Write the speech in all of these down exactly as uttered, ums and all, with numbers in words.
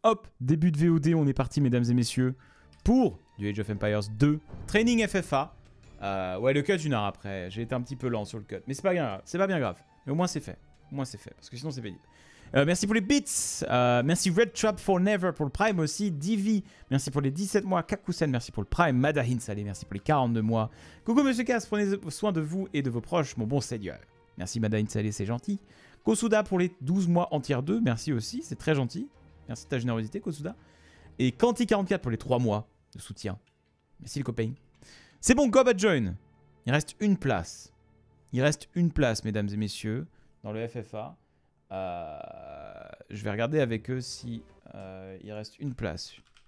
Hop, début de V O D, on est parti, mesdames et messieurs, pour du Age of Empires deux. Training F F A. Euh, ouais, le cut, une heure après. J'ai été un petit peu lent sur le cut. Mais c'est pas grave. C'est pas bien grave. Mais au moins, c'est fait. Au moins, c'est fait. Parce que sinon, c'est pénible. Euh, merci pour les bits. Euh, merci Red Trap for Never pour le Prime aussi. Divi, merci pour les dix-sept mois. Kakusen, merci pour le Prime. Madahin Saleh, merci pour les quarante-deux mois. Coucou Monsieur Cass, prenez soin de vous et de vos proches, mon bon seigneur. Merci Madahin Saleh, c'est gentil. Kosuda pour les douze mois en tier deux, merci aussi, c'est très gentil. Merci de ta générosité, Kosuda. Et Kanti quarante-quatre pour les trois mois de soutien. Merci le copain. C'est bon, Gob à join. Il reste une place. Il reste une place, mesdames et messieurs, dans le F F A. Euh, je vais regarder avec eux si euh, il reste une place.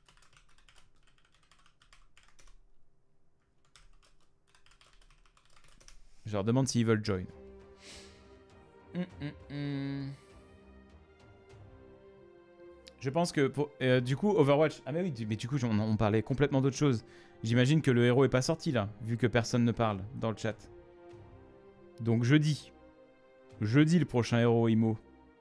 Je leur demande s'ils veulent join. Mm, mm, mm. Je pense que pour, euh, du coup Overwatch. Ah mais oui, mais du coup on, on parlait complètement d'autre chose. J'imagine que le héros est pas sorti là, vu que personne ne parle dans le chat. Donc jeudi. Jeudi le prochain héros Imo.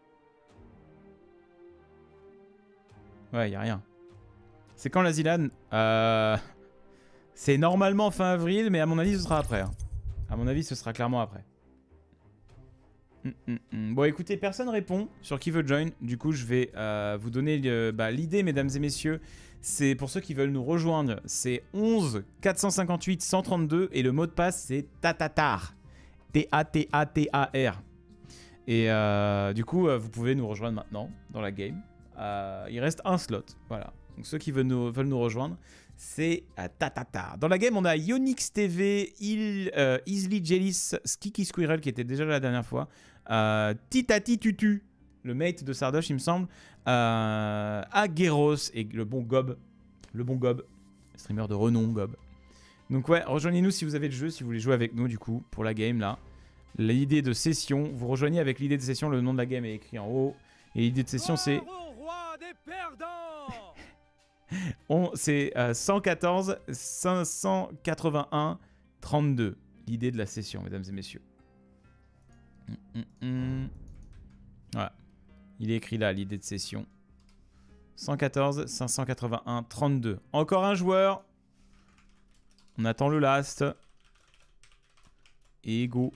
Ouais, y a rien. C'est quand la Zilan euh... C'est normalement fin avril, mais à mon avis ce sera après. Hein. À mon avis ce sera clairement après. Mm, mm, mm. Bon écoutez, personne répond sur qui veut join. Du coup je vais euh, vous donner euh, bah, l'idée, mesdames et messieurs. C'est pour ceux qui veulent nous rejoindre. C'est onze quatre cent cinquante-huit cent trente-deux et le mot de passe c'est Tatatar. T A T A T A R. Et euh, du coup euh, vous pouvez nous rejoindre maintenant dans la game. Euh, il reste un slot. Voilà. Donc ceux qui veulent nous, veulent nous rejoindre, c'est euh, Tatatar. Dans la game, on a Yonix T V, Il, euh, Easily Jealous, Skiki Squirrel qui était déjà là la dernière fois. Euh, Titati Tutu, le mate de Sardoche, il me semble. Euh, Agueros et le bon Gob. Le bon Gob. Streamer de renom, Gob. Donc ouais, rejoignez-nous si vous avez le jeu, si vous voulez jouer avec nous du coup, pour la game là. L'idée de session, vous rejoignez avec l'idée de session, le nom de la game est écrit en haut. Et l'idée de session c'est... C'est euh, cent quatorze cinq cent quatre-vingt-un trente-deux. L'idée de la session, mesdames et messieurs. Mm, mm, mm. Voilà. Il est écrit là, l'idée de session. cent quatorze cinq cent quatre-vingt-un trente-deux. Encore un joueur. On attend le last. Et go.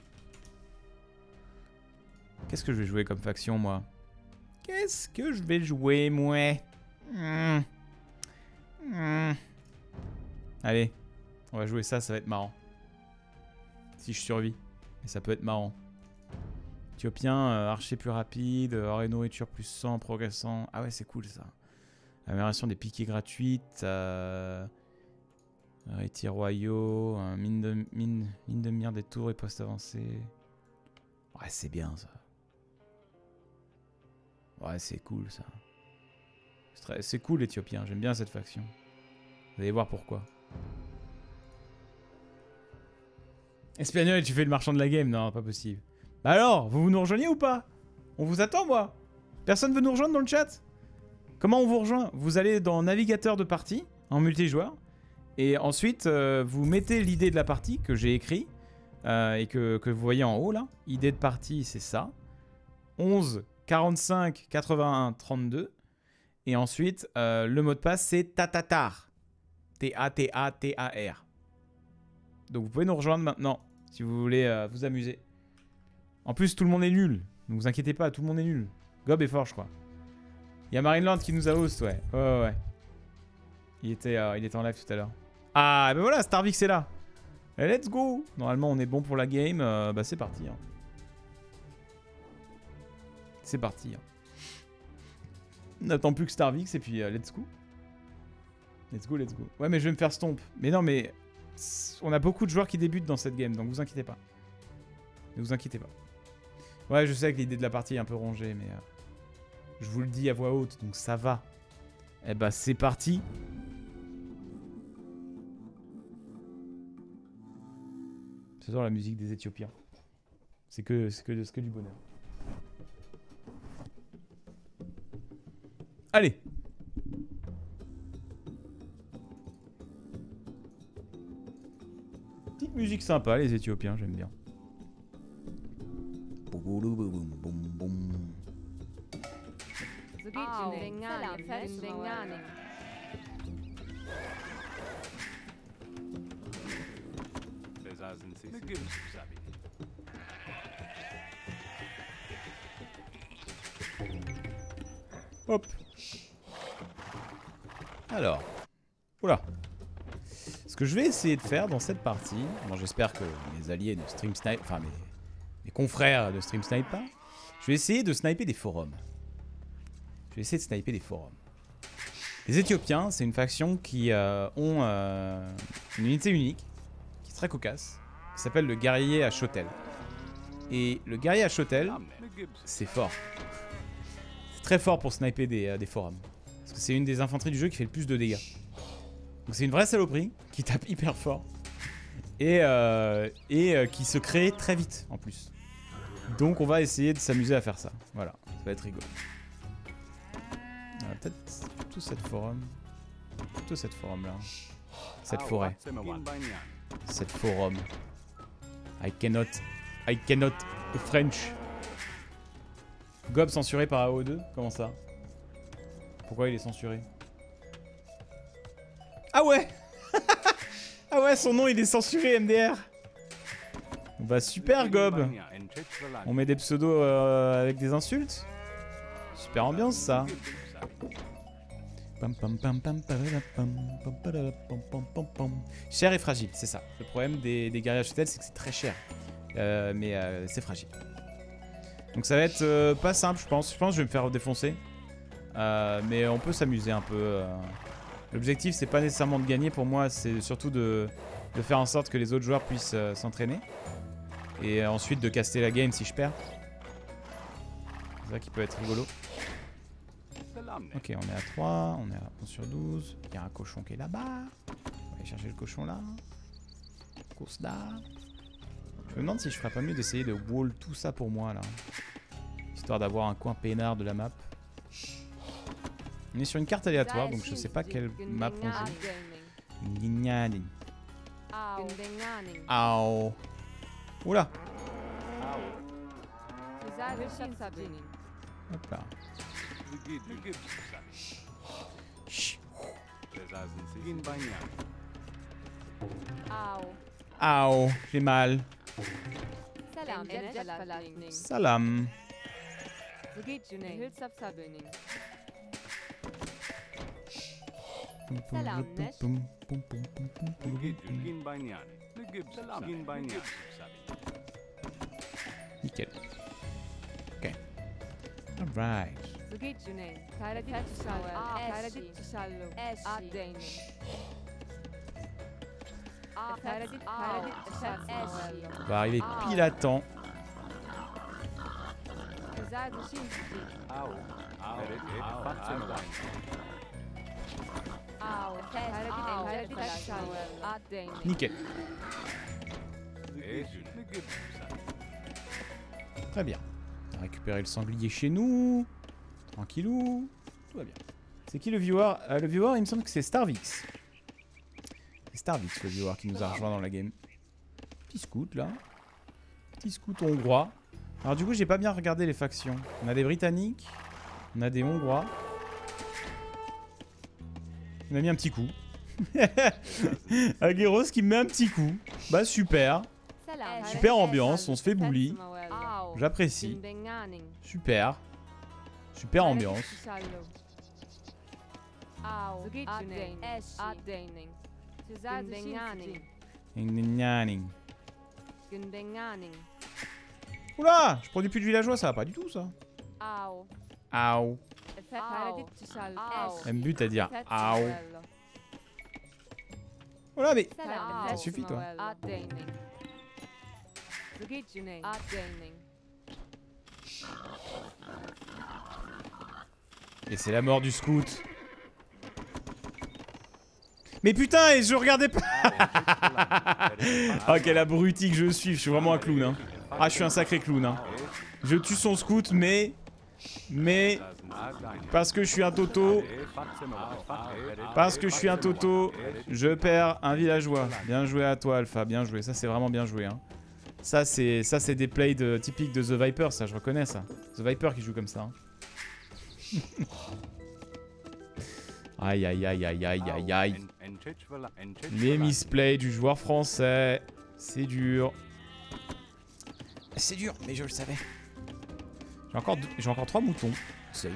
Qu'est-ce que je vais jouer comme faction, moi? Qu'est-ce que je vais jouer, moi? hmm. Hmm. Allez. On va jouer ça, ça va être marrant. Si je survis. Mais ça peut être marrant. Éthiopien, euh, archer plus rapide, or et nourriture plus cent, progressant. Ah ouais, c'est cool ça. Amélioration des piquets gratuites. Euh... Rétis royaux. Euh, mine, de, mine, mine de mire des tours et postes avancés. Ouais, c'est bien ça. Ouais, c'est cool ça. C'est cool l'Éthiopien, j'aime bien cette faction. Vous allez voir pourquoi. Espagnol, tu fais le marchand de la game? Non, pas possible. Bah alors, vous, vous nous rejoignez ou pas? On vous attend, moi. Personne veut nous rejoindre dans le chat? Comment on vous rejoint? Vous allez dans navigateur de partie, en multijoueur. Et ensuite, euh, vous mettez l'idée de la partie que j'ai écrit. Euh, et que, que vous voyez en haut, là. Idée de partie, c'est ça. onze quarante-cinq quatre-vingt-un trente-deux. Et ensuite, euh, le mot de passe, c'est Tatatar. T A T A T A R. Donc vous pouvez nous rejoindre maintenant, si vous voulez euh, vous amuser. En plus, tout le monde est nul. Ne vous inquiétez pas, tout le monde est nul. Gob est fort, je crois. Il y a Marineland qui nous a host, ouais. Ouais, ouais, ouais. Il était, euh, il était en live tout à l'heure. Ah, ben voilà, Starvix est là. Et let's go. Normalement, on est bon pour la game. Euh, bah, c'est parti. Hein. C'est parti. Hein. On n'attend plus que Starvix et puis euh, let's go. Let's go, let's go. Ouais, mais je vais me faire stomp. Mais non, mais on a beaucoup de joueurs qui débutent dans cette game, donc vous inquiétez pas. Ne vous inquiétez pas. Ouais, je sais que l'idée de la partie est un peu rongée, mais euh, je vous le dis à voix haute, donc ça va. Eh bah, c'est parti. J'adore la musique des Éthiopiens. C'est que, c'est que, c'est que du bonheur. Allez. Petite musique sympa, les Éthiopiens, j'aime bien. Hop. Alors. Oula. Ce que je vais essayer de faire dans cette partie, bon, j'espère que mes alliés de Stream Snipe, enfin mes, mes confrères de Stream Snipe pas, je vais essayer de sniper des forums. Je vais essayer de sniper des forums. Les Éthiopiens, c'est une faction qui euh, ont euh, une unité unique, qui est très cocasse, qui s'appelle le guerrier à Chotel. Et le guerrier à Chotel, c'est fort. C'est très fort pour sniper des, euh, des forums. Parce que c'est une des infanteries du jeu qui fait le plus de dégâts. Donc c'est une vraie saloperie, qui tape hyper fort. Et, euh, et euh, qui se crée très vite, en plus. Donc on va essayer de s'amuser à faire ça. Voilà, ça va être rigolo. Peut-être plutôt cette forum. Plutôt cette forum là. Cette forêt. Cette forum. I cannot. I cannot French. Gob censuré par A O deux? Comment ça? Pourquoi il est censuré? Ah ouais. Ah ouais, son nom il est censuré, M D R. Bah super Gob. On met des pseudos euh, avec des insultes. Super ambiance ça. Cher et fragile, c'est ça. Le problème des, des guerriers à Chotel, c'est que c'est très cher. Euh, mais euh, c'est fragile. Donc ça va être euh, pas simple, je pense. Je pense que je vais me faire défoncer. Euh, mais on peut s'amuser un peu. Euh. L'objectif, c'est pas nécessairement de gagner. Pour moi, c'est surtout de, de faire en sorte que les autres joueurs puissent euh, s'entraîner. Et euh, ensuite de caster la game si je perds. C'est ça qui peut être rigolo. Ok, on est à trois, on est à onze sur douze. Il y a un cochon qui est là-bas. On va aller chercher le cochon là. Course là. Je me demande si je ferais pas mieux d'essayer de wall tout ça pour moi là. Histoire d'avoir un coin peinard de la map. On est sur une carte aléatoire, donc je sais pas quelle map on joue. Guignani. Aouh. Oula. Hop là. Chut. Aouh, j'ai mal. Salam. Nickel. Ok. Alright. On va arriver pile à temps. Nickel. Très bien. On va récupérer le sanglier chez nous. Tranquillou. Tout va bien. C'est qui le viewer? euh, Le viewer, il me semble que c'est Starvix. C'est Starvix le viewer qui nous a rejoint dans la game. Petit scout là. Petit scout hongrois. Alors du coup, j'ai pas bien regardé les factions. On a des Britanniques. On a des Hongrois. On a mis un petit coup. Agueros qui me met un petit coup. Bah super. Super ambiance, on se fait bully. J'apprécie. Super. Super ambiance. Oula, je produis plus de villageois, ça va pas du tout ça. Aouh. Un but à dire aouh. Oula, mais ça suffit toi. Et c'est la mort du scout. Mais putain, et je regardais pas. Ah, quel abruti que je suis. Je suis vraiment un clown. Hein. Ah, je suis un sacré clown. Hein. Je tue son scout, mais... Mais... Parce que je suis un toto. Parce que je suis un toto. Je perds un villageois. Bien joué à toi, Alpha. Bien joué. Ça, c'est vraiment bien joué. Hein. Ça, c'est ça, c'est des plays de, typiques de The Viper. Ça, je reconnais ça. The Viper qui joue comme ça. Hein. Aïe aïe aïe aïe aïe aïe aïe. Les misplays du joueur français. C'est dur. C'est dur, mais je le savais. J'ai encore, deux... j'ai encore trois moutons. C'est...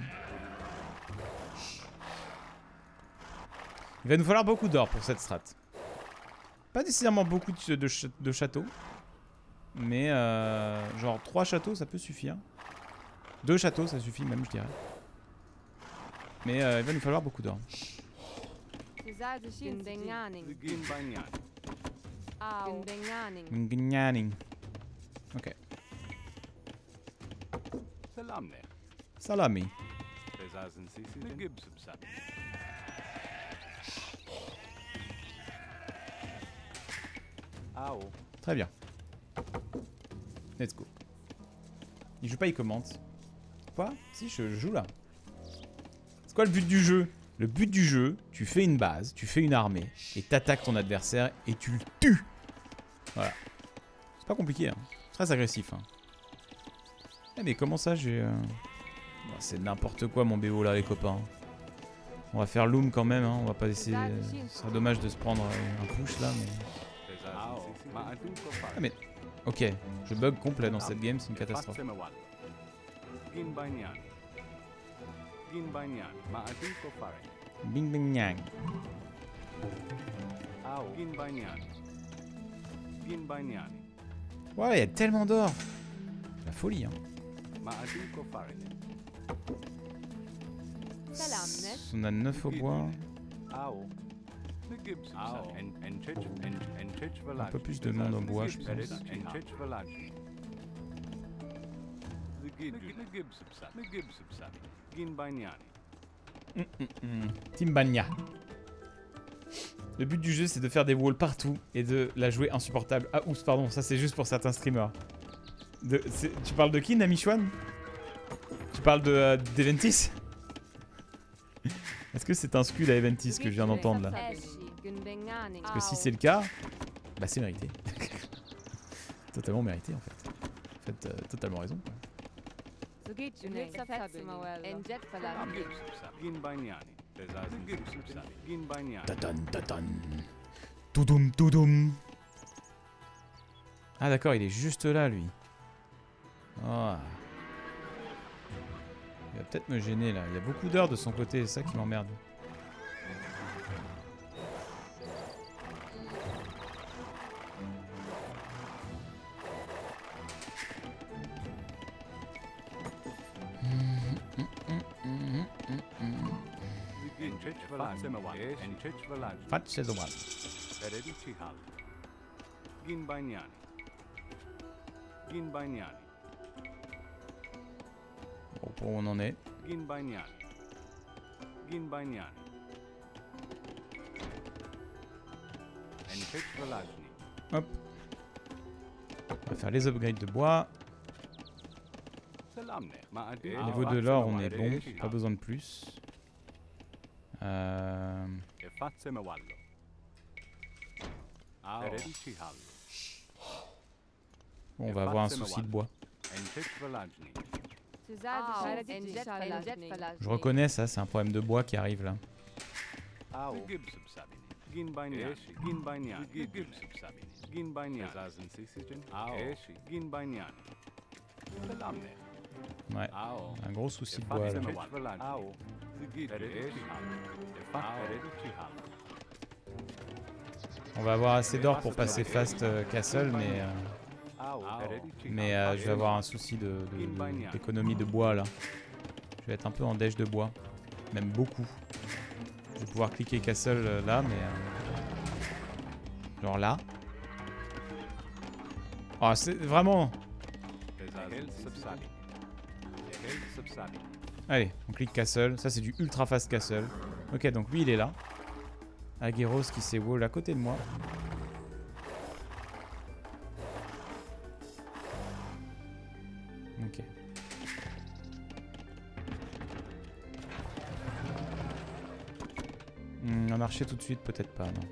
Il va nous falloir beaucoup d'or pour cette strat. Pas nécessairement beaucoup de, de, ch de châteaux. Mais euh, genre trois châteaux ça peut suffire. Deux châteaux ça suffit même je dirais. Mais euh, il va nous falloir beaucoup d'or. Ok. Salami. Très bien. Let's go. Il joue pas, il commente. Quoi? Si, je, je joue là. C'est quoi le but du jeu? Le but du jeu, tu fais une base, tu fais une armée, et t'attaques ton adversaire et tu le tues. Voilà. C'est pas compliqué, hein. Très agressif. Hein. Eh mais comment ça j'ai... Euh... Bon, c'est n'importe quoi mon B O là les copains. On va faire loom quand même, hein. On va pas essayer... Ce serait dommage de se prendre un push là, mais... Ah mais... Ok, je bug complet dans cette game, c'est une catastrophe. Bing bing yang. Ouais, il y a tellement d'or. C'est la folie, hein. On a neuf au bois. Un peu plus de monde en bois, je pense. Mmh, mmh, mmh. Timbania. Le but du jeu, c'est de faire des walls partout et de la jouer insupportable. Ah, oups, pardon, ça c'est juste pour certains streamers. De, tu parles de qui, Namichwan? Tu parles de euh, d'Eventis? Est-ce que c'est un scud à Eventis que je viens d'entendre là? Parce que si c'est le cas, bah c'est mérité. Totalement mérité en fait. En fait, euh, totalement raison. Quoi. Tatan, tatan. Toudoum, toudoum. Ah d'accord, il est juste là lui. Oh. Il va peut-être me gêner là. Il y a beaucoup d'heures de son côté, c'est ça qui m'emmerde. Bon, pour où on en est. Hop. On va faire les upgrades de bois. Au niveau de l'or, on est bon. Pas besoin de plus. Euh... Bon, on va avoir un souci de bois. Je reconnais ça, c'est un problème de bois qui arrive là. Ouais, un gros souci de bois là. On va avoir assez d'or pour passer fast euh, castle, mais euh, mais euh, je vais avoir un souci de, de, de, d'économie de bois là. Je vais être un peu en dèche de bois, même beaucoup. Je vais pouvoir cliquer castle euh, là, mais euh, genre là. Oh, c'est vraiment. Allez, on clique castle. Ça c'est du ultra fast castle. Ok, donc lui il est là. Agueros qui s'est wall à côté de moi. Ok. Hmm, un archer tout de suite, peut-être pas, non.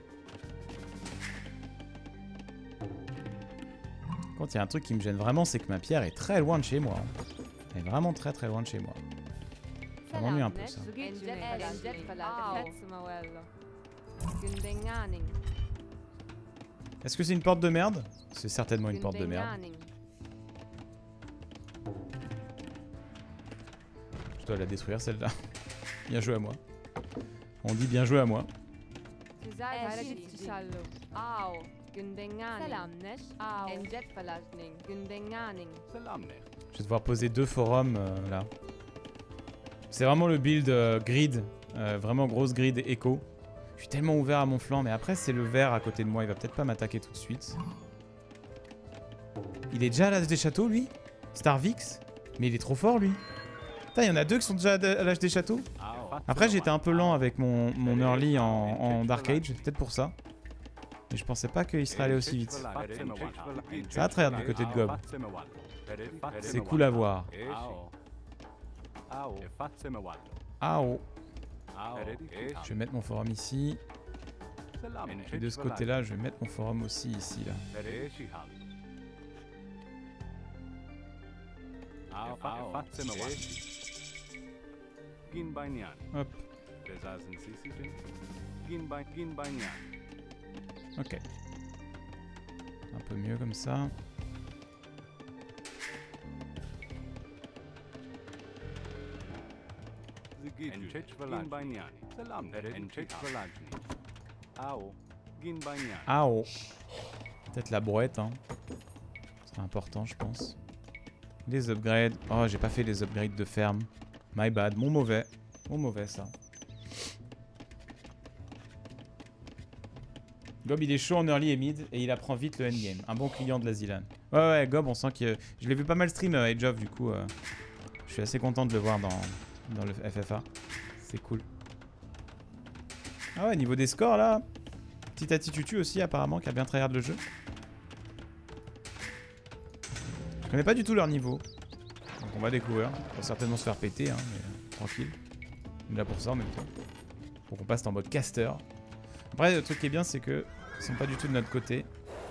Quand il y a un truc qui me gêne vraiment, c'est que ma pierre est très loin de chez moi. Elle est vraiment très très loin de chez moi. Ça m'ennuie un peu ça. Est-ce que c'est une porte de merde? C'est certainement une porte de merde. Je dois la détruire celle-là. Bien joué à moi. On dit bien joué à moi. Je vais devoir poser deux forums euh, là. C'est vraiment le build euh, grid. Euh, vraiment grosse grid écho. Je suis tellement ouvert à mon flanc. Mais après c'est le vert à côté de moi. Il va peut-être pas m'attaquer tout de suite. Il est déjà à l'âge des châteaux lui? Starvix? Mais il est trop fort lui. Putain, il y en a deux qui sont déjà à l'âge des châteaux. Après j'étais un peu lent avec mon, mon early en, en Dark Age. C'est peut-être pour ça. Mais je pensais pas qu'il serait allé aussi vite. Ça va tryhard du côté de Gob. C'est cool à voir. Ao. Je vais mettre mon forum ici. Et de ce côté-là, je vais mettre mon forum aussi ici. Là. Hop. Ok. Un peu mieux comme ça. Ao. Peut-être la brouette, hein. C'est important, je pense. Les upgrades. Oh, j'ai pas fait les upgrades de ferme. My bad. Mon mauvais. Mon mauvais, ça. Gob, il est chaud en early et mid et il apprend vite le endgame. Un bon client de la Zilan. Ouais, ouais, Gob, on sent que... Je l'ai vu pas mal stream euh, Age of, du coup. Euh... Je suis assez content de le voir dans, dans le F F A. C'est cool. Ah ouais, niveau des scores, là. Petit attitude aussi, apparemment, qui a bien tryhard le jeu. Je connais pas du tout leur niveau. Donc on va découvrir. On va certainement se faire péter, hein, mais tranquille. On est là pour ça en même temps. Pour qu'on passe en mode caster. Après, le truc qui est bien, c'est que ils sont pas du tout de notre côté.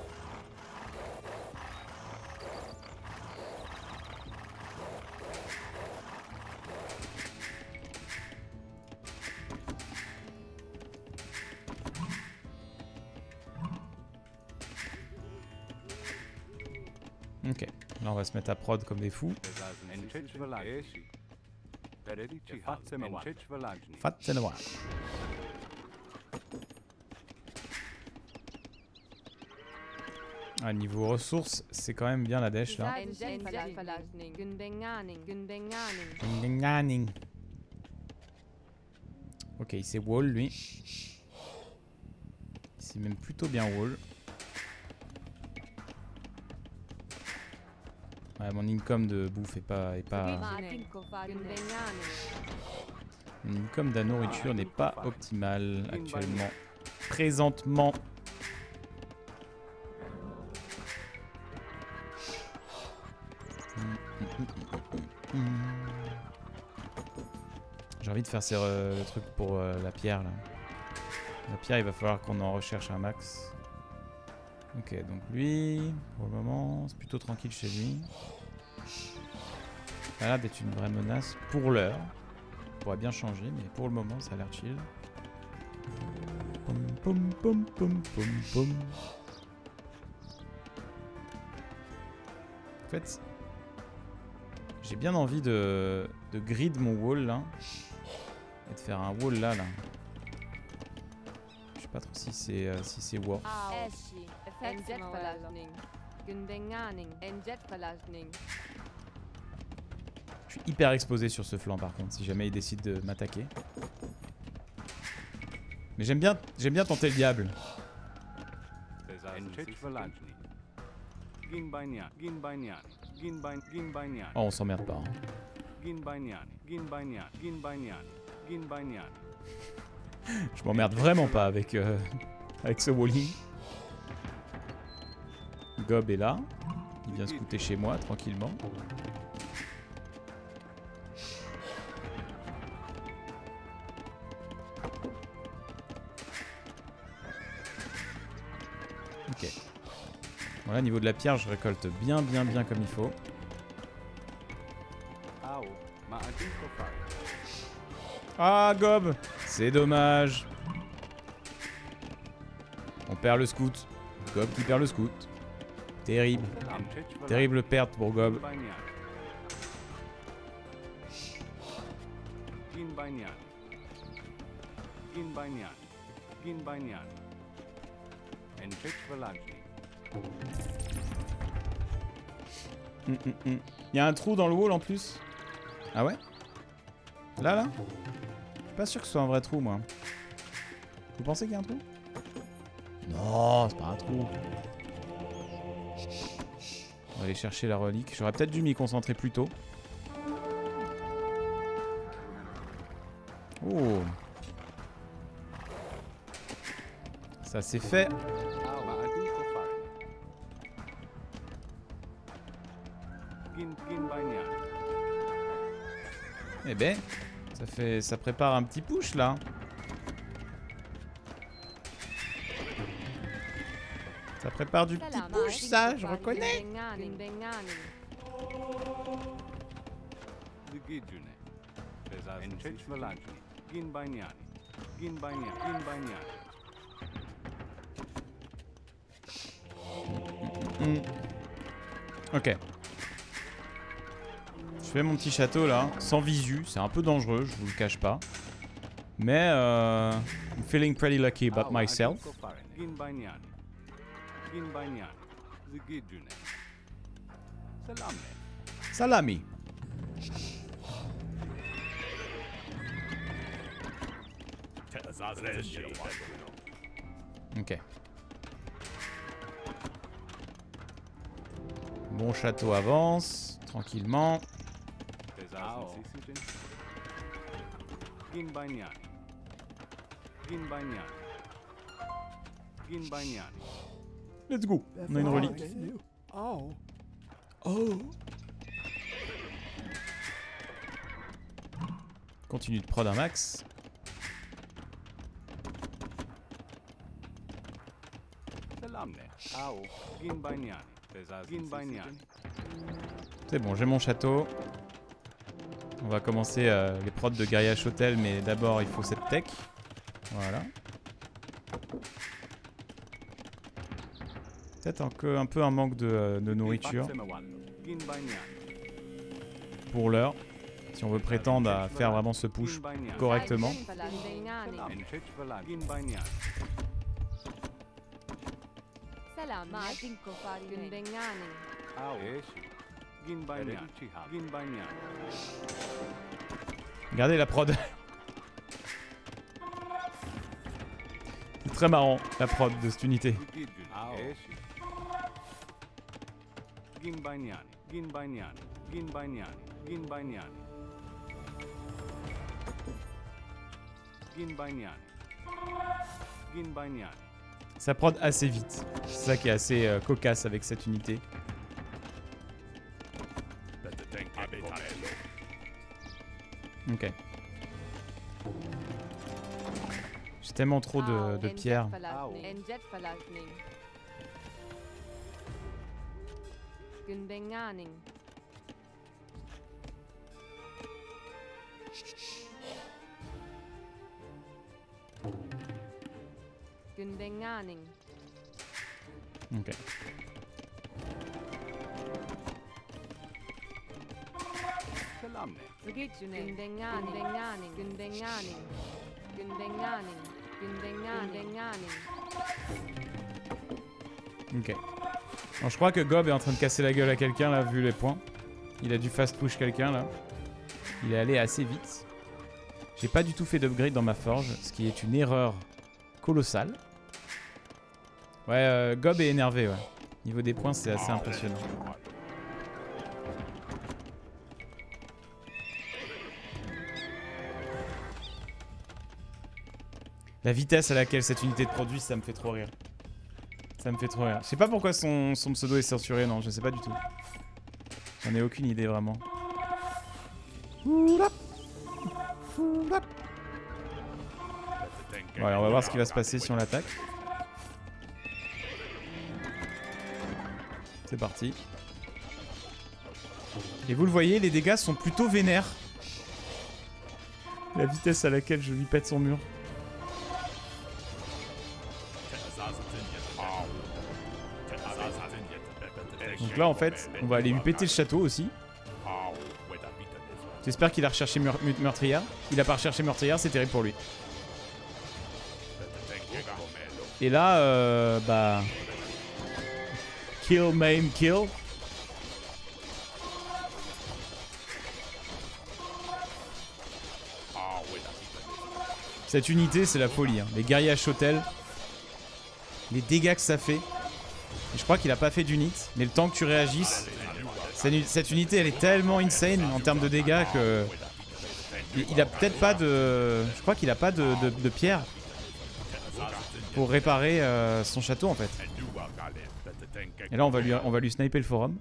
Ok, là on va se mettre à prod comme des fous. Fatsenawal. Ah, niveau ressources, c'est quand même bien la dèche là. Ok, il s'est wall lui. Il s'est même plutôt bien wall. Ouais, mon income de bouffe est pas... Est pas... Mon income de la nourriture n'est pas optimal actuellement. Présentement. J'ai envie de faire ces euh, trucs pour euh, la pierre là. La pierre, il va falloir qu'on en recherche un max. Ok, donc lui, pour le moment, c'est plutôt tranquille chez lui. Ça a l'air d'être une vraie menace pour l'heure. Ça pourrait bien changer, mais pour le moment, ça a l'air chill. Pom, pom, pom, pom, pom, pom. En fait, j'ai bien envie de, de grid mon wall là. Et de faire un wall là, là. Je sais pas trop si c'est euh, si c'est worth. Je suis hyper exposé sur ce flanc par contre, si jamais il décide de m'attaquer. Mais j'aime bien, j'aime bien tenter le diable. Oh, on s'emmerde pas. Hein. Je m'emmerde vraiment pas avec, euh, avec ce walling. Gob est là. Il vient scouter chez moi tranquillement. Ok. Voilà, niveau de la pierre, je récolte bien, bien, bien comme il faut. Ah, Gob. C'est dommage. On perd le scout. Gob qui perd le scout. Terrible. Terrible perte pour Gob. Il mm, mm, mm. y a un trou dans le wall en plus. Ah ouais? Là, là? Je suis pas sûr que ce soit un vrai trou, moi. Vous pensez qu'il y a un trou? Non, c'est pas un trou. On va aller chercher la relique. J'aurais peut-être dû m'y concentrer plus tôt. Oh. Ça c'est fait. Eh ben, ça fait, ça prépare un petit push là. Ça prépare du petit push, ça, je reconnais. Mmh. Ok. Je fais mon petit château là, sans visu, c'est un peu dangereux, je vous le cache pas. Mais euh, I'm feeling pretty lucky about myself. Salami. Ok. Mon château avance tranquillement. Let's go. On a une relique. Oh. Oh. Continue de prod un max. C'est bon, j'ai mon château. On va commencer euh, les prods de Gariash Hotel, mais d'abord il faut cette tech. Voilà. Peut-être un, un peu un manque de, de nourriture. Pour l'heure. Si on veut prétendre à faire vraiment ce push correctement. Regardez la prod. C'est très marrant la prod de cette unité. Ça prod assez vite. C'est ça qui est assez euh, cocasse avec cette unité. Ok. J'ai tellement trop de, de pierres. Ok. Ok. Alors, je crois que Gob est en train de casser la gueule à quelqu'un là, vu les points. Il a dû fast push quelqu'un là. Il est allé assez vite. J'ai pas du tout fait d'upgrade dans ma forge, ce qui est une erreur colossale. Ouais, euh, Gob est énervé, ouais. Niveau des points, c'est assez impressionnant. La vitesse à laquelle cette unité de produit, ça me fait trop rire. Ça me fait trop rire. Je sais pas pourquoi son, son pseudo est censuré, non, je sais pas du tout. J'en ai aucune idée, vraiment. Bon, alors on va voir ce qui va se passer si on l'attaque. C'est parti. Et vous le voyez, les dégâts sont plutôt vénères. La vitesse à laquelle je lui pète son mur. Donc là en fait, on va aller lui péter le château aussi. J'espère qu'il a recherché meur meurtrière. Il a pas recherché meurtrière, c'est terrible pour lui. Et là, euh, bah... Kill, maim, kill. Cette unité, c'est la folie. Hein. Les guerriers à Chotel. Les dégâts que ça fait. Et je crois qu'il a pas fait d'unit. Mais le temps que tu réagisses... Cette unité, elle est tellement insane en termes de dégâts que... Il a peut-être pas de... Je crois qu'il a pas de, de, de pierre pour réparer euh, son château en fait. Et là, on va lui, on va lui sniper le forum.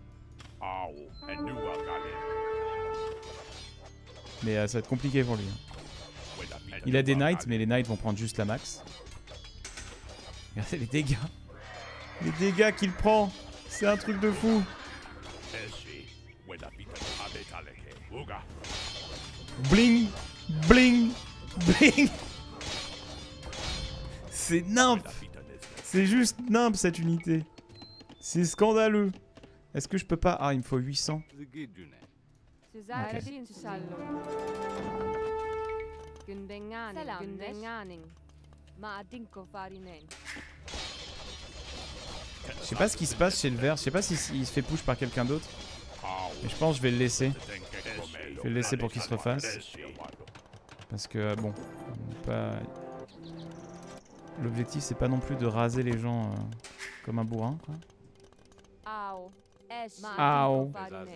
Mais euh, ça va être compliqué pour lui. Il a des knights, mais les knights vont prendre juste la max. Regardez les dégâts. Les dégâts qu'il prend. C'est un truc de fou. Bling, bling, bling. C'est nimp. C'est juste nimp cette unité. C'est scandaleux. Est-ce que je peux pas... Ah, il me faut huit cents. Okay. Je sais pas ce qui se passe chez le vert. Je sais pas s'il si, il se fait push par quelqu'un d'autre. Mais je pense que je vais le laisser. Je vais le laisser pour qu'il se refasse. Parce que bon, pas... l'objectif c'est pas non plus de raser les gens euh, comme un bourrin quoi. Aouh.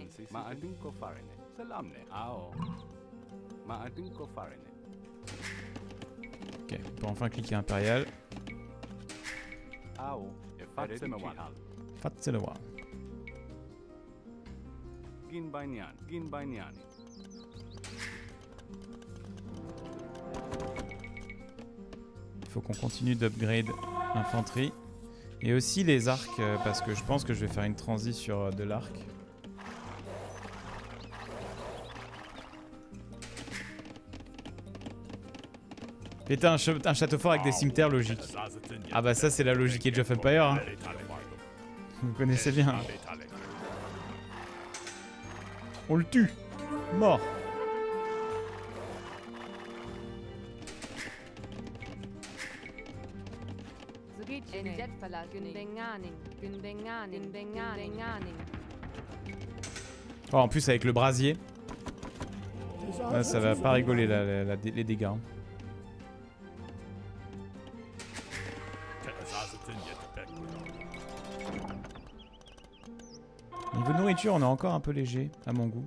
Ok, on peut enfin cliquer impérial. Fatseloa. Il faut qu'on continue d'upgrade l'infanterie. Et aussi les arcs, euh, parce que je pense que je vais faire une transi sur euh, de l'arc. Péter un, ch un château fort avec des cimetières logiques. Ah bah ça c'est la logique Age of Empire. Hein. Vous connaissez bien. Hein. On le tue. Mort. Oh, en plus avec le brasier. Là, ça va pas rigoler la, la, la, les dégâts. Hein. Niveau nourriture, on est encore un peu léger, à mon goût.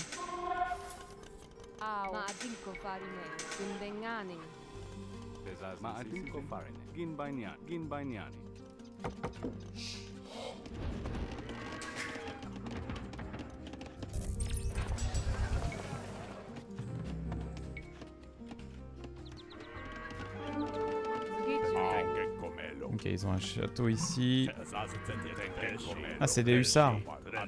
Ok, ils ont un château ici. Ah, c'est des hussards.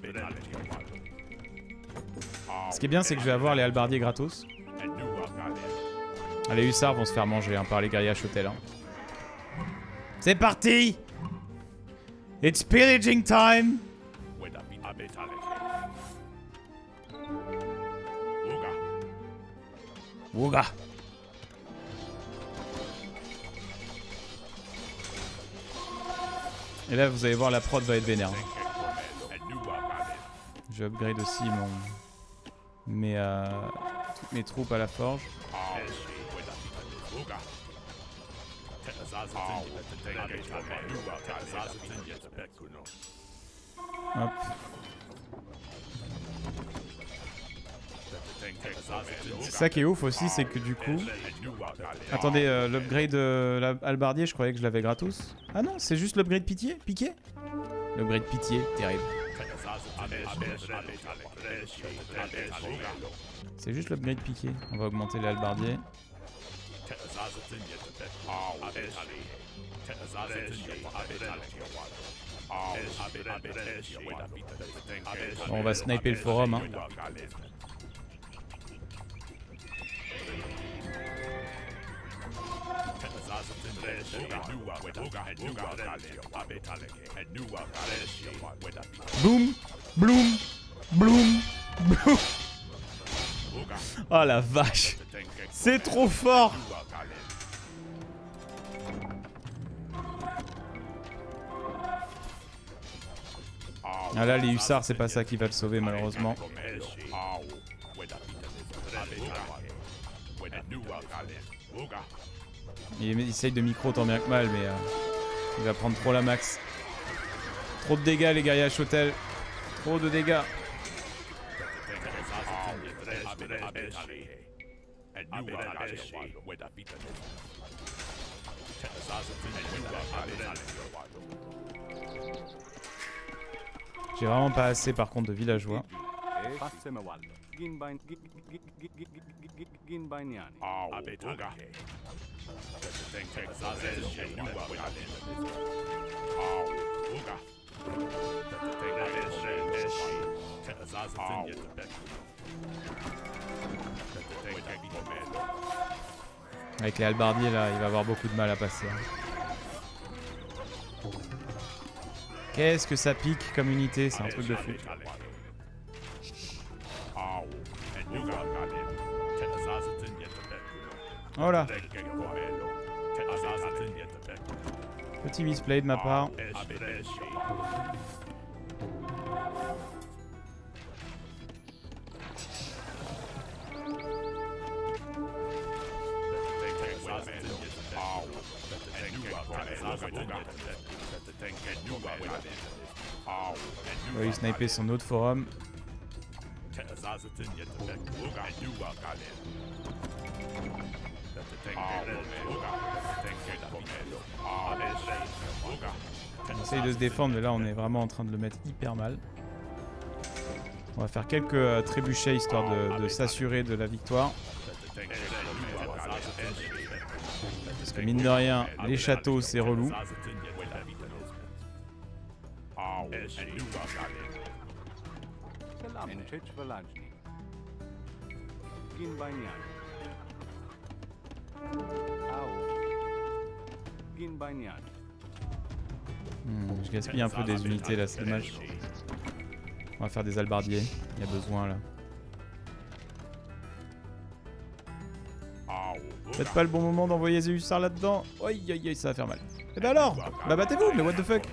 Ce qui est bien, c'est que je vais avoir les halbardiers gratos. Ah, les hussards vont se faire manger hein, par les guerriers à Chotel. Hein. C'est parti! It's pillaging time! Wouga! Et là, vous allez voir, la prod va être vénère. Je upgrade aussi mon... mes, euh, toutes mes troupes à la forge. Hop. C'est ça qui est ouf aussi, c'est que du coup... Attendez, euh, l'upgrade euh, halbardier, je croyais que je l'avais gratos. Ah non, c'est juste l'upgrade pitié, piqué. L'upgrade pitié, terrible. C'est juste l'upgrade piqué. On va augmenter les halbardiers. Bon, on va sniper le forum. Hein. Boum, bloum, bloum, bloum. Oh la vache. C'est trop fort. Ah là, les hussards, c'est pas ça qui va le sauver, malheureusement. Il essaye de micro tant bien que mal, mais euh, il va prendre trop la max. Trop de dégâts, les guerriers H-Hotel. Trop de dégâts. J'ai vraiment pas assez par contre de villageois. Avec les halbardiers là, il va avoir beaucoup de mal à passer. Qu'est-ce que ça pique comme unité, c'est un truc de fou. Oh là. Petit misplay de ma part. On va lui sniper son autre forum. On essaye de se défendre, mais là on est vraiment en train de le mettre hyper mal. On va faire quelques euh, trébuchets histoire de, de s'assurer de la victoire. Parce que mine de rien, les châteaux c'est relou. Hmm, je gaspille un peu des unités là, c'est dommage. On va faire des halbardiers, il y a besoin là. Peut-être pas le bon moment d'envoyer des hussards là-dedans. Aïe aïe aïe, ça va faire mal. Et bah alors, bah battez-vous, mais what the fuck.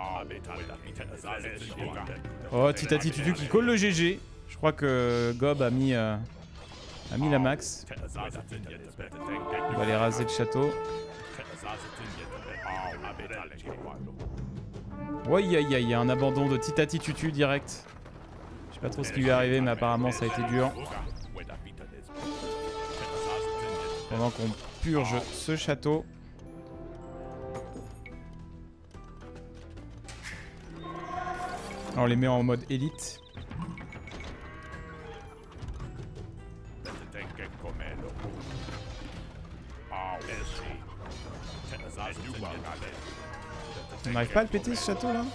Oh, Titati Tutu qui colle le G G. Je crois que Gob a mis, euh, a mis la max. On va aller raser le château. Aïe aïe aïe, il y a un abandon de Titati Tutu direct. Je sais pas trop ce qui lui est arrivé, mais apparemment ça a été dur. Pendant qu'on purge ce château. On les met en mode élite. On n'arrive pas à le péter ce château là.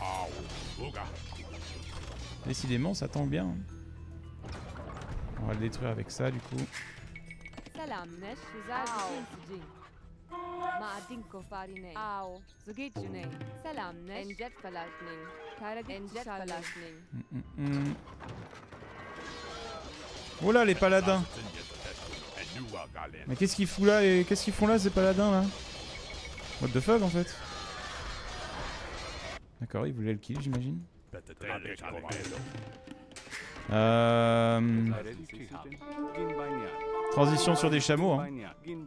Décidément ça tombe bien. On va le détruire avec ça du coup. Mm, mm, mm. Oh là les paladins. Mais qu'est-ce qu'ils foutent là et qu'est-ce qu'ils font là ces paladins là? What the fuck en fait? D'accord, ils voulaient le kill j'imagine. Euh... Transition sur des chameaux hein.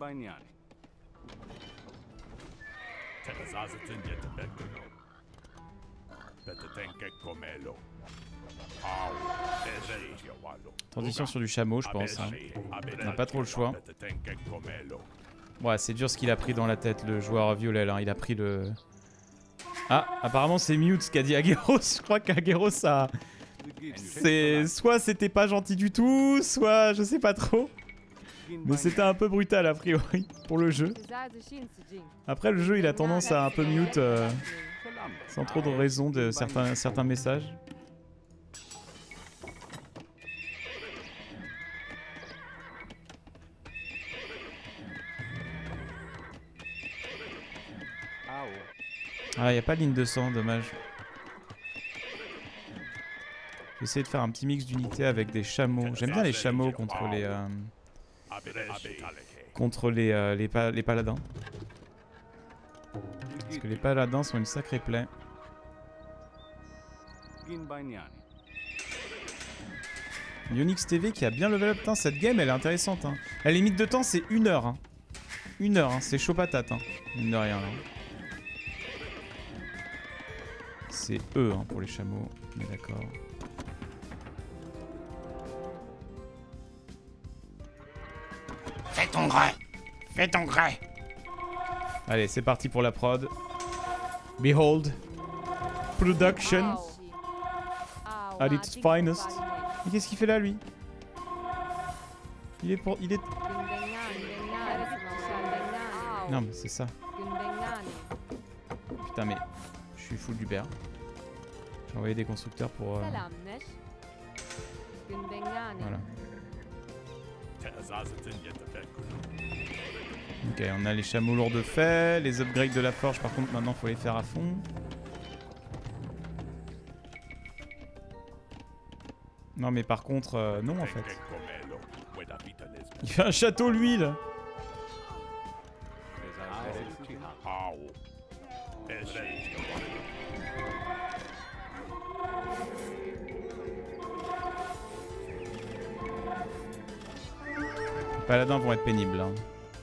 Transition sur du chameau je pense hein. On n'a pas trop le choix. Ouais c'est dur ce qu'il a pris dans la tête le joueur violet hein. Il a pris le... Ah apparemment c'est Mute qui a dit Agueros. Je crois qu'Agueros a... C'est... Soit c'était pas gentil du tout, soit je sais pas trop. Mais c'était un peu brutal a priori pour le jeu. Après le jeu il a tendance à un peu mute euh, sans trop de raison de certains, certains messages. Ah, y a pas de ligne de sang, dommage. J'ai essayé de faire un petit mix d'unités avec des chameaux. J'aime bien les chameaux contre les... Euh, contre les, euh, les, pa les paladins. Parce que les paladins sont une sacrée plaie. Yonix T V qui a bien level up. Putain, cette game elle est intéressante. Hein. La limite de temps c'est une heure. Hein. Une heure, hein. C'est chaud patate. Hein. Mine de rien. Hein. C'est eux hein, pour les chameaux. On est d'accord. Fais ton gré. Fais ton gré. Allez, c'est parti pour la prod. Behold. Production. At its finest. Mais qu'est-ce qu'il fait là, lui? Il est pour... Il est... Non, mais c'est ça. Putain, mais... Je suis full d'Uber. J'ai envoyé des constructeurs pour... Euh... Voilà. Ok, on a les chameaux lourds de fait. Les upgrades de la forge, par contre, maintenant, faut les faire à fond. Non, mais par contre, euh, non, en fait. Il fait un château, lui, là. Les paladins vont être pénibles, hein.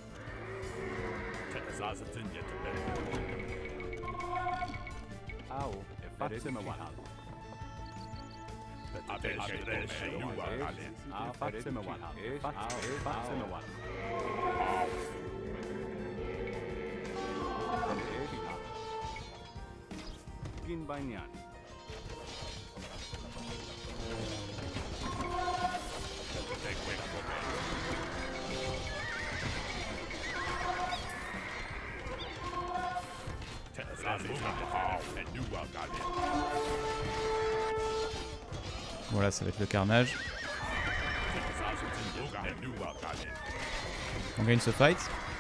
Voilà, ça va être le carnage. On gagne ce fight.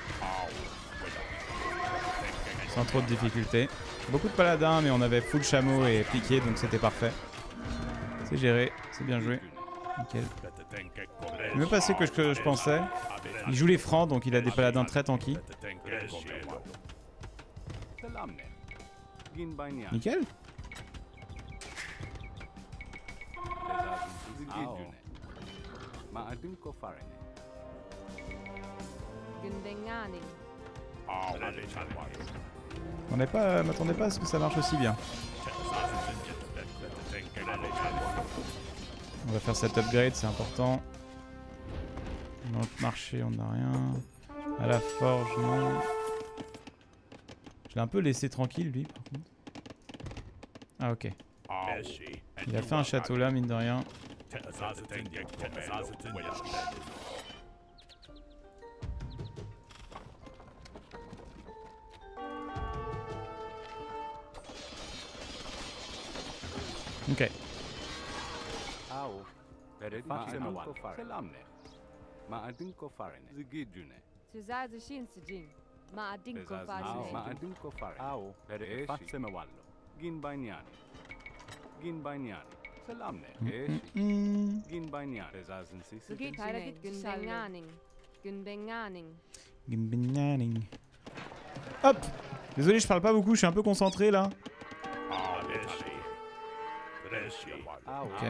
Sans trop de difficultés. Beaucoup de paladins, mais on avait full chameau et piqué, donc c'était parfait. C'est géré, c'est bien joué. Nickel. C'est mieux passé que ce que je pensais. Il joue les francs, donc il a des paladins très tanky. Nickel. On n'est pas, m'attendais pas à ce que ça marche aussi bien. On va faire cet upgrade, c'est important. Dans le marché, on n'a rien. À la forge, non. Je l'ai un peu laissé tranquille, lui, par contre. Ah, ok. Il a fait un château là, mine de rien. Ok. Hop. Désolé, je parle pas beaucoup, je suis un peu concentré là. Ok.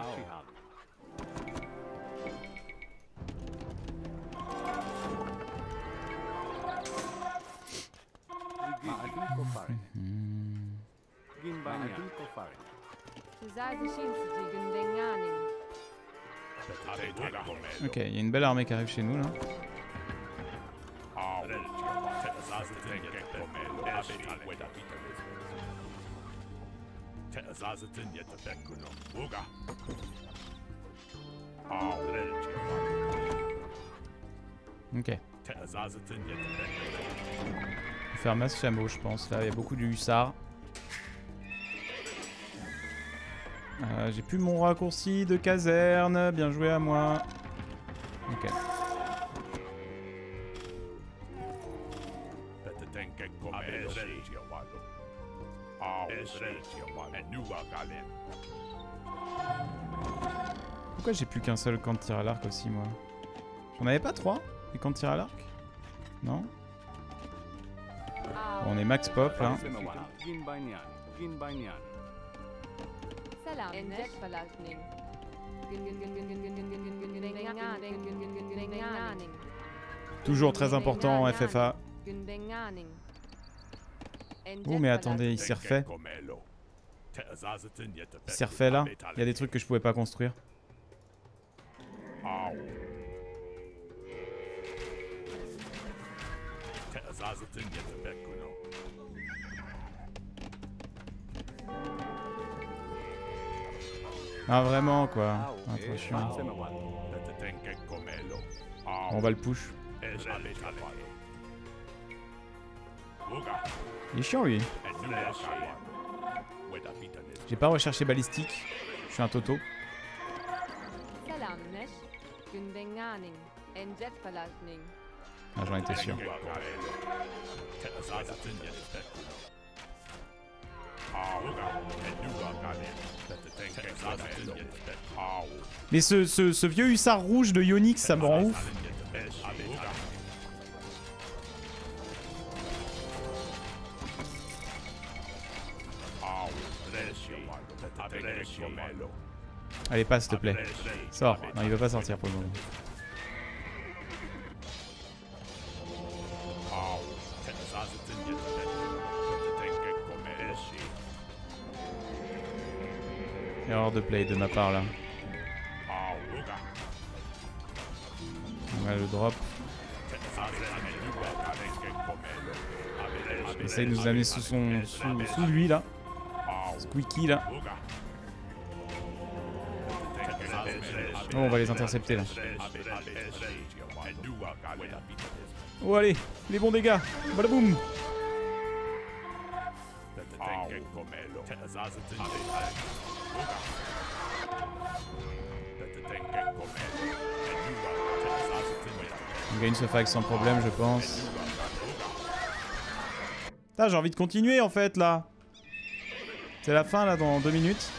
Ok, il y a une belle armée qui arrive chez nous là. Ok. On va faire masse chameau, je pense. Là, il y a beaucoup de hussards. Euh, J'ai plus mon raccourci de caserne. Bien joué à moi. Ok. Pourquoi j'ai plus qu'un seul camp de tir à l'arc aussi, moi? J'en avais pas trois, les camps de tir à l'arc? Non? Bon, on est max pop là. Toujours très important en F F A. Oh mais attendez, il s'est refait. Il s'est refait là. Il y a des trucs que je pouvais pas construire. Ah vraiment quoi. Ah, trop chiant. On va le push. Il est chiant lui. J'ai pas recherché balistique. Je suis un toto. Ah, j'en étais sûr. Mais ce, ce, ce vieux hussard rouge de Yonix, ça me rend ouf. Allez, passe s'il te plaît. Sors. Non, il veut pas sortir pour le moment. Erreur de play de ma part là. On va le drop. Essaye de nous amener sous, son, sous, sous lui là. Squeaky là. Oh, on va les intercepter là. Oh allez, les bons dégâts. Badaboum. On gagne ce fight sans problème, je pense. Putain, j'ai envie de continuer en fait là. C'est la fin là dans deux minutes.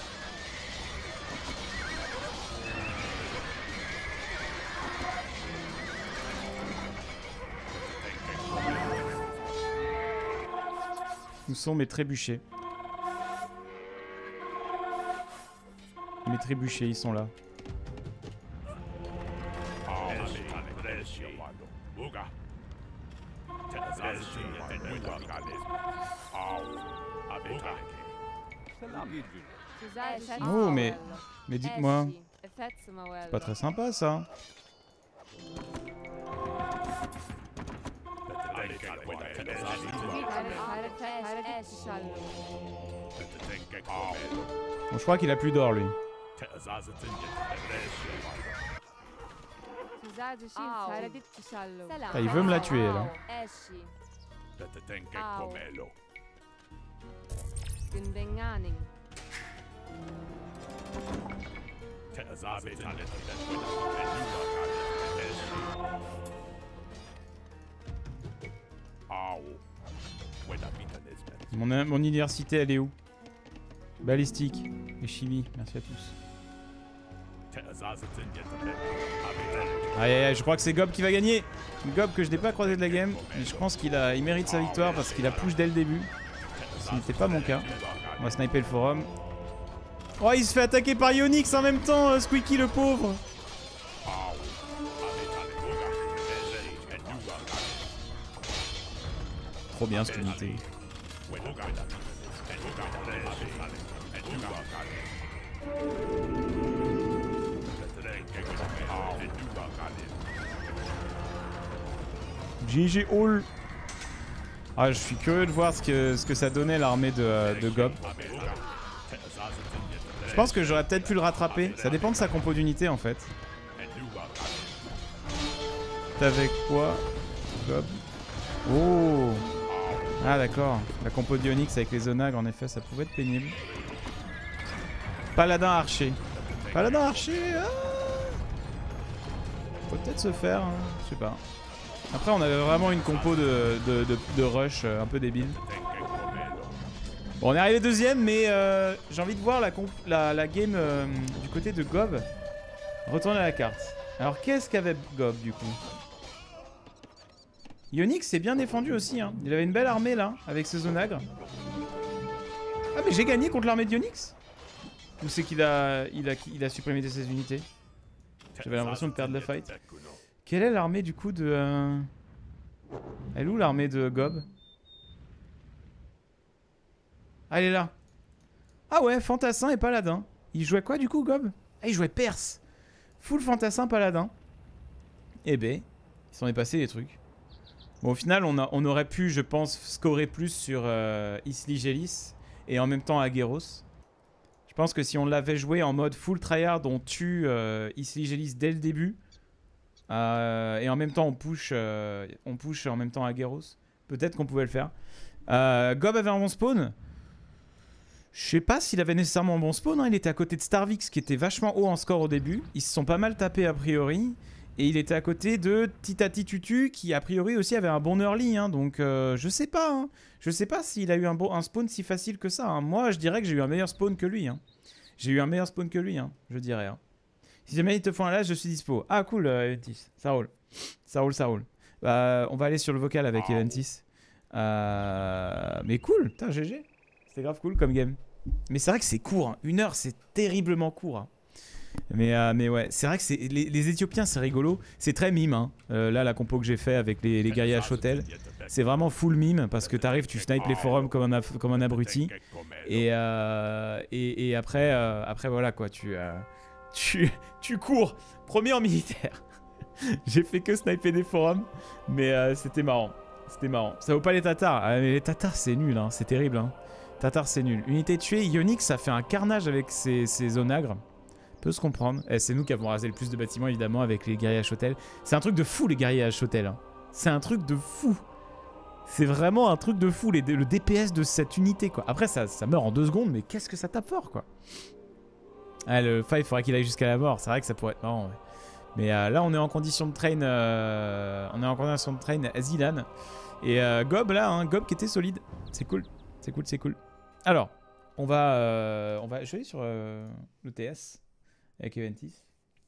Où sont mes trébuchets? Mes trébuchets, ils sont là. Oh mais, mais dites-moi, c'est pas très sympa ça. Bon, je crois qu'il a plus d'or lui. Ah, il veut me la tuer là. Mon, mon université elle est où? Balistique et chimie, merci à tous. Aïe aïe aïe, je crois que c'est Gob qui va gagner. Gob que je n'ai pas croisé de la game, mais je pense qu'il a, il mérite sa victoire parce qu'il a push dès le début. Ce n'était pas mon cas. On va sniper le forum. Oh, il se fait attaquer par Yonix en même temps, euh, Squeaky le pauvre. Trop bien cette unité. G G all. Ah, je suis curieux de voir ce que, ce que ça donnait l'armée de, de Gob. Je pense que j'aurais peut-être pu le rattraper. Ça dépend de sa compo d'unité en fait. T'es avec quoi, Gob? Oh. Ah d'accord. La compo d'Ionix avec les Zonag, en effet, ça pouvait être pénible. Paladin archer. Paladin archer. Ah, faut peut-être se faire, hein. Je sais pas. Après, on avait vraiment une compo de, de, de, de rush euh, un peu débile. Bon, on est arrivé deuxième, mais euh, j'ai envie de voir la, la, la game euh, du côté de Gob. Retourner à la carte. Alors, qu'est-ce qu'avait Gob, du coup? Yonix s'est bien défendu aussi, hein. Il avait une belle armée, là, avec ses onagres. Ah, mais j'ai gagné contre l'armée de Yonix? Ou c'est qu'il a, il a, il a supprimé ses unités? J'avais l'impression de perdre la fight. Quelle est l'armée, du coup, de... Euh... Elle est où, l'armée de Gob? Ah, elle est là. Ah ouais, Fantassin et Paladin. Il jouait quoi, du coup, Gob? Ah, il jouait Perse. Full Fantassin, Paladin. Eh ben, il s'en est passé des trucs. Bon, au final, on, a, on aurait pu, je pense, scorer plus sur euh, Isli Gélis et en même temps Agueros. Je pense que si on l'avait joué en mode full tryhard, on tue euh, Isli Gélis dès le début. Euh, et en même temps, on push, euh, on push en même temps Agueros. Peut-être qu'on pouvait le faire. Euh, Gob avait un bon spawn. Je sais pas s'il avait nécessairement un bon spawn. Hein. Il était à côté de Starvix qui était vachement haut en score au début. Ils se sont pas mal tapés a priori. Et il était à côté de Titati Tutu qui a priori aussi avait un bon early. Hein. Donc euh, je sais pas. Hein. Je sais pas s'il a eu un, bon, un spawn si facile que ça. Hein. Moi je dirais que j'ai eu un meilleur spawn que lui. Hein. J'ai eu un meilleur spawn que lui. Hein. Je dirais. Hein. Si jamais ils te font un live, je suis dispo. Ah cool euh, Eventis. Ça roule. Ça roule, ça roule. Bah, on va aller sur le vocal avec Eventis. Euh, mais cool. Putain G G. C'est grave cool comme game. Mais c'est vrai que c'est court. Hein. Une heure, c'est terriblement court. Hein. Mais, euh, mais ouais, c'est vrai que les, les Éthiopiens, c'est rigolo. C'est très mime. Hein. Euh, là, la compo que j'ai fait avec les, les guerriers H-Hotel, c'est vraiment full mime parce que t'arrives, tu snipes les forums comme un, comme un abruti. Et, euh, et, et après, euh, après, voilà quoi, tu, euh, tu, tu cours. Premier en militaire. J'ai fait que sniper des forums, mais euh, c'était marrant. C'était marrant. Ça vaut pas les Tatars. Ah, mais les Tatars, c'est nul. Hein. C'est terrible. Hein. Tatar c'est nul. Unité tuée, Yonix ça fait un carnage avec ses, ses onagres. Peut se comprendre. Eh, c'est nous qui avons rasé le plus de bâtiments évidemment avec les guerriers H-Hotel. C'est un truc de fou les guerriers H-Hotel. Hein. C'est un truc de fou. C'est vraiment un truc de fou les, le D P S de cette unité quoi. Après ça, ça meurt en deux secondes mais qu'est-ce que ça tape fort quoi. Ah, le fight il faudrait qu'il aille jusqu'à la mort. C'est vrai que ça pourrait être marrant. Ouais. Mais euh, là on est en condition de train. Euh, on est en condition de train Zilan. Et euh, Gob là, hein, Gob qui était solide. C'est cool. C'est cool, c'est cool. Alors, on va, euh, on va, je vais aller sur euh, le T S avec Eventis.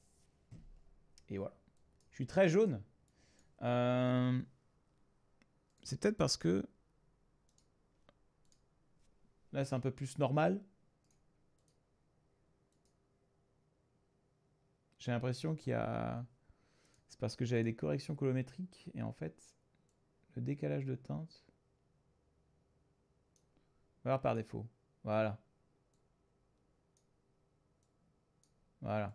Et voilà. Je suis très jaune. Euh, c'est peut-être parce que là, c'est un peu plus normal. J'ai l'impression qu'il y a... C'est parce que j'avais des corrections colométriques et en fait, le décalage de teinte va par défaut. Voilà. Voilà.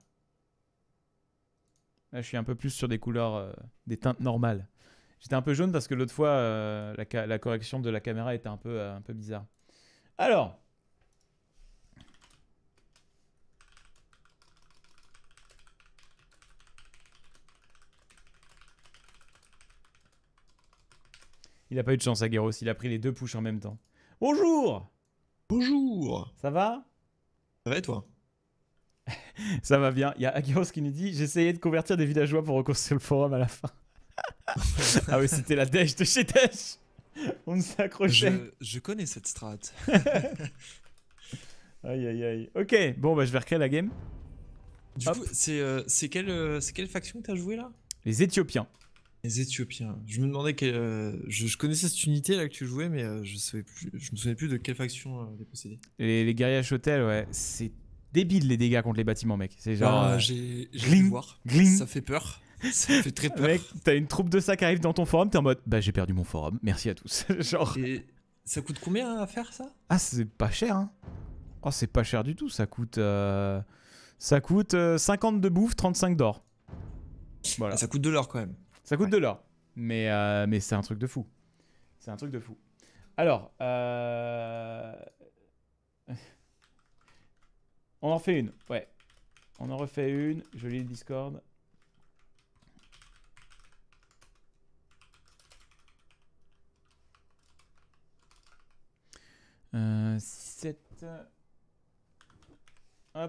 Là, je suis un peu plus sur des couleurs, euh, des teintes normales. J'étais un peu jaune parce que l'autre fois, euh, la, la correction de la caméra était un peu, euh, un peu bizarre. Alors. Il a pas eu de chance, Agueros. Il a pris les deux pushs en même temps. Bonjour. Bonjour. Ça va? Ça va et toi? Ça va bien. Il y a Agueros qui nous dit « J'essayais de convertir des villageois pour reconstruire le forum à la fin. » Ah oui, c'était la dèche de chez dèche. On s'accrochait. Je, je connais cette strat. Aïe, aïe, aïe. Ok, bon, bah je vais recréer la game. Du Hop. coup, c'est euh, quelle, euh, quelle faction que t'as joué là? Les Éthiopiens. Les Éthiopiens. Je me demandais quelle, euh, je, je connaissais cette unité là que tu jouais, mais euh, je savais plus, je me souvenais plus de quelle faction euh, les possédait. Les, les guerriers H-Hotel, ouais. C'est débile les dégâts contre les bâtiments, mec. C'est genre. Ah, euh, j'ai gling, pu voir. gling. Ça fait peur. Ça fait très peur. Mec, t'as une troupe de ça qui arrive dans ton forum, t'es en mode bah j'ai perdu mon forum, merci à tous. Genre. Et ça coûte combien à faire ça? Ah, c'est pas cher, hein. Oh, c'est pas cher du tout, ça coûte. Euh... Ça coûte euh, cinquante de bouffe, trente-cinq d'or. Voilà. Ah, ça coûte de l'or quand même. Ça coûte ouais. de l'or. Mais, euh, mais c'est un truc de fou. C'est un truc de fou. Alors, euh... on en refait une. Ouais. On en refait une. Je lis le Discord. Euh, sept. Hop.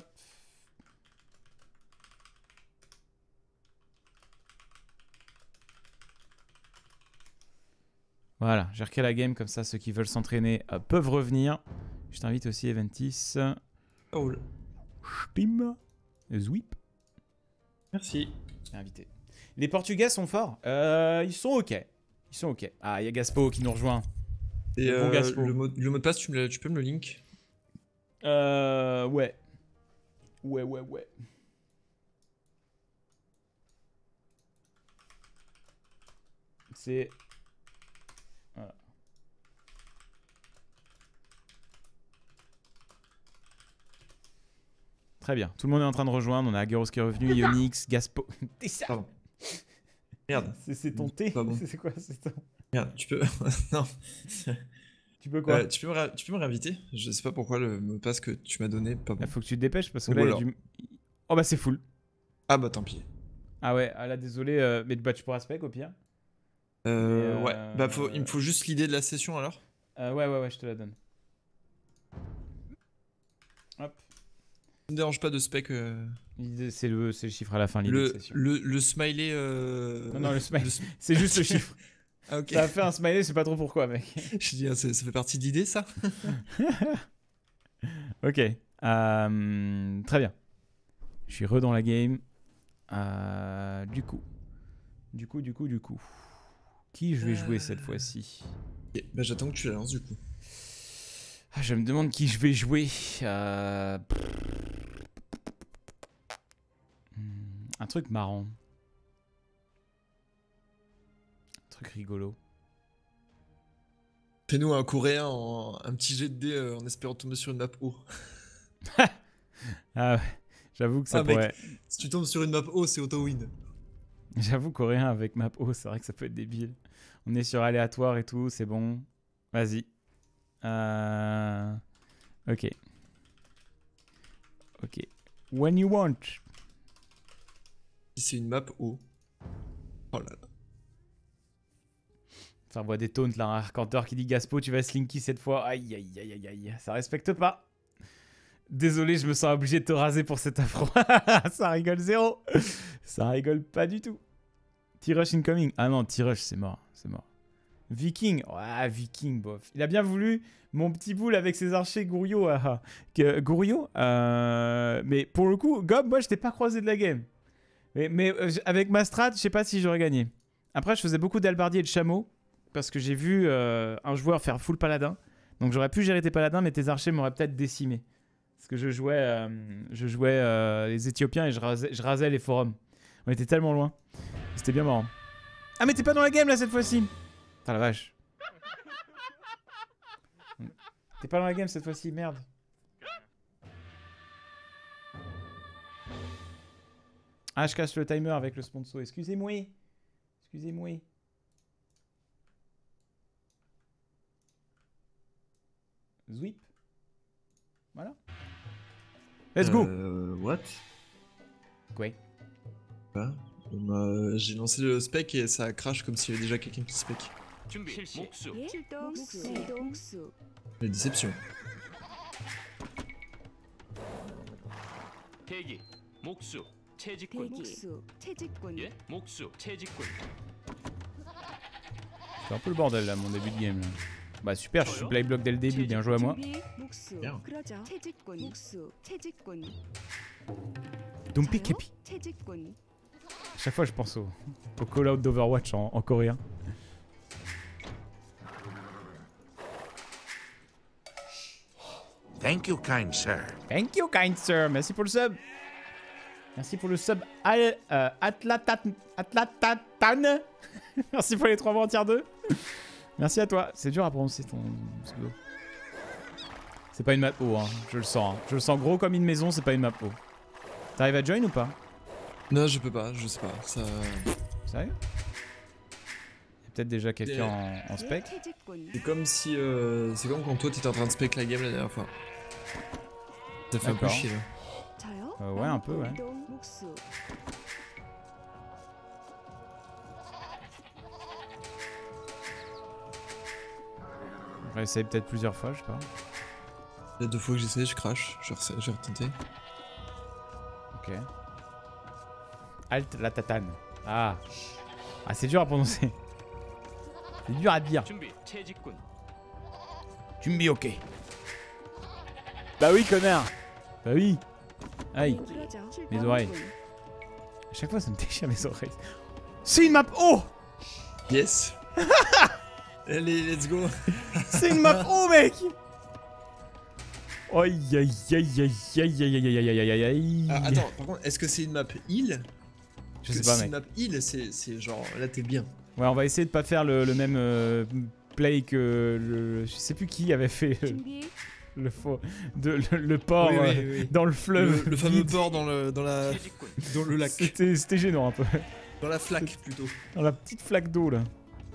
Voilà, j'ai recalé la game, comme ça ceux qui veulent s'entraîner euh, peuvent revenir. Je t'invite aussi Eventis. Oh. Spim. Zwip. Merci. Invité. Les Portugais sont forts. Euh, ils sont ok. Ils sont ok. Ah, il y a Gaspo qui nous rejoint. Et Le bon euh, Gaspo. le, mot, le mot de passe, tu, me le- tu peux me le link? Euh, ouais. Ouais, ouais, ouais. C'est... Voilà. Très bien. Tout le monde est en train de rejoindre. On a Agueros qui est revenu, Ionix, Gaspo... T'es ça. Pardon. Merde. C'est ton thé. Pas bon. C'est quoi? C'est ton... Merde, tu peux... non. Tu peux quoi? Euh, tu, peux me ré- tu peux me réinviter? Je sais pas pourquoi le mot de passe que tu m'as donné, pas bon. Il faut que tu te dépêches parce que Ou là, il y a alors. du... Oh bah c'est full. Ah bah tant pis. Ah ouais, ah là désolé, euh, mais bah, tu pourras spec au pire. Euh, Mais, ouais. euh, Bah faut, il me faut juste l'idée de la session alors. Euh, ouais, ouais, ouais, je te la donne. Hop. Ça me dérange pas de spec. euh, L'idée, C'est le, c'est le chiffre à la fin, l'idée de Le, session. le, le smiley. euh, Non, non, le smiley. le sm- C'est juste le chiffre. Ah ok. Ça a fait un smiley, je sais pas trop pourquoi, mec. Je dis, ah, ça, ça fait partie de l'idée ça? Ok. Euh, très bien. Je suis re dans la game. Euh, du coup. Du coup, du coup, du coup. Qui je vais jouer cette fois-ci? Ok, bah j'attends que tu la lances du coup. Ah, je me demande qui je vais jouer. Euh... Hmm, Un truc marrant. Un truc rigolo. Fais-nous un coréen, en, un petit jet de dés euh, en espérant tomber sur une map haut. Ah ouais. J'avoue que ça Ah, mec. pourrait... Si tu tombes sur une map haut, c'est auto-win. J'avoue coréen avec map O, c'est vrai que ça peut être débile. On est sur aléatoire et tout, c'est bon. Vas-y. Euh... Ok. Ok. When you want. Si c'est une map haut. Oh là là. Ça envoie des taunts là, un Arcanteur qui dit Gaspo, tu vas slinky cette fois. Aïe aïe aïe aïe aïe. Ça respecte pas. Désolé, je me sens obligé de te raser pour cet affront. Ça rigole zéro. Ça rigole pas du tout. T-Rush incoming. Ah non, T-Rush, c'est mort. C'est mort. Viking. Ouais, Viking, bof. Il a bien voulu mon petit boule avec ses archers Gouriot. Ah, ah. Que- Gouriot euh, Mais pour le coup, Gob, moi, je t'ai pas croisé de la game. Mais, mais euh, avec ma strat, je sais pas si j'aurais gagné. Après, je faisais beaucoup d'albardier et de chameau. Parce que j'ai vu euh, un joueur faire full paladin. Donc j'aurais pu gérer tes paladins, mais tes archers m'auraient peut-être décimé. Parce que je jouais, euh, je jouais euh, les Éthiopiens et je rasais, je rasais les forums. On était tellement loin. C'était bien marrant. Ah mais t'es pas dans la game là cette fois-ci. Putain la vache. T'es pas dans la game cette fois-ci, merde. Ah je casse le timer avec le sponsor. Excusez-moi. Excusez-moi. Zwip. Voilà. Let's go. Euh, what? Quoi? Quoi? On m'a- J'ai lancé le spec et ça crash comme s'il y avait déjà quelqu'un qui spec. 준비 목수 출동 목수 목수 La déception. 대기 목수 채직군 목수 채직군 예 목수 채직군 C'est un peu le bordel là, mon début de game là. Bah super, je suis playblock dès le début, bien joué à moi. 준비 목수 Bien. 그러죠 채직군 목수 채직군 Dumpy 저요? Kepi. 채직군 Chaque fois je pense au, au call out d'Overwatch en, en coréen. Thank you, kind sir. Thank you kind sir, merci pour le sub. Merci pour le sub Al, euh, Atlatan, Atlatan. Merci pour les trois mois en tier deux. Merci à toi, c'est dur à prononcer ton pseudo. C'est pas une map haut, hein. Je le sens. Hein. Je le sens gros comme une maison, c'est pas une map haut. T'arrives à join ou pas? Non, je peux pas, je sais pas. Ça. Sérieux? Y'a peut-être déjà quelqu'un en, en spec. 채직군 C'est comme si. euh, C'est comme quand toi t'étais en train de spec la game la dernière fois. Ça fait un peu D'accord. chier là. 저요? Euh, ouais, un peu, ouais. 이동 목수 On va essayer peut-être plusieurs fois, je sais pas. Il y a deux fois que j'ai essayé, je crash. J'ai re- j'ai retenté. Ok. Alt la tatane. Ah. Ah, c'est dur à prononcer. C'est dur à dire. 준비 채직군. 준비 ok. Bah oui, connard. Bah oui. Aïe. 그러죠. mes oreilles. 출동군. À chaque fois, ça me déchire les oreilles. C'est une map. Oh, Yes. Allez, let's go. c'est une map. Oh, mec. Aïe, aïe, aïe, aïe, aïe, aïe, aïe, aïe, aïe, aïe, aïe. Ah, attends, par contre, est-ce que c'est une map heal? Je sais Parce que pas, si mec. c'est une map heal, c'est c'est genre, là t'es bien. Ouais, on va essayer de pas faire le, le même euh, play que le. Je sais plus qui avait fait le, 준비. le faux. De, le, le port Oui, oui, euh, oui, oui. dans le fleuve. Le, le fameux vide. port dans le, dans la, 채직군. dans le lac. C'était c'était gênant un peu. Dans la flaque plutôt. Dans la petite flaque d'eau là.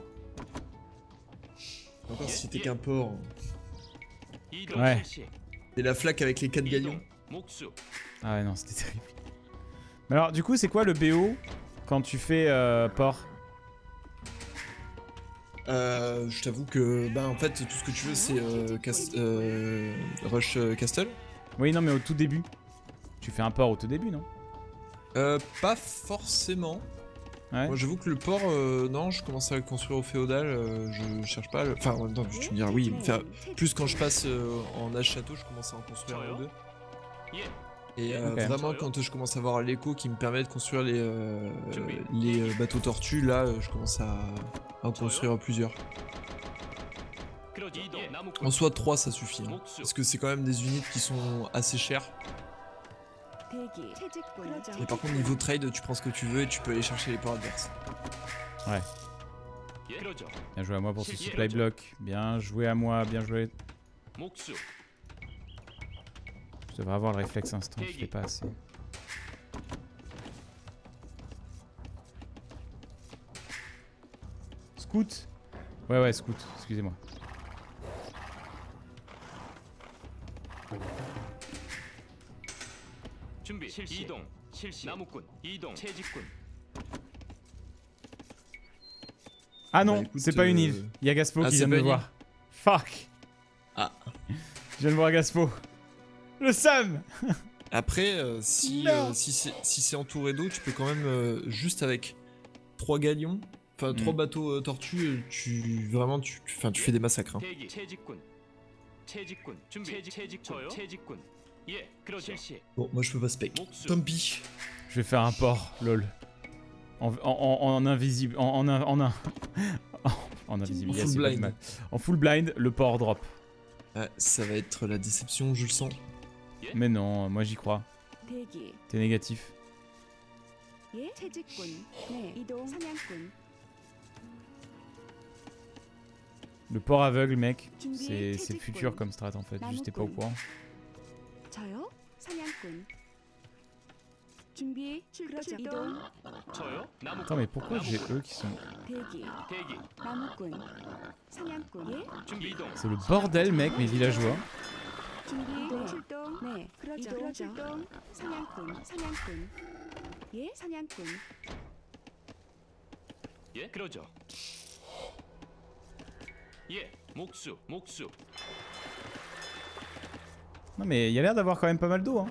Encore si c'était qu'un port. 이동 Ouais. 실시. C'est la flaque avec les quatre 이동. galions. 목수. Ah ouais, non, c'était terrible. Mais alors, du coup, c'est quoi le B O quand tu fais euh, port? Euh, je t'avoue que, bah en fait, tout ce que tu veux, c'est euh, cas- euh, Rush euh, Castle. Oui, non, mais au tout début. Tu fais un port au tout début, non? Euh, pas forcément. Ouais. Moi, j'avoue que le port, euh, non, je commence à le construire au féodal. euh, je cherche pas. à le- Enfin, en même temps, tu me diras, oui. Enfin, plus quand je passe euh, en âge château, je commence à en construire un ou deux. 예. Et euh, Ok. vraiment, quand je commence à avoir l'écho qui me permet de construire les, euh, les euh, bateaux tortues, là, euh, je commence à, à en construire plusieurs. 그러지. 이동. 나무꾼. En soi, trois, ça suffit. hein. 목수. Parce que c'est quand même des unités qui sont assez chères. 대기. 채직군. 그러죠. Et par contre, niveau trade, tu prends ce que tu veux et tu peux aller chercher les ports adverses. 예. 그러죠. Bien joué à moi pour ce 예, supply 그러죠. block. Bien joué à moi, bien joué. 목수. Je devrais avoir le réflexe instant, je l'ai pas assez. Scout. Ouais, ouais, scout, excusez-moi. 준비 실시. 이동 실시. 나무꾼. 이동 채직군. Ah non, Bah, écoute, c'est pas une euh, île. Il y a Gaspo ah, qui c'est vient de pas me une voir. Fuck. Ah. Je viens de voir Gaspo. Le seum. Après, euh, si, Non. euh, si c'est si c'est entouré d'eau, tu peux quand même, euh, juste avec trois galions, enfin Mm. trois bateaux euh, tortues, euh, tu vraiment tu, tu, enfin, tu fais des massacres. hein. 대기 채직군. 채직군. 준비 채직 채직군. 채직군. 예. 그러죠. 실시. Bon, moi je peux pas spec. 목수. Tant pis. Je vais faire un port, lol. En, en, en, en invisible. En, en, un- en, un- en invisible. En yes, full c'est pas blind. mal. En full blind, le port drop. Ouais, ça va être la déception, je le sens. Mais non, moi j'y crois. 대기. T'es négatif. 예. 채직군. 네. 이동. 사냥꾼. Le port aveugle, mec, 준비. c'est c'est le 채직군. futur comme strat en fait. Juste t'es pas au courant. 저요. 사냥꾼. 준비. 출동. 이동. 저요. 나무꾼. Attends, mais pourquoi j'ai eux qui sont. 대기. 대기. 나무꾼. 사냥꾼. 예. 준비 이동. C'est le bordel, mec, mes villageois. 준비. 이동. 출동. 네. 그러죠. 이동. 출동. 사냥꾼. 사냥꾼. 예. 사냥꾼. 예. 그러죠. 예. 목수. 목수. Non, mais il y a l'air d'avoir quand même pas mal d'eau, hein.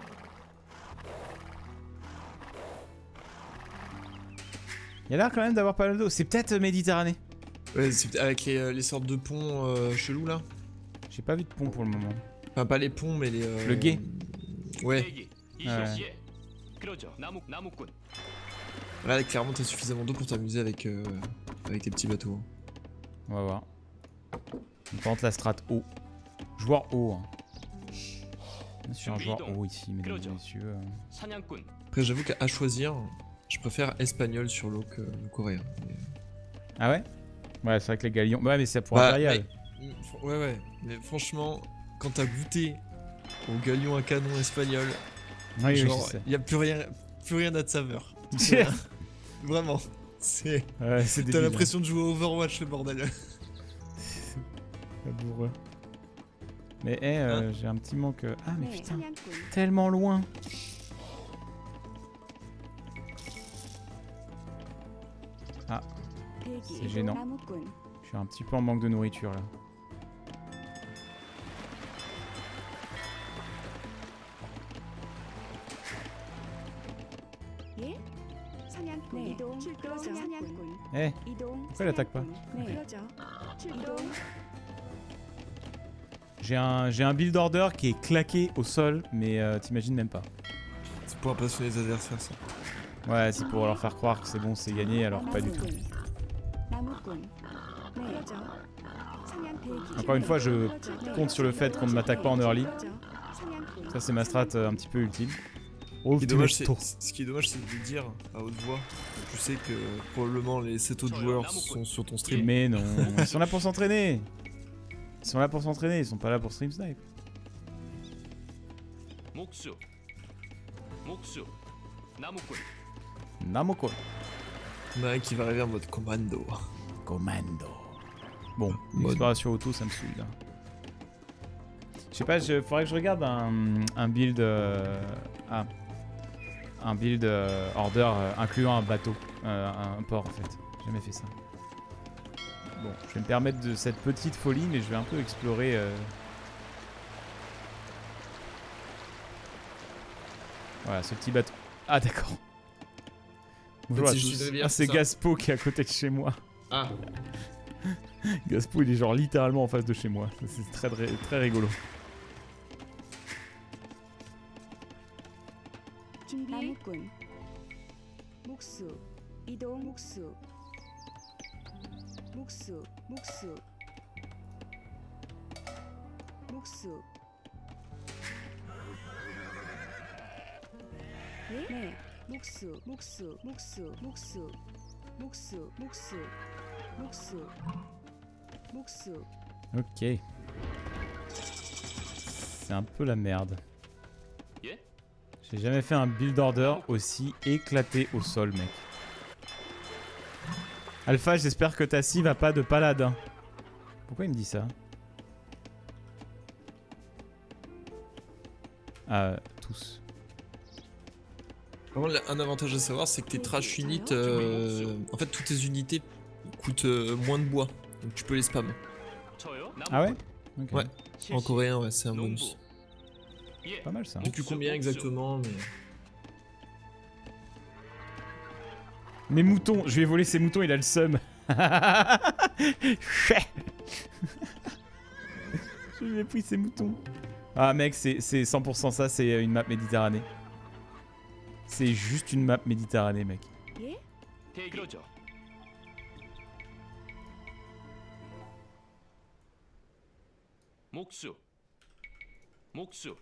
Il y a l'air quand même d'avoir pas mal d'eau. C'est peut-être Méditerranée. Ouais, c'est avec les, euh, les sortes de ponts euh, chelous là. J'ai pas vu de pont pour le moment. Enfin, pas les ponts, mais les. euh, Le gué. Ouais. 대기. 이동. 네. 예. 그러죠. 나무 나무꾼. Là, clairement, t'as suffisamment d'eau pour t'amuser avec, euh, avec tes petits bateaux. On va voir. On tente la strat haut. Joueur haut, hein. Je suis un joueur haut ici, mesdames et messieurs. euh. 사냥꾼. Après, j'avoue qu'à choisir, je préfère espagnol sur l'eau que le coréen. Mais- Ah ouais? Ouais, c'est vrai que les galions. Ouais, mais c'est pour Bah, Impérial. mais- mm, Ouais, ouais. Mais franchement, quand t'as goûté au galion à canon espagnol, Oui, oui, je genre, sais. y a plus rien, plus rien à de saveur. Vraiment. C'est. Ouais, c'est T'as débile, l'impression de jouer à Overwatch, le bordel. hein. Laboureux. Mais eh, euh, Hein j'ai un petit manque. euh, Ah, mais 네. putain, 사냥꾼. tellement loin. 대기. C'est gênant. 나무꾼. Je suis un petit peu en manque de nourriture là. 예. 사냥꾼. 이동. 출동. 사냥꾼. Eh, 이동. pourquoi elle attaque pas? 사냥꾼. 네. 그러죠. 이동. J'ai un, j'ai un build order qui est claqué au sol, mais euh, t'imagines même pas. C'est pour impressionner les adversaires, ça. Ouais, c'est pour leur faire croire que c'est bon, c'est gagné, alors pas du tout. 나무꾼. 네. 그러죠. 사냥 대기. Encore une fois, je 그러죠. compte sur le fait qu'on ne m'attaque pas en early. 그러죠. 사냥꾼. Ça, c'est ma strat euh, un petit peu ultime. Oh, Ce qui est dommage, c'est, tôt. ce qui est dommage, c'est de le dire à haute voix. Tu sais que probablement les sept autres joueurs sont sur ton stream. Mais non, ils sont là pour s'entraîner. Ils sont là pour s'entraîner, ils sont pas là pour stream snipe. 목수. 목수. 나무꾼. Namoko. Il y en a un qui va arriver en mode commando. Commando. Bon, Mode. exploration auto, ça me saoule là. Je sais pas, il faudrait que je regarde un, un build. Euh, ah. Un build euh, order euh, incluant un bateau, euh, un port en fait. J'ai jamais fait ça. Bon, je vais me permettre de cette petite folie, mais je vais un peu explorer. Euh... Voilà, ce petit bateau. Ah, d'accord. Bonjour à c'est tous. juste rivière, Ah, c'est ça. Gaspo qui est à côté de chez moi. Ah, Gaspo, il est genre littéralement en face de chez moi. C'est très, très, très rigolo. 준비. 나무꾼. 목수. 이동. 목수. 목수. 목수. 목수. 예? 네. 목수. 목수. 목수. 목수. 목수. 목수. 목수. 목수. Ok. C'est un peu la merde. 예? J'ai jamais fait un build order aussi éclaté au sol, mec. Alpha, j'espère que ta scie va pas de paladin. Pourquoi il me dit ça? Ah, tous. vraiment, un avantage à savoir, c'est que tes trash units, euh, en fait, toutes tes unités coûtent euh, moins de bois. Donc tu peux les spam. 저요? Ah ouais? Ok. Ouais. 실시. En coréen, ouais, c'est un 농부. bonus. 예. Pas mal ça. Je sais plus combien exactement, mais. Mes moutons, je lui ai volé ses moutons, il a le seum. Chais. Je lui ai pris ses moutons. Ah mec, c'est c'est cent pour cent ça, c'est une map Méditerranée. C'est juste une map Méditerranée, mec. 예? 대기. 그러죠. 목수. 목수.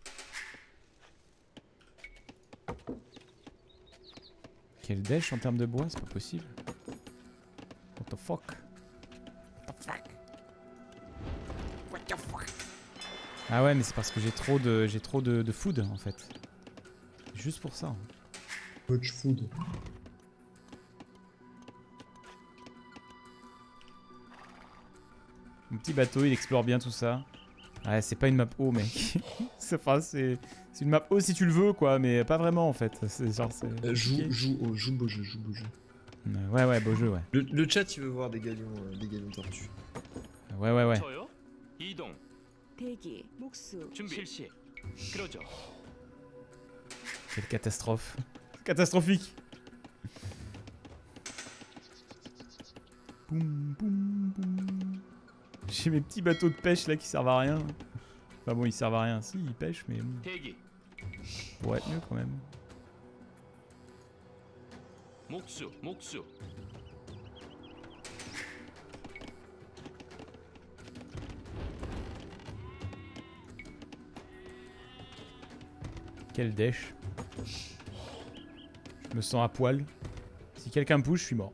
Quel dash en termes de bois, c'est pas possible. What the fuck? Ah ouais, mais c'est parce que j'ai trop de j'ai trop de, de food en fait. Juste pour ça. Coach food. Mon petit bateau, il explore bien tout ça. Ouais, c'est pas une map haut, mec. c'est enfin, c'est c'est une map haut si tu le veux, quoi, mais pas vraiment en fait. C'est genre c'est. Euh, joue, compliqué. joue, oh, joue beau jeu, joue beau jeu. Ouais, ouais, beau jeu, ouais. Le, le chat, il veut voir des galions, euh, des galions tortues. Ouais, ouais, ouais. 저요? 이동. 대기. 목수. 준비. 실시. 그러죠. Quelle catastrophe. Catastrophique. Boum, boum, boum. J'ai mes petits bateaux de pêche là qui servent à rien. Enfin bon, ils servent à rien. Si, ils pêchent, mais bon, 대기. pourrait être mieux quand même. 목수. 목수. Quel dash. Je me sens à poil. Si quelqu'un me pousse, je suis mort.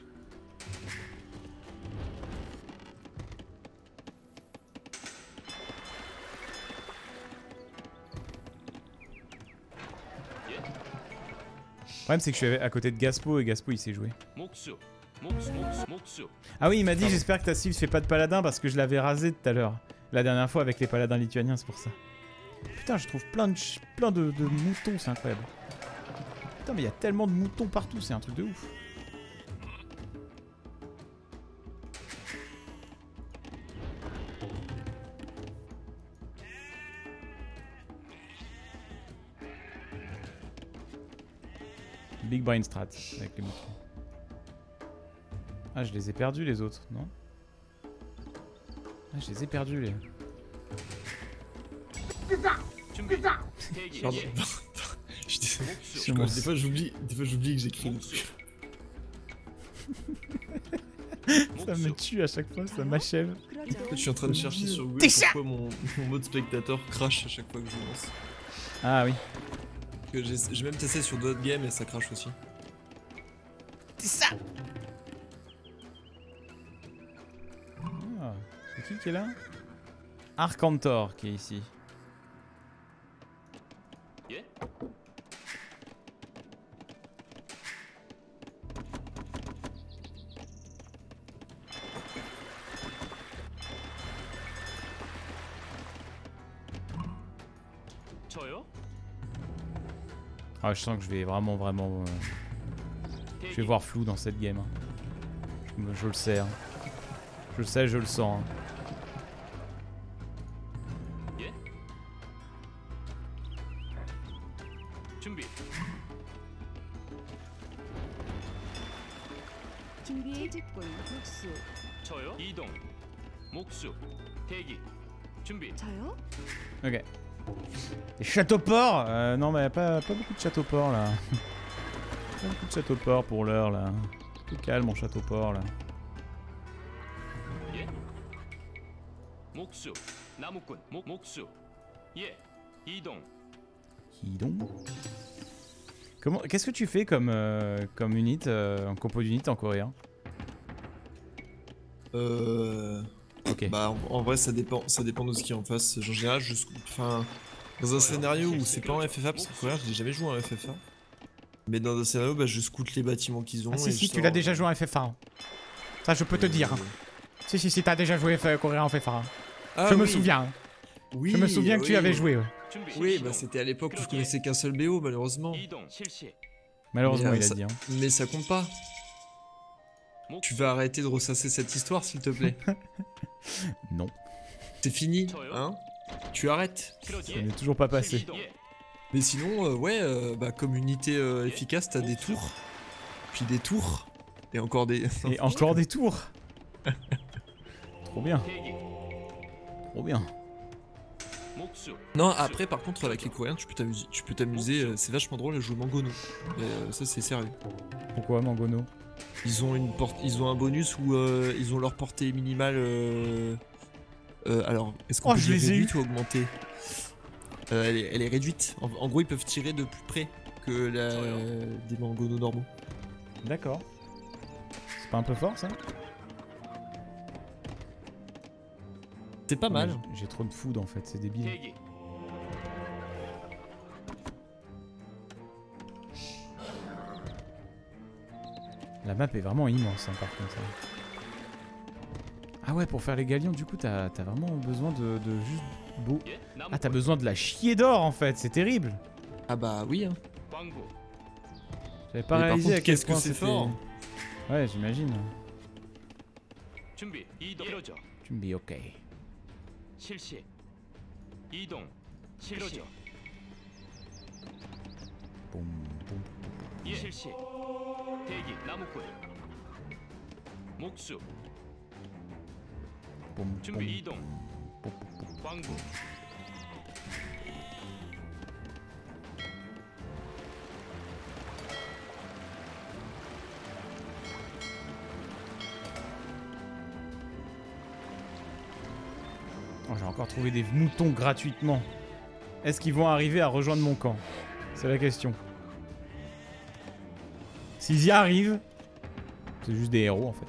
Le problème c'est que je suis à côté de Gaspo et Gaspo il sait jouer. 목수. 목수. 목수. 목수. Ah oui, il m'a dit j'espère que ta cible fait pas de paladin parce que je l'avais rasé tout à l'heure. La dernière fois avec les paladins lituaniens, c'est pour ça. Putain, je trouve plein de, ch- plein de, de moutons, c'est incroyable. Putain, mais il y a tellement de moutons partout, c'est un truc de ouf. Big brain strat avec les moutons. Ah, je les ai perdus les autres, non? Ah, je les ai perdus les. 준비. 대기. Pardon. 예. Je suis désolé. C'est moi. Des fois j'oublie, des fois j'oublie que j'écris. 목수. Ça me tue à chaque fois, ça m'achève. 그러죠. Je suis en train de chercher sur Google T'es pourquoi mon, mon mode spectateur crash à chaque fois que je lance. Ah oui. Parce que j'ai j'ai même testé sur d'autres games et ça crache aussi. C'est ça. Ah, c'est qui qui est là? Arcantor qui est ici. 예. 저요? Ah, je sens que je vais vraiment, vraiment. euh, je vais 대기. voir flou dans cette game. hein. Je, me- je le sais. hein. Je le sais, je le sens. hein. 예. 준비. 준비. 채직군. 목수. 저요? 이동. 목수. 대기. 준비. 저요? Ok. Les châteaux ports euh, Non, mais pas, pas beaucoup de châteaux ports là. Pas beaucoup de châteaux ports pour l'heure là. Tout calme, mon château port là. 예. 목수. 나무꾼. 목 목수. 예. 이동. Qui donc Comment Qu'est-ce que tu fais comme, euh, comme unit, euh, en compo d'unit en coréen? Euh... Ok. Bah en, en vrai ça dépend, ça dépend de ce qui est en face. En général, je, enfin, dans un scénario où c'est pas en F F A, parce que je n'ai jamais joué en F F A. Mais dans un scénario, bah, je scoute les bâtiments qu'ils ont. Ah si et si, je tu sors- l'as déjà joué en F F A. hein. Ça je peux te dire. hein. Si si si, t'as déjà joué F- coréen en F F A. hein. Ah, je me oui. souviens. hein. Oui, Je me souviens que tu oui, avais oui. joué. ouais. 준비. Oui, bah c'était à l'époque où je connaissais qu'un seul B O malheureusement. 이동. 실시. Malheureusement, Mais, euh, il a ça- dit. hein. Mais ça compte pas. 목수. Tu vas arrêter de ressasser cette histoire s'il te plaît. Non, C'est fini, hein? Tu arrêtes. 그러지. ça n'est toujours pas passé. 이동. 예. Mais sinon, euh, ouais, euh, bah, comme unité euh, efficace, t'as des tours. Puis des tours. Et encore des. Et encore des tours. Trop bien, 대기. trop bien. 목수. Non, après, par contre, avec les Coréens, tu peux t'amuser. Tu peux t'amuser. euh, c'est vachement drôle à jouer Mangono. Et, euh, ça, c'est sérieux. Pourquoi Mangono? Ils ont une porte, ils ont un bonus où euh, ils ont leur portée minimale. Euh... euh, alors, est-ce qu'on Oh, peut je dire les ai réduite ou augmentée Euh, elle, est, elle est réduite. En, en gros, ils peuvent tirer de plus près que la, des Mangono normaux. D'accord. C'est pas un peu fort ça? C'est pas mal. Mais J'ai j'ai trop de food en fait, c'est débile. 대기. La map est vraiment immense hein, par contre. hein. Ah ouais, pour faire les galions, du coup, t'as t'as vraiment besoin de, de juste beau. 예. Ah, t'as 나무꾼. besoin de la chier d'or en fait, c'est terrible. Ah bah oui. Hein. 광부. J'avais pas Mais par réalisé contre, à quel qu'est-ce que point c'est c'était- fort. Ouais, j'imagine. 준비. 이동. 이러죠. Tu me dis ok. 실시. 이동. 실시. Boum, boum. 예. 실시. 대기. 나무꾼. 목수. Boum, 준비. boum, 이동. boum, boum. 광부. Oh, j'ai encore trouvé des moutons gratuitement. Est-ce qu'ils vont arriver à rejoindre mon camp? C'est la question. S'ils y arrivent, c'est juste des héros en fait.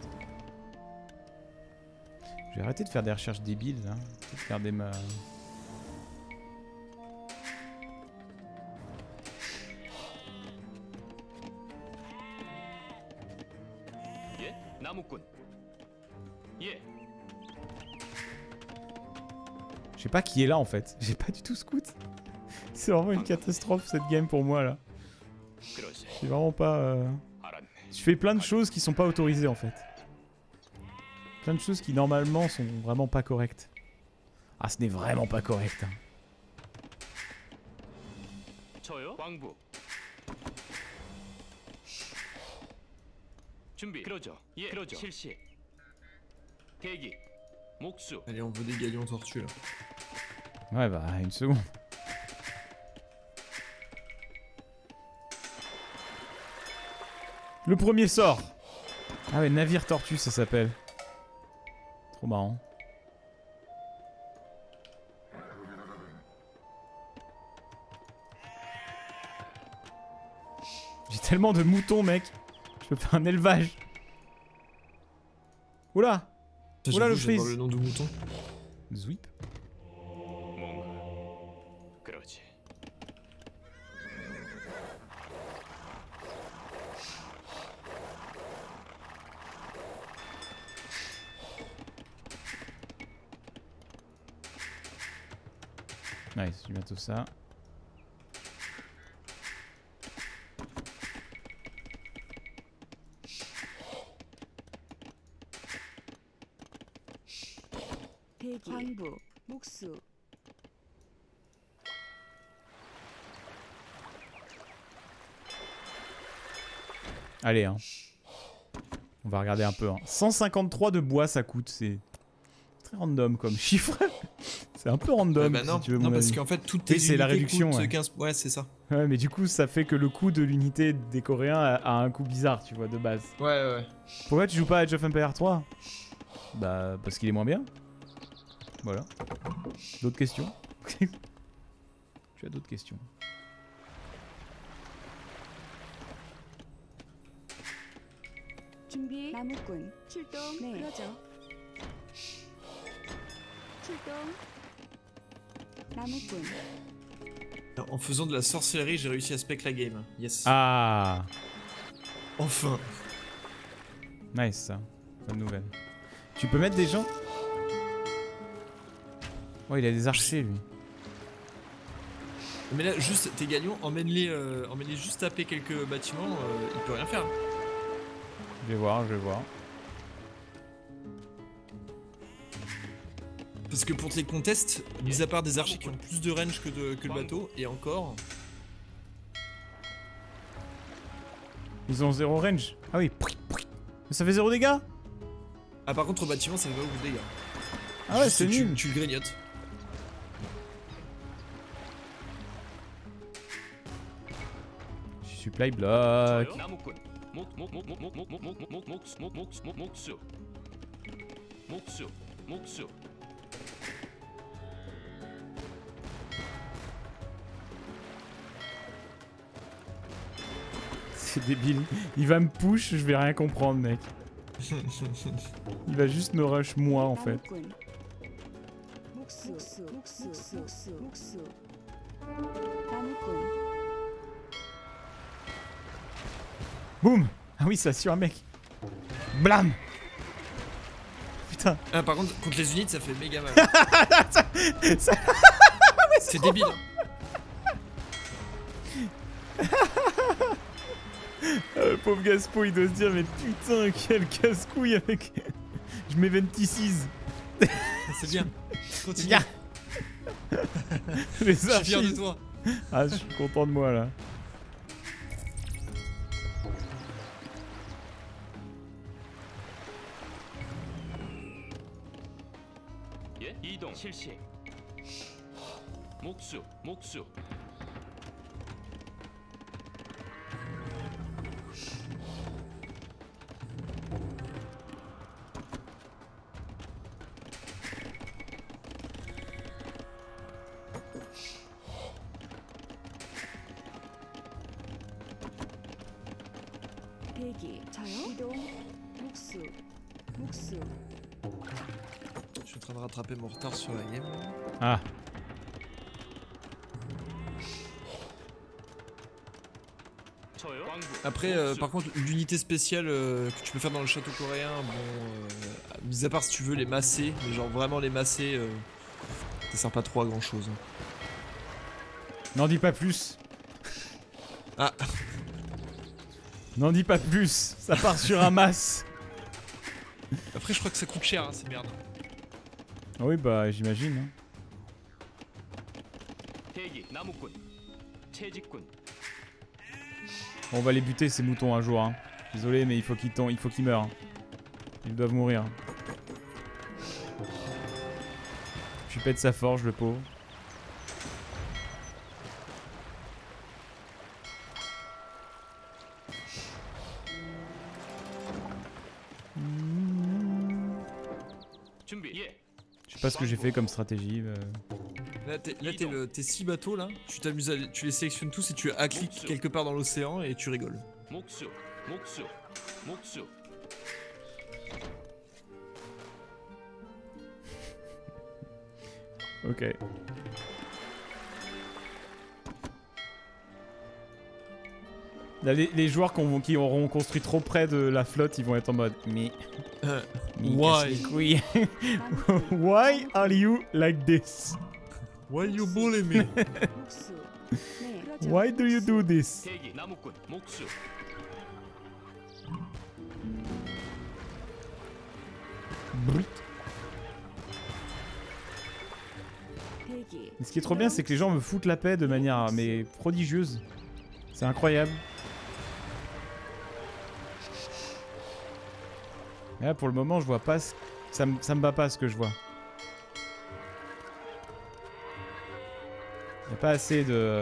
Je vais arrêter de faire des recherches débiles là. Peut-être garder ma... 예. 나무꾼. 예. Je sais pas qui est là en fait. J'ai pas du tout scout. C'est vraiment une catastrophe cette game pour moi là. 그러지. J'ai vraiment pas... euh, 알았네. Je fais plein de choses qui sont pas autorisées en fait. Plein de choses qui normalement sont vraiment pas correctes. Ah, ce n'est vraiment pas correct. hein. 저요? 광부. 준비. 그러죠. 예. 그러죠. 실시. 대기. 목수. Allez, on veut des galions tortues là. Ouais, bah, une seconde. Le premier sort. Ah ouais, navire tortue, ça s'appelle. Trop marrant. J'ai tellement de moutons, mec. Je peux faire un élevage. Oula. Putain, Oula, j'avoue, le je viens de voir freeze. le nom du mouton. Zwip. 뭔가 그러지. Nice, je mets tout ça. 대기 광부 목수 Allez, hein. On va regarder un peu. Hein. cent cinquante-trois de bois, ça coûte. C'est très random comme chiffre. C'est un peu random. Ouais, bah non, si tu veux non mon parce avis. qu'en fait, toutes Oui, tes c'est la unités réduction, coûtent ouais. quinze... Ouais, c'est ça. Ouais, mais du coup, ça fait que le coût de l'unité des Coréens a, a un coût bizarre, tu vois, de base. Ouais, ouais. Pourquoi tu joues pas à Age of Empires trois? Bah, parce qu'il est moins bien. Voilà. D'autres questions? Tu as d'autres questions? 준비 나무꾼 출동 네 그러죠 출동 나무꾼 En faisant de la sorcellerie, j'ai réussi à spec la game. Yes. Ah, Enfin. nice ça. Bonne nouvelle. Tu peux mettre des gens? Oh, il a des archers lui. Mais là, juste tes galions, emmène-les euh, emmène-les juste taper quelques bâtiments, euh, il peut rien faire. Je vais voir, je vais voir. Parce que pour te les contestes, mis à part des archers qui ont plus de range que, de, que le bateau, et encore. Ils ont zéro range. Ah oui. Mais ça fait zéro dégâts? Ah, par contre, au bâtiment, ça fait pas beaucoup de dégâts. Ah ouais, Juste, c'est tu, nul. tu le grignotes. Supply block. 나무꾼. 목목목목목목목목목목목목수. 목수. 목수. C'est débile. Il va me push, je vais rien comprendre, mec. Il va juste me rush moi, en fait. 나무꾼 목수 목수 목수 목수 목수 나무꾼 Boum. Ah oui, ça sur un mec. Blam. Putain. Ah, par contre, contre les unités, ça fait méga mal. Ça- C'est débile. Euh, le pauvre Gaspo, il doit se dire, mais putain, quel casse-couille avec... Je mets vingt-six. C'est bien. Continue. Bien. Les Je suis fier de archives. toi. Ah, je suis content de moi, là. 예? 이동 실시. 목수. 목수. 대기 저요 이동 목수 목수 Je suis en train de rattraper mon retard sur la game. Ah. 저요. 광부. Après, euh, 목수. par contre, l'unité spéciale euh, que tu peux faire dans le château coréen, bon, euh, mis à part si tu veux les masser, mais genre vraiment les masser, euh, ça sert pas trop à grand chose. N'en dis pas plus. Ah, N'en dis pas plus. Ça part sur un masse. après, je crois que ça coûte cher, hein, ces merdes. Ah oui, bah, j'imagine. Hein. 대기 나무꾼. 채직꾼. On va les buter, ces moutons, un jour. Hein. Désolé, mais il faut qu'ils tombent, il faut qu'ils meurent. Hein. Ils doivent mourir. s'occuper de sa forge, le pauvre. 준비. 예. Je sais pas ce que j'ai fait comme stratégie. euh. Là, t'es là, t'es le- t'es six bateaux là. Tu t'amuses, à les- tu les sélectionnes tous et tu cliques quelque part dans l'océan et tu rigoles. 목수. 목수. 목수. Ok. Là, les, les joueurs qu'on- qui auront construit trop près de la flotte, ils vont être en mode mais. Euh, mais Why? casse les couilles. 나무꾼, Why are you like this? Why you bully me? 목수. 네, 그러죠. Why do you do this? 대기. 나무꾼. 목수. Brut. 대기. Mais ce qui est trop bien, c'est que les gens me foutent la paix de manière mais prodigieuse. C'est incroyable. Et là, pour le moment, je vois pas. Ce... Ça, me- ça me bat pas ce que je vois. Y a pas assez de.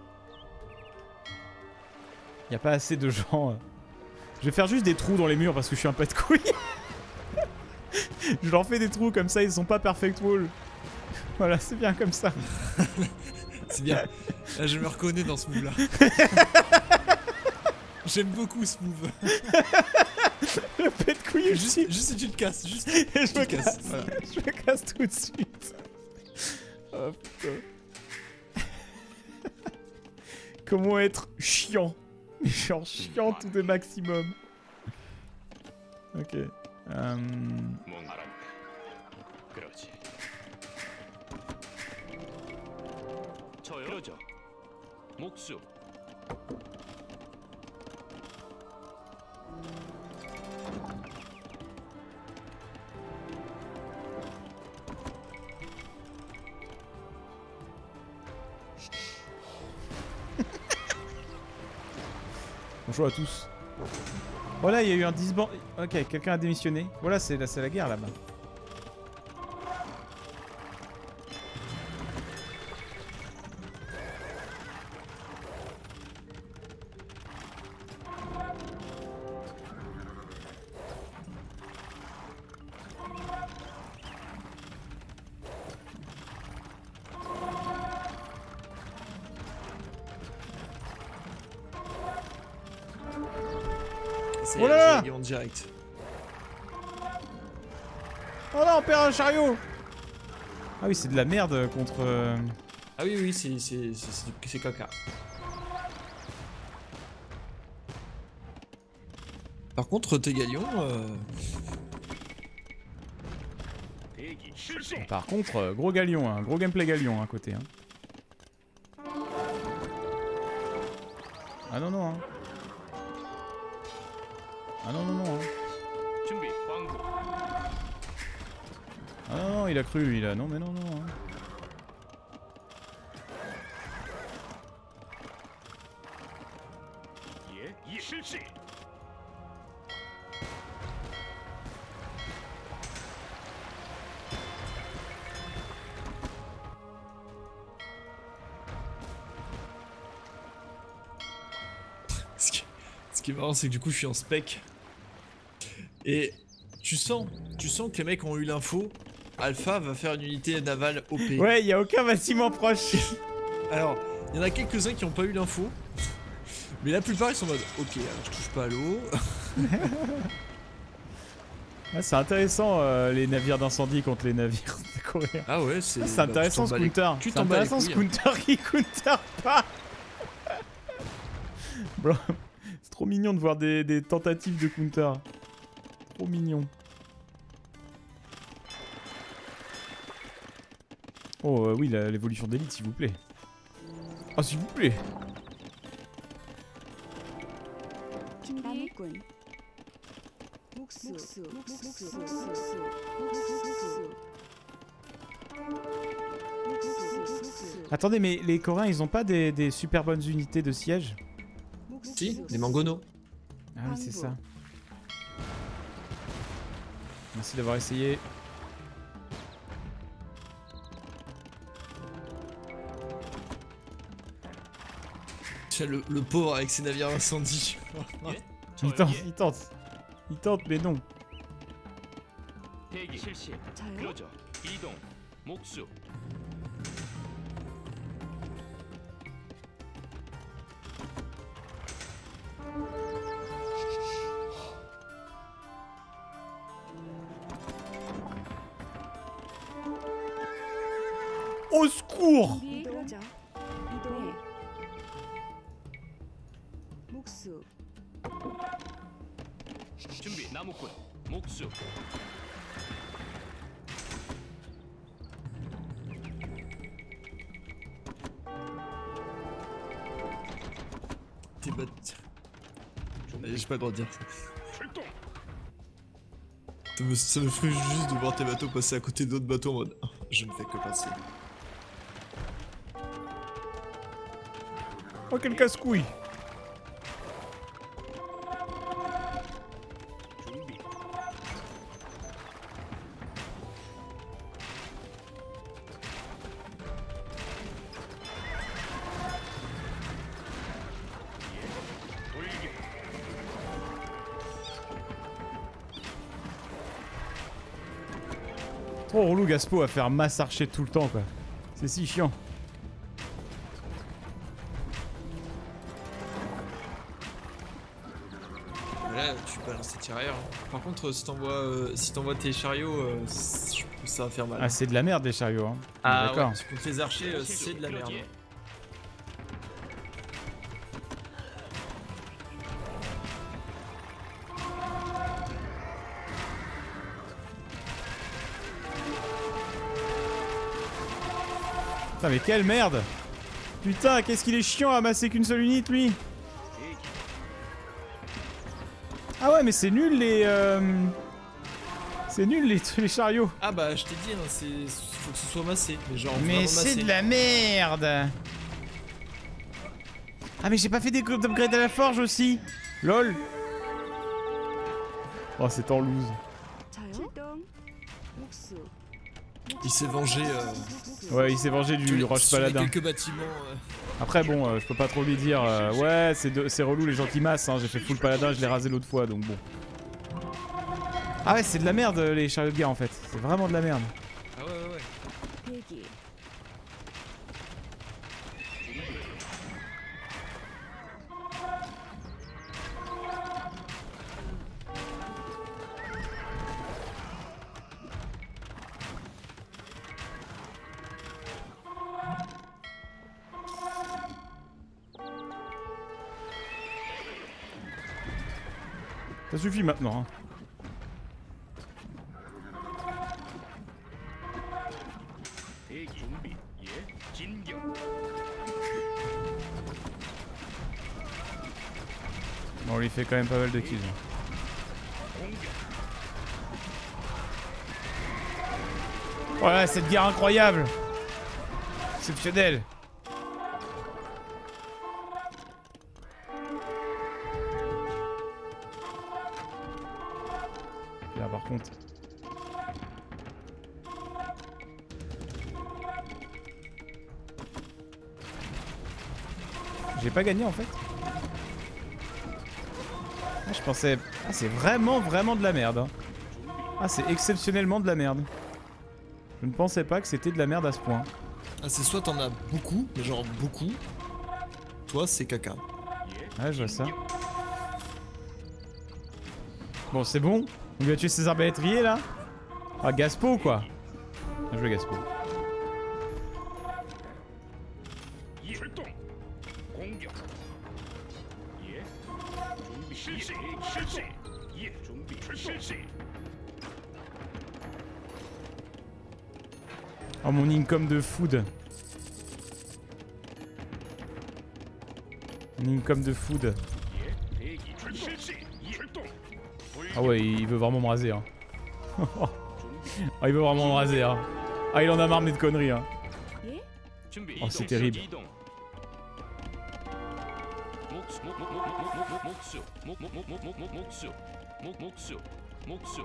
Y a pas assez de gens. euh. Je vais faire juste des trous dans les murs parce que je suis un peu de couille. Je leur fais des trous comme ça, ils sont pas perfect wall. Voilà, c'est bien comme ça. C'est bien. Là, je me reconnais dans ce move là. J'aime beaucoup ce move. Le pet de couille Juste, aussi. juste si tu te casses, juste. Et je tu me te casses, casse. voilà. Je me casse tout de suite. Oh putain. Comment être chiant. Genre chiant tout de maximum. Ok. Euh... 뭔 알았네. 그렇지. 저요. 그러죠. 목수. Bonjour à tous. Voilà, il y a eu un disband. Ok, quelqu'un a démissionné. Voilà, c'est la, c'est la guerre là-bas. C'est Oh là là je vais en direct. Oh non, on perd un chariot. Ah oui, c'est de la merde contre... euh, Ah oui, oui, c'est c'est- c'est- c'est du- c'est caca. Par contre, tes galions, euh, 대기. 실시. Par contre, euh, gros galion, hein, gros gameplay galion à côté. Hein. Ah non, non. Hein. Ah non, non, non. Hein. 준비. 광고. Ah non, non, il a cru, il a... Non, mais non, non. Hein. 예. 예. 실시. ce qui, ce qui est marrant, c'est que du coup, je suis en spec. Et tu sens, tu sens que les mecs ont eu l'info. Alpha va faire une unité navale O P. Ouais, il y a aucun bâtiment proche. Alors, il y en a quelques-uns qui n'ont pas eu l'info. Mais la plupart, ils sont en mode, ok, alors je touche pas à l'eau. Ah, c'est intéressant euh, les navires d'incendie contre les navires coréens. Ah ouais, c'est. Ah, c'est bah, intéressant tu ce t'en bats les- counter. Tu C'est t'en bats les intéressant ce couilles, hein. counter qui counter pas. Bro, c'est trop mignon de voir des, des tentatives de counter. Trop mignon. Oh euh, oui, la- l'évolution d'élite s'il vous plaît. Oh s'il vous plaît. 준비. 나무꾼. 목수. 목수. 목수. 목수. 목수. 목수. 목수. Attendez, mais les Coréens ils ont pas des, des super bonnes unités de siège? Si, les mangonos. Ah oui, c'est ça. Merci d'avoir essayé. C'est le, le pauvre avec ses navires incendies. 예, Il 저요. tente, 예, il tente. Il tente, mais non. 대기 실시. 저요? 그러죠. 이동. 목수. Au secours! 준비. 그러죠. 이동해. 목수. 준비. 나무꾼. 목수. T'es bête. J'ai pas le droit de dire ça. 출동. Ça me, ça me frustre juste de voir tes bateaux passer à côté d'autres bateaux en mode ah, je ne fais que passer. Oh, quel casse-couille! 준비. 돌격. Trop relou Gaspo à faire masse archer tout le temps quoi. C'est si chiant. Là, tu balances tes tirailleurs. Par contre, si t'envoies euh, si t'envoies tes chariots, euh, je pense que ça va faire mal. Ah, c'est de la merde les chariots hein. Ah, d'accord. ouais, contre les archers, euh, c'est de la merde. 예. Putain mais quelle merde! Putain, qu'est-ce qu'il est chiant à amasser qu'une seule unité lui! Ah ouais mais c'est nul les... Euh... C'est nul les, les chariots! Ah bah je t'ai dit, hein, c'est faut que ce soit massé. Mais genre Mais vraiment c'est massé. de la merde! Ah mais j'ai pas fait des upgrades à la forge aussi! LOL! Oh c'est en loose. 저요? 출동. 목수. Il s'est vengé. Euh, 목수. Ouais il s'est vengé du sur- Roche sur les Paladin. quelques bâtiments. euh. Après bon, euh, je peux pas trop lui dire, euh, ouais c'est de- c'est relou les gens qui massent, hein. J'ai fait full paladin, je l'ai rasé l'autre fois donc bon. Ah ouais c'est de la merde les chariots de guerre en fait, c'est vraiment de la merde. Ah ouais ouais ouais. 대기. Ça suffit maintenant. Hein. 대기. 준비. 예. 진격. Bon, on lui fait quand même pas mal de kills. 공격. Voilà cette guerre incroyable! Exceptionnelle! Là par contre. J'ai pas gagné en fait. Ah, je pensais... Ah c'est vraiment vraiment de la merde. Hein. Ah c'est exceptionnellement de la merde. Je ne pensais pas que c'était de la merde à ce point. Ah c'est soit t'en as beaucoup, mais genre beaucoup. Toi c'est caca. 예. Ouais je vois ça. Bon c'est bon. On lui a tué ses arbalétriers là. Ah Gaspo quoi. Bien joué Gaspo. 예. 출동. 공격. 예. 준비. 실시. 실시. 예. 준비. 실시. Oh mon income de food. Mon income de food. 예. 대기. 실시. 예. 출동. Ah ouais il veut vraiment me raser hein. 준비. Ah il veut vraiment me raser hein. Ah il en a marre de mes conneries hein. 예? 준비. 어, 이동. c'est terrible. 이동. 목수. 목, 목, 목, 목, 목, 목, 목, 목수. 목, 목, 목, 목, 목, 목, 목수. 목, 목수. 목수.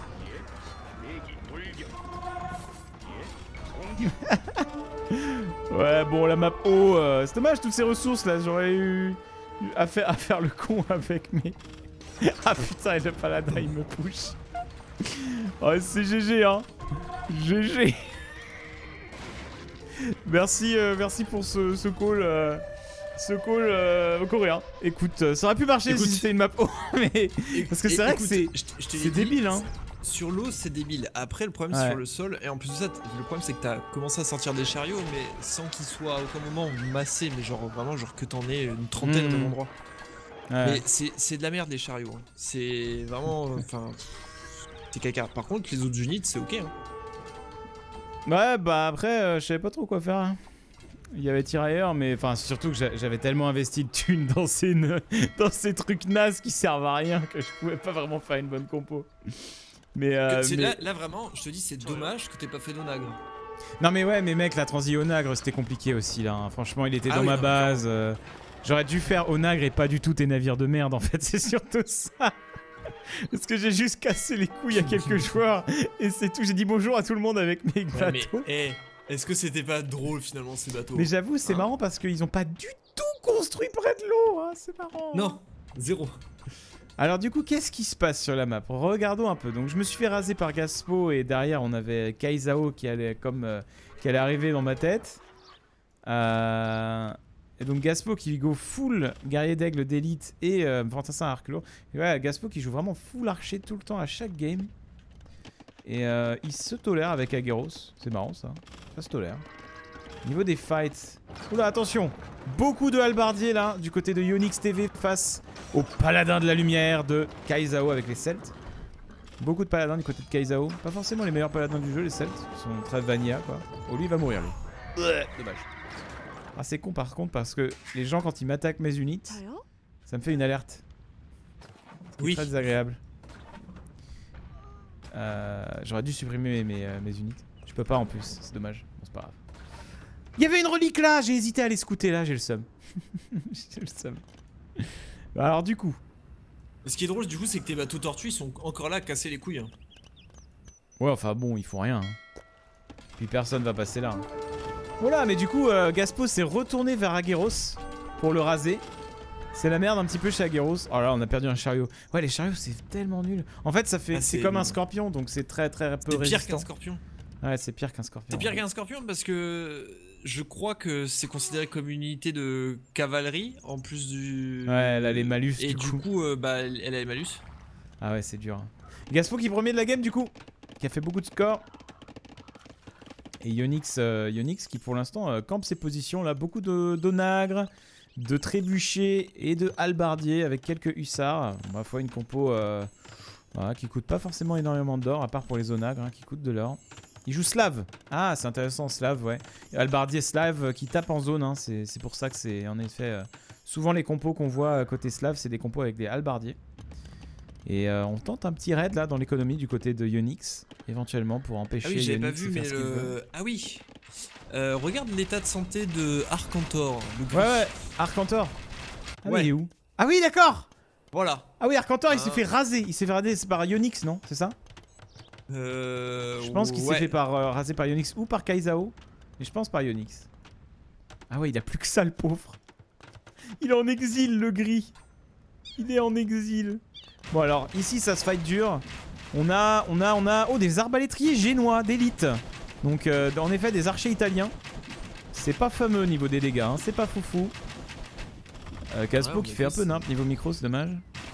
예. 대기. 돌격. 예. 공격. Ouais, bon, la map haut, euh, c'est dommage toutes ces ressources là, j'aurais eu à faire, à faire le con avec mes... Ah putain, et le paladin il me push. Oh, c'est G G hein. G G. Merci, euh, merci pour ce, ce call, euh, ce call euh, coréen. Écoute, euh, ça aurait pu marcher Écoute, si c'était une map haut, mais... Parce que c'est vrai écoute, que c'est... je t- je te l'ai C'est dit, débile hein. Sur l'eau, c'est débile. Après, le problème, Ouais. c'est sur le sol. Et en plus de ça, t- le problème, c'est que t'as commencé à sortir des chariots, mais sans qu'ils soient à aucun moment massés. Mais genre, vraiment, genre que t'en aies une trentaine Mmh. de l'endroit. Ouais. Mais c'est c'est de la merde, les chariots. hein. C'est vraiment. Enfin. C'est caca. Par contre, les autres units, c'est ok. Hein. Ouais, bah après, euh, je savais pas trop quoi faire. hein. Il y avait tirailleurs, mais enfin, surtout que j'a- j'avais tellement investi de thunes dans ces, ne- dans ces trucs nazes qui servent à rien que je pouvais pas vraiment faire une bonne compo. Mais, Que- euh, c'est mais- là, là, vraiment, je te dis, c'est dommage que t'aies pas fait d'onagre. Non, mais ouais, mais mec, la transi Onagre c'était compliqué aussi là. hein. Franchement, il était Ah dans oui, ma non, mais base. euh, J'aurais dû faire Onagre et pas du tout tes navires de merde en fait, c'est surtout ça. Parce que j'ai juste cassé les couilles à quelques joueurs et c'est tout. J'ai dit bonjour à tout le monde avec mes Ouais, mais, bateaux. eh, est-ce que c'était pas drôle finalement ces bateaux Mais j'avoue, c'est Hein marrant parce qu'ils ont pas du tout construit près de l'eau. Hein. C'est marrant. Non, zéro. Alors du coup, qu'est-ce qui se passe sur la map? Regardons un peu. Donc je me suis fait raser par Gaspo et derrière on avait Kaizao qui allait comme euh, qui allait arriver dans ma tête. Euh, Et donc Gaspo qui go full guerrier d'aigle d'élite et euh, fantassin arc lourd. Et ouais, Gaspo qui joue vraiment full archer tout le temps à chaque game. Et euh, il se tolère avec Agueros. C'est marrant ça. Ça se tolère. Niveau des fights. Oula, attention. Beaucoup de halbardiers là, du côté de Yonix T V face au paladin de la lumière de Kaizao avec les Celtes. Beaucoup de paladins du côté de Kaizao. Pas forcément les meilleurs paladins du jeu, les Celtes. Ils sont très vanilla quoi. Oh, lui il va mourir lui. Dommage. Ah, c'est con par contre parce que les gens quand ils m'attaquent mes unités, 저요? ça me fait une alerte. C'est Oui. très désagréable. Euh, J'aurais dû supprimer mes, mes, euh, mes unités. Je peux pas en plus, c'est dommage. Bon, c'est pas grave. Il y avait une relique là, j'ai hésité à aller scouter là, j'ai le seum. J'ai le seum. Alors du coup. Ce qui est drôle du coup, c'est que tes bateaux tortues ils sont encore là à casser les couilles. Hein. Ouais, enfin bon, ils font rien. Hein. Puis personne va passer là. Hein. Voilà, mais du coup, euh, Gaspo s'est retourné vers Agueros pour le raser. C'est la merde un petit peu chez Agueros. Oh là, on a perdu un chariot. Ouais, les chariots, c'est tellement nul. En fait, ça fait, Ah, c'est c'est comme un nul. scorpion, donc c'est très très peu C'est pire résistant. qu'un scorpion. Ouais, c'est pire qu'un scorpion. C'est pire qu'un scorpion parce que je crois que c'est considéré comme une unité de cavalerie en plus du. Ouais, elle a les malus Et du du coup. coup, euh, bah, elle a les malus. Ah ouais, c'est dur. hein. Gaspo qui est premier de la game du coup, qui a fait beaucoup de score. Et Yonix, euh, Yonix qui pour l'instant euh, campe ses positions là, beaucoup de d'onagres, de trébuchets et de halbardiers avec quelques hussards. Ma foi, une compo euh, voilà, qui coûte pas forcément énormément d'or, à part pour les onagres hein, qui coûtent de l'or. Il joue Slave. Ah, c'est intéressant, Slave, ouais. Halbardier Slave euh, qui tape en zone, hein, c'est c'est pour ça que c'est en effet. Euh, souvent les compos qu'on voit euh, côté Slave, c'est des compos avec des halbardiers. Et euh, on tente un petit raid là dans l'économie du côté de Yonix, éventuellement pour empêcher Ah oui, j'avais pas Yonix vu, de faire mais ce qu'il veut. le. Ah oui. Euh, regarde l'état de santé de Arcantor. Le gris. Ouais, ouais, Arcantor. Ah, Ouais. mais il est où? Ah oui, d'accord. Voilà. Ah oui, Arcantor, il Ah. s'est fait raser. Il s'est fait raser c'est par Yonix, non? C'est ça? Euh, Je pense qu'il ouais. s'est fait par, euh, raser par Yonix ou par Kaizao. Mais je pense par Yonix. Ah ouais, il a plus que ça, le pauvre. Il est en exil, le gris. Il est en exil. Bon, alors, ici, ça se fight dur. On a, on a, on a... Oh, des arbalétriers génois d'élite. Donc, euh, en effet, des archers italiens. C'est pas fameux au niveau des dégâts, hein. C'est pas foufou. Euh, Caspo Ouais, qui en fait un effet, peu c'est- nimp niveau micro, c'est dommage.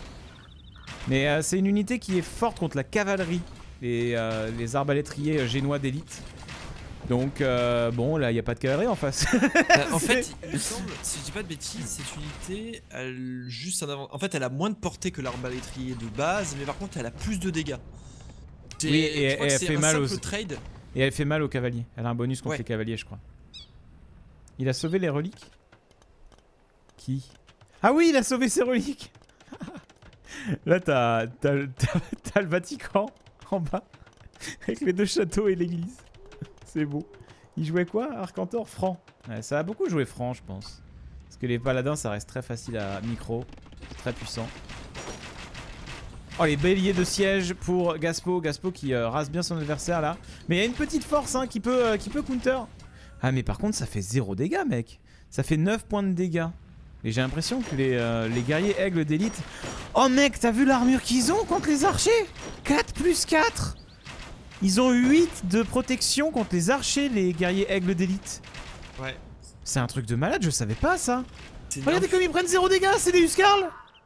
Mais euh, c'est une unité qui est forte contre la cavalerie. Les, euh, les arbalétriers euh, génois d'élite. Donc, euh, bon, là, il n'y a pas de cavalerie en face. Bah, en C'est- fait, il me semble, si je dis pas de bêtises, cette unité, elle juste un avant... En fait, elle a moins de portée que l'arbalétrier de base, mais par contre, elle a plus de dégâts. C'est- Oui, et- je crois et que elle c'est fait un mal simple aux- trade. Et elle fait mal aux cavaliers. Elle a un bonus contre Ouais. les cavaliers, je crois. Il a sauvé les reliques? Qui? Ah oui, il a sauvé ses reliques. Là, t'as t'as- t'as- t'as le Vatican en bas. Avec les deux châteaux et l'église. C'est beau. Il jouait quoi? Arcantor? Franc. Ouais, ça a beaucoup joué franc, je pense. Parce que les paladins, ça reste très facile à micro. Très puissant. Oh, les béliers de siège pour Gaspo. Gaspo qui euh, rase bien son adversaire là. Mais il y a une petite force hein, qui, peut, euh, qui peut counter. Ah mais par contre ça fait zéro dégâts mec. Ça fait neuf points de dégâts. Et j'ai l'impression que les, euh, les guerriers aigles d'élite... Oh mec, t'as vu l'armure qu'ils ont contre les archers? Quatre plus quatre. Ils ont huit de protection contre les archers, les guerriers aigles d'élite. Ouais. C'est un truc de malade, je savais pas ça. C'est Regardez dingue. comme ils prennent zéro dégâts, c'est des Huskarls.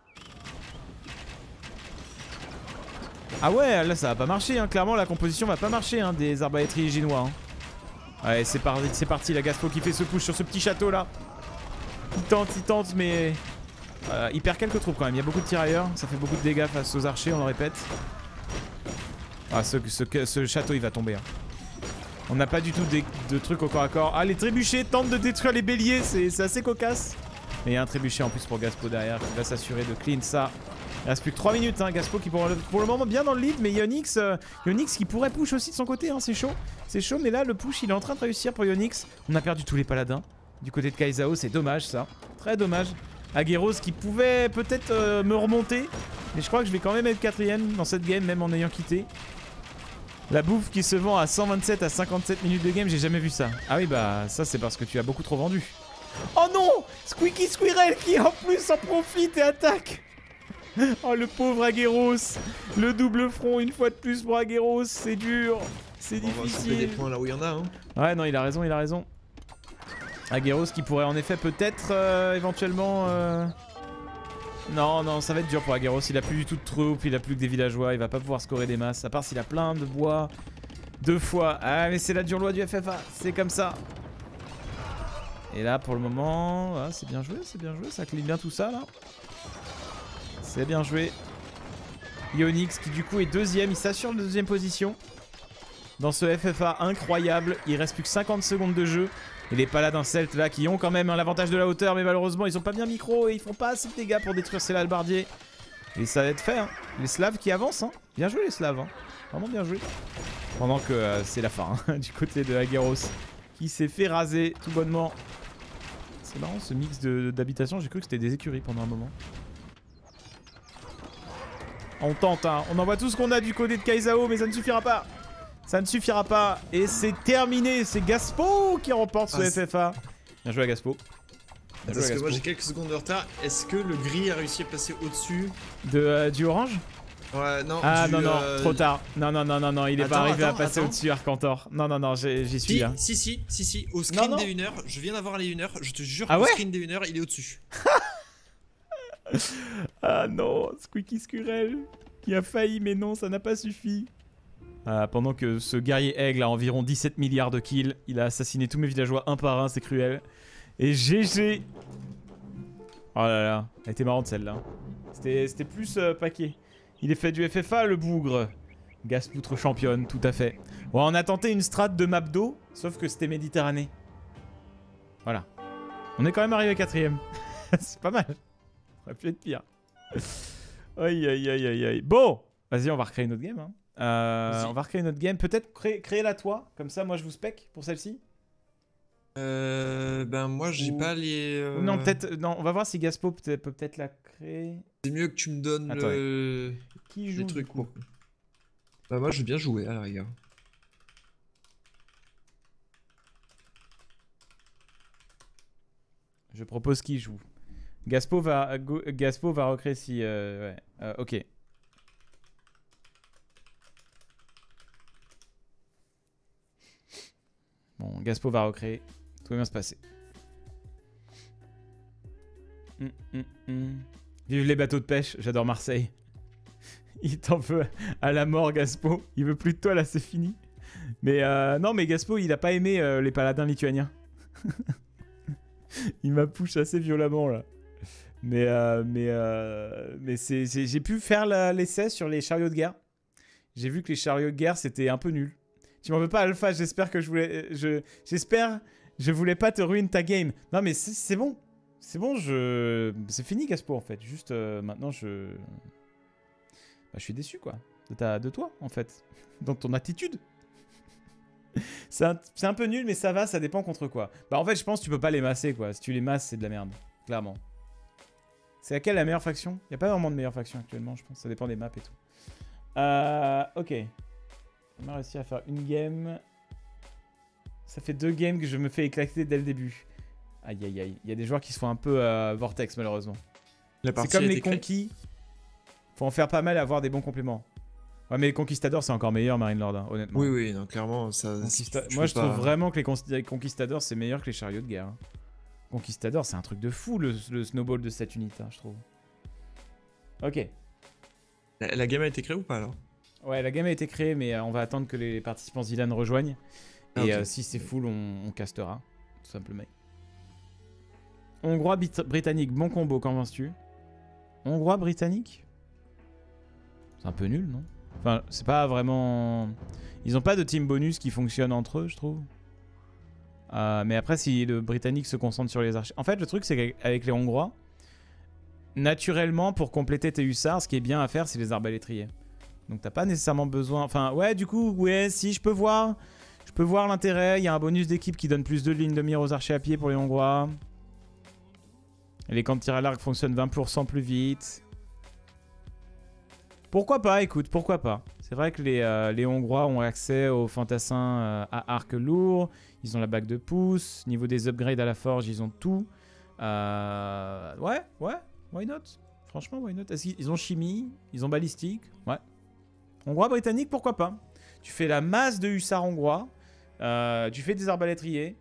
Ah ouais, là ça va pas marcher, hein. Clairement la composition va pas marcher hein, des arbalétriers génois. Hein. Ouais, c'est par... parti, la Gaspo qui fait ce push sur ce petit château là. Il tente, il tente, mais... Euh, il perd quelques troupes quand même, il y a beaucoup de tirailleurs, ça fait beaucoup de dégâts face aux archers, on le répète. Ah, ce, ce, ce château il va tomber. Hein. On n'a pas du tout de, de trucs au corps à corps. Ah, les trébuchets tentent de détruire les béliers, c'est assez cocasse. Mais il y a un trébuchet en plus pour Gaspo derrière qui va s'assurer de clean ça. Il reste plus que trois minutes, hein. Gaspo qui pour le, pour le moment bien dans le lead, mais Yonix, euh, Yonix qui pourrait push aussi de son côté, hein. C'est chaud. C'est chaud, mais là le push il est en train de réussir pour Yonix. On a perdu tous les paladins. Du côté de Kaizao, c'est dommage ça. Très dommage. Agueros qui pouvait peut-être euh, me remonter. Mais je crois que je vais quand même être quatrième dans cette game, même en ayant quitté. La bouffe qui se vend à cent vingt-sept à cinquante-sept minutes de game, j'ai jamais vu ça. Ah oui, bah ça c'est parce que tu as beaucoup trop vendu. Oh non! Squeaky Squirrel qui en plus en profite et attaque. Oh le pauvre Agueros. Le double front une fois de plus pour Agueros, c'est dur. C'est On va choper des difficile. points là où il y en a. Hein. Ouais, non, il a raison, il a raison. Agueros qui pourrait en effet peut-être euh, éventuellement... Euh... Non, non, ça va être dur pour Agueros. Il a plus du tout de troupes, il a plus que des villageois, il va pas pouvoir scorer des masses. À part s'il a plein de bois. Deux fois. Ah, mais c'est la dure loi du F F A, c'est comme ça. Et là, pour le moment, ah, c'est bien joué, c'est bien joué. Ça clean bien tout ça là. C'est bien joué. Yonix qui du coup est deuxième, il s'assure de deuxième position. Dans ce F F A incroyable, il reste plus que cinquante secondes de jeu. Et les paladins celtes là qui ont quand même hein, l'avantage de la hauteur, mais malheureusement ils ont pas bien micro et ils font pas assez de dégâts pour détruire ces halbardiers. Et ça va être fait, hein. Les Slaves qui avancent, hein. Bien joué les Slaves, hein. Vraiment bien joué. Pendant que euh, c'est la fin hein, du côté de Agueros qui s'est fait raser tout bonnement. C'est marrant ce mix d'habitation, j'ai cru que c'était des écuries pendant un moment. On tente, hein. On envoie tout ce qu'on a du côté de Kaizao, mais ça ne suffira pas. Ça ne suffira pas. Et c'est terminé. C'est Gaspo qui remporte ce ah, F F A. Bien joué à Gaspo. Bien Parce que moi j'ai quelques secondes de retard. Est-ce que le gris a réussi à passer au-dessus de euh, du orange? Ouais, non. Ah du, non, non, euh... trop tard. Non, non, non, non, non, il est attends, pas arrivé attends, à passer au-dessus, Arcantor. Non, non, non, j'y suis là. Si, si, si, si. Au screen non, non. des une heure, je viens d'avoir les une heure. Je te jure ah qu'au ouais screen des une heure, il est au-dessus. Ah non, Squeaky Squirrel qui a failli, mais non, ça n'a pas suffi. Euh, pendant que ce guerrier aigle a environ dix-sept milliards de kills, il a assassiné tous mes villageois un par un, c'est cruel. Et G G. Oh là là, elle était marrante celle-là. C'était plus euh, paquet. Il est fait du F F A le bougre. Gaspoutre championne, tout à fait. Bon, on a tenté une strat de map d'eau, sauf que c'était Méditerranée. Voilà. On est quand même arrivé quatrième. C'est pas mal. Ça aurait pu être pire. Aïe aïe aïe aïe aïe. Bon, vas-y, on va recréer notre game. Hein. Euh, on va recréer notre game. Peut-être créer, créer la toi. Comme ça, moi, je vous spec pour celle-ci. Euh, ben moi, j'ai Ou... pas les. Euh... Non, peut-être. Non, on va voir si Gaspo peut, peut peut-être la créer. C'est mieux que tu me donnes Attends, le. Qui joue les trucs. Coup. Bah moi, je veux bien jouer à la rigueur. Je propose qui joue. Gaspo va, Gaspo va recréer si... Euh, ouais. Euh, ok. Bon, Gaspo va recréer. Tout va bien se passer. Mm, mm, mm. Vive les bateaux de pêche, j'adore Marseille. Il t'en veut à la mort, Gaspo. Il veut plus de toi, là, c'est fini. Mais euh, non, mais Gaspo, il a pas aimé euh, les paladins lituaniens. Il m'a push assez violemment, là. Mais, euh, mais, euh, mais c'est, j'ai pu faire l'essai sur les chariots de guerre. J'ai vu que les chariots de guerre, c'était un peu nul. Tu m'en veux pas, Alpha, j'espère que je voulais... Je, j'espère... Je voulais pas te ruiner ta game. Non, mais c'est bon. C'est bon, je... C'est fini, Gaspo, en fait. Juste, euh, maintenant, je... Bah, je suis déçu, quoi. De, ta... de toi, en fait. Dans ton attitude. C'est un... un peu nul, mais ça va, ça dépend contre quoi. Bah, en fait, je pense que tu peux pas les masser, quoi. Si tu les masses, c'est de la merde. Clairement. C'est laquelle la meilleure faction? Il n'y a pas vraiment de meilleure faction actuellement, je pense. Ça dépend des maps et tout. Euh, ok. On a réussi à faire une game. Ça fait deux games que je me fais éclater dès le début. Aïe aïe aïe. Il y a des joueurs qui se font un peu euh, vortex malheureusement. La C'est partie comme a les été créée. conquis. Faut en faire pas mal et avoir des bons compléments. Ouais, mais les conquistadors, c'est encore meilleur, Marine Lord, hein, honnêtement. Oui, oui, non, clairement, ça. Conquista- tu Moi, peux je pas- trouve vraiment que les, cons- les conquistadors, c'est meilleur que les chariots de guerre. hein. Conquistadors, c'est un truc de fou, le, le snowball de cette unité, hein, je trouve. Ok. La, la gamme a été créée ou pas alors? Ouais, la game a été créée, mais euh, on va attendre que les participants Zilan rejoignent. Et Ah, ok. euh, si c'est full, on, on castera, tout simplement. Hongrois bit- britannique, bon combo, qu'en penses-tu? Hongrois britannique? C'est un peu nul, non? Enfin, c'est pas vraiment... Ils ont pas de team bonus qui fonctionne entre eux, je trouve. Euh, mais après, si le britannique se concentre sur les archers... En fait, le truc, c'est qu'avec les Hongrois, naturellement, pour compléter tes hussards, ce qui est bien à faire, c'est les arbalétriers. Donc t'as pas nécessairement besoin... Enfin, ouais, du coup, ouais, si, je peux voir... Je peux voir l'intérêt. Il y a un bonus d'équipe qui donne plus de lignes de mire aux archers à pied pour les Hongrois. Et les camps de tir à l'arc fonctionnent vingt pour cent plus vite. Pourquoi pas, écoute, pourquoi pas. C'est vrai que les, euh, les Hongrois ont accès aux fantassins euh, à arc lourd. Ils ont la bague de pouce. Niveau des upgrades à la forge, ils ont tout. Euh, ouais, ouais, why not? Franchement, why not? Est-ce qu'ils ils ont chimie? Ils ont balistique? Ouais. Hongrois britannique, pourquoi pas? Tu fais la masse de hussards hongrois. Euh, tu fais des arbalétriers.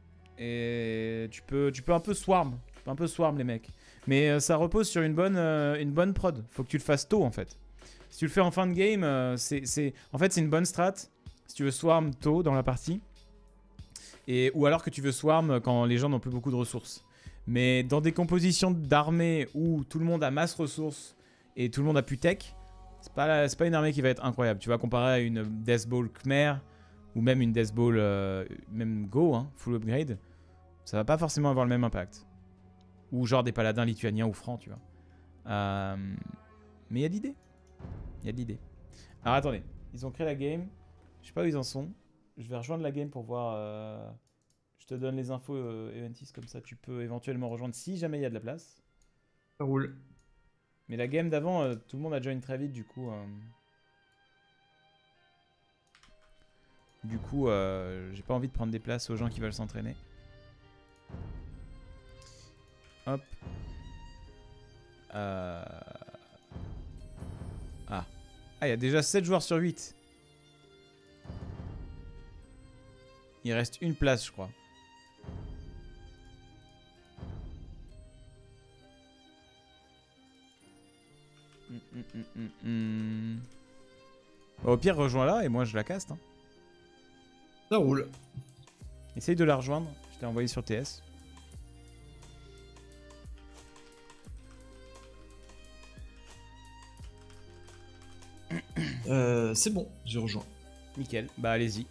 Et tu peux, tu peux un peu swarm. Tu peux un peu swarm, les mecs. Mais euh, ça repose sur une bonne, euh, une bonne prod. Faut que tu le fasses tôt, en fait. Si tu le fais en fin de game, euh, c'est, c'est... en fait, c'est une bonne strat. Si tu veux swarm tôt dans la partie. Et... Ou alors que tu veux swarm quand les gens n'ont plus beaucoup de ressources. Mais dans des compositions d'armée où tout le monde a masse ressources et tout le monde a plus tech, c'est pas, la... c'est pas une armée qui va être incroyable. Tu vas comparer à une Death Ball Khmer ou même une Death Ball, euh, même Go, hein, full upgrade. Ça va pas forcément avoir le même impact. Ou genre des paladins lituaniens ou francs, tu vois. Euh... Mais il y a de l'idée. Il y a de l'idée. Alors attendez, ils ont créé la game. Je sais pas où ils en sont. Je vais rejoindre la game pour voir. Euh... Je te donne les infos euh, Eventis, comme ça tu peux éventuellement rejoindre si jamais il y a de la place. Ça roule. Mais la game d'avant, euh, tout le monde a join très vite, du coup. Euh... Du coup, euh, j'ai pas envie de prendre des places aux gens qui veulent s'entraîner. Hop. Euh... Ah. Ah, il y a déjà sept joueurs sur huit. Il reste une place, je crois. Hum, hum, hum, hum, hum. Bon, au pire, rejoins-la et moi je la caste. Hein. Ça roule. Essaye de la rejoindre. Je t'ai envoyé sur T S. Euh, c'est bon, j'ai rejoint. Nickel. Bah allez-y.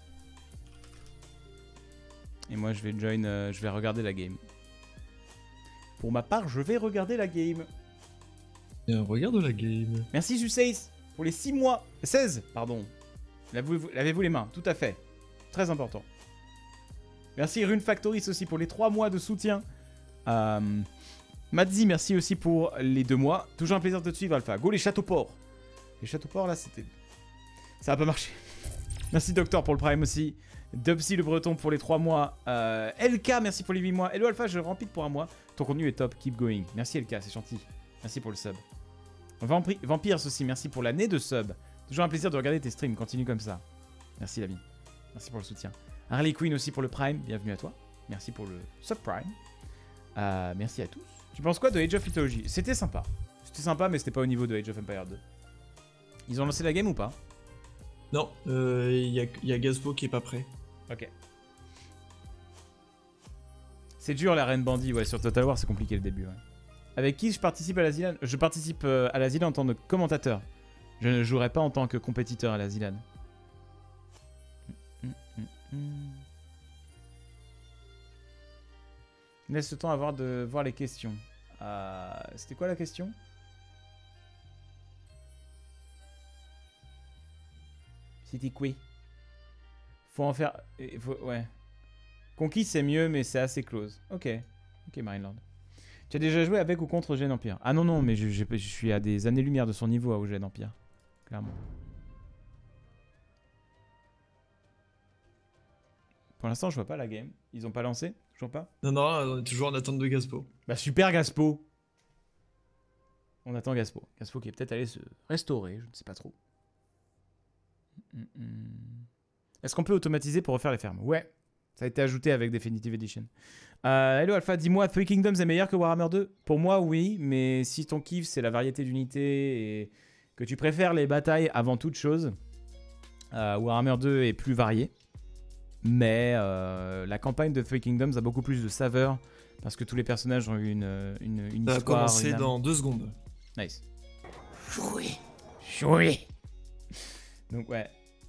Et moi je vais join, euh, je vais regarder la game. Pour ma part, je vais regarder la game. Bien, regarde la game. Merci Juseis pour les six mois. seize, pardon. Lavez-vous lavez-vous les mains, tout à fait. Très important. Merci Rune Factoris aussi pour les trois mois de soutien. Euh, Madzi, merci aussi pour les deux mois. Toujours un plaisir de te suivre, Alpha. Go les châteaux ports. Les châteaux ports, là, c'était... Ça a pas marché. Merci Docteur pour le Prime aussi. Dubsy le Breton pour les trois mois. Euh, L K, merci pour les huit mois. Hello Alpha, je remplis pour un mois. Ton contenu est top, keep going. Merci L K, c'est gentil. Merci pour le sub. Vampri Vampires aussi, merci pour l'année de sub. Toujours un plaisir de regarder tes streams, continue comme ça. Merci l'ami. Merci pour le soutien. Harley Quinn aussi pour le Prime, bienvenue à toi. Merci pour le subprime. Euh, merci à tous. Tu penses quoi de Age of Mythology? C'était sympa. C'était sympa, mais c'était pas au niveau de Age of Empires deux. Ils ont lancé la game ou pas? Non, il euh, y, y a Gazbo qui est pas prêt. Ok. C'est dur la Reine Bandit, ouais, sur Total War c'est compliqué le début. Ouais. Avec qui je participe à la Zilan? Je participe euh, à la Zilan en tant que commentateur. Je ne jouerai pas en tant que compétiteur à la Zilan. Mm, mm, mm. Laisse le temps avant de voir les questions. Euh, C'était quoi la question? C'était quoi? Faut en faire... Faut... Ouais. Conquis c'est mieux mais c'est assez close. Ok. Ok Marineland. Tu as déjà joué avec ou contre Eugène Empire? Ah non non mais je, je, je suis à des années-lumière de son niveau à Eugène Empire. Clairement. Pour l'instant, je vois pas la game. Ils ont pas lancé? Toujours pas? Non, non, on est toujours en attente de Gaspo. Bah super Gaspo. On attend Gaspo. Gaspo qui est peut-être allé se restaurer, je ne sais pas trop. Mm -mm. Est-ce qu'on peut automatiser pour refaire les fermes? Ouais. Ça a été ajouté avec Definitive Edition. Euh, hello Alpha, dis-moi, Three Kingdoms est meilleur que Warhammer deux? Pour moi, oui, mais si ton kiff c'est la variété d'unités et que tu préfères les batailles avant toute chose, euh, Warhammer deux est plus varié. Mais euh, la campagne de Three Kingdoms a beaucoup plus de saveur parce que tous les personnages ont eu une, une, une Ça va histoire. commencer une âme. dans deux secondes. Nice. Jouez. Jouer. Donc ouais.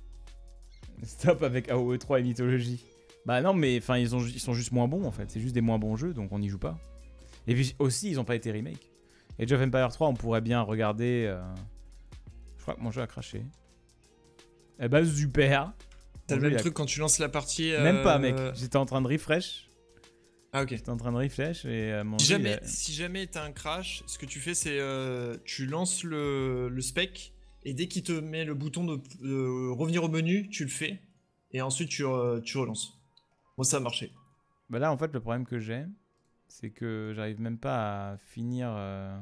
Stop avec A O E trois et Mythologie. Bah non, mais enfin ils, ont, ils sont juste moins bons en fait. C'est juste des moins bons jeux, donc on n'y joue pas. Et puis aussi, ils n'ont pas été remake. Age of Empire trois, on pourrait bien regarder. Euh... Je crois que mon jeu a craché. Eh bah super. T'as Mon le jeu, même il a- truc quand tu lances la partie. euh, Même pas, mec. J'étais en train de refresh. Ah, ok. J'étais en train de refresh et euh, mon Si jeu, il jamais, a- si jamais t'as un crash, ce que tu fais, c'est euh, tu lances le, le spec et dès qu'il te met le bouton de euh, revenir au menu, tu le fais et ensuite tu, euh, tu relances. Bon, ça a marché. Bah là, en fait, le problème que j'ai, c'est que j'arrive même pas à finir euh,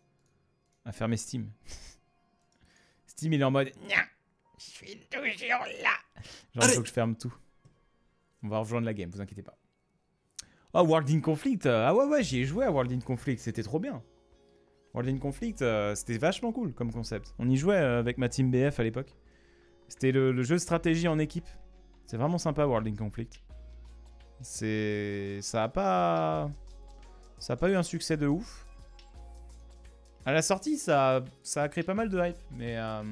à fermer Steam. Steam, il est en mode Nya, je suis toujours là. Genre, il Allez. faut que je ferme tout. On va rejoindre la game, vous inquiétez pas. Oh, World in Conflict. euh, Ah ouais, ouais, j'y ai joué à World in Conflict. C'était trop bien. World in Conflict, euh, c'était vachement cool comme concept. On y jouait euh, avec ma team B F à l'époque. C'était le, le jeu de stratégie en équipe. C'est vraiment sympa, World in Conflict. C'est... Ça a pas... Ça a pas eu un succès de ouf. À la sortie, ça, a- ça a créé pas mal de hype. Mais... euh,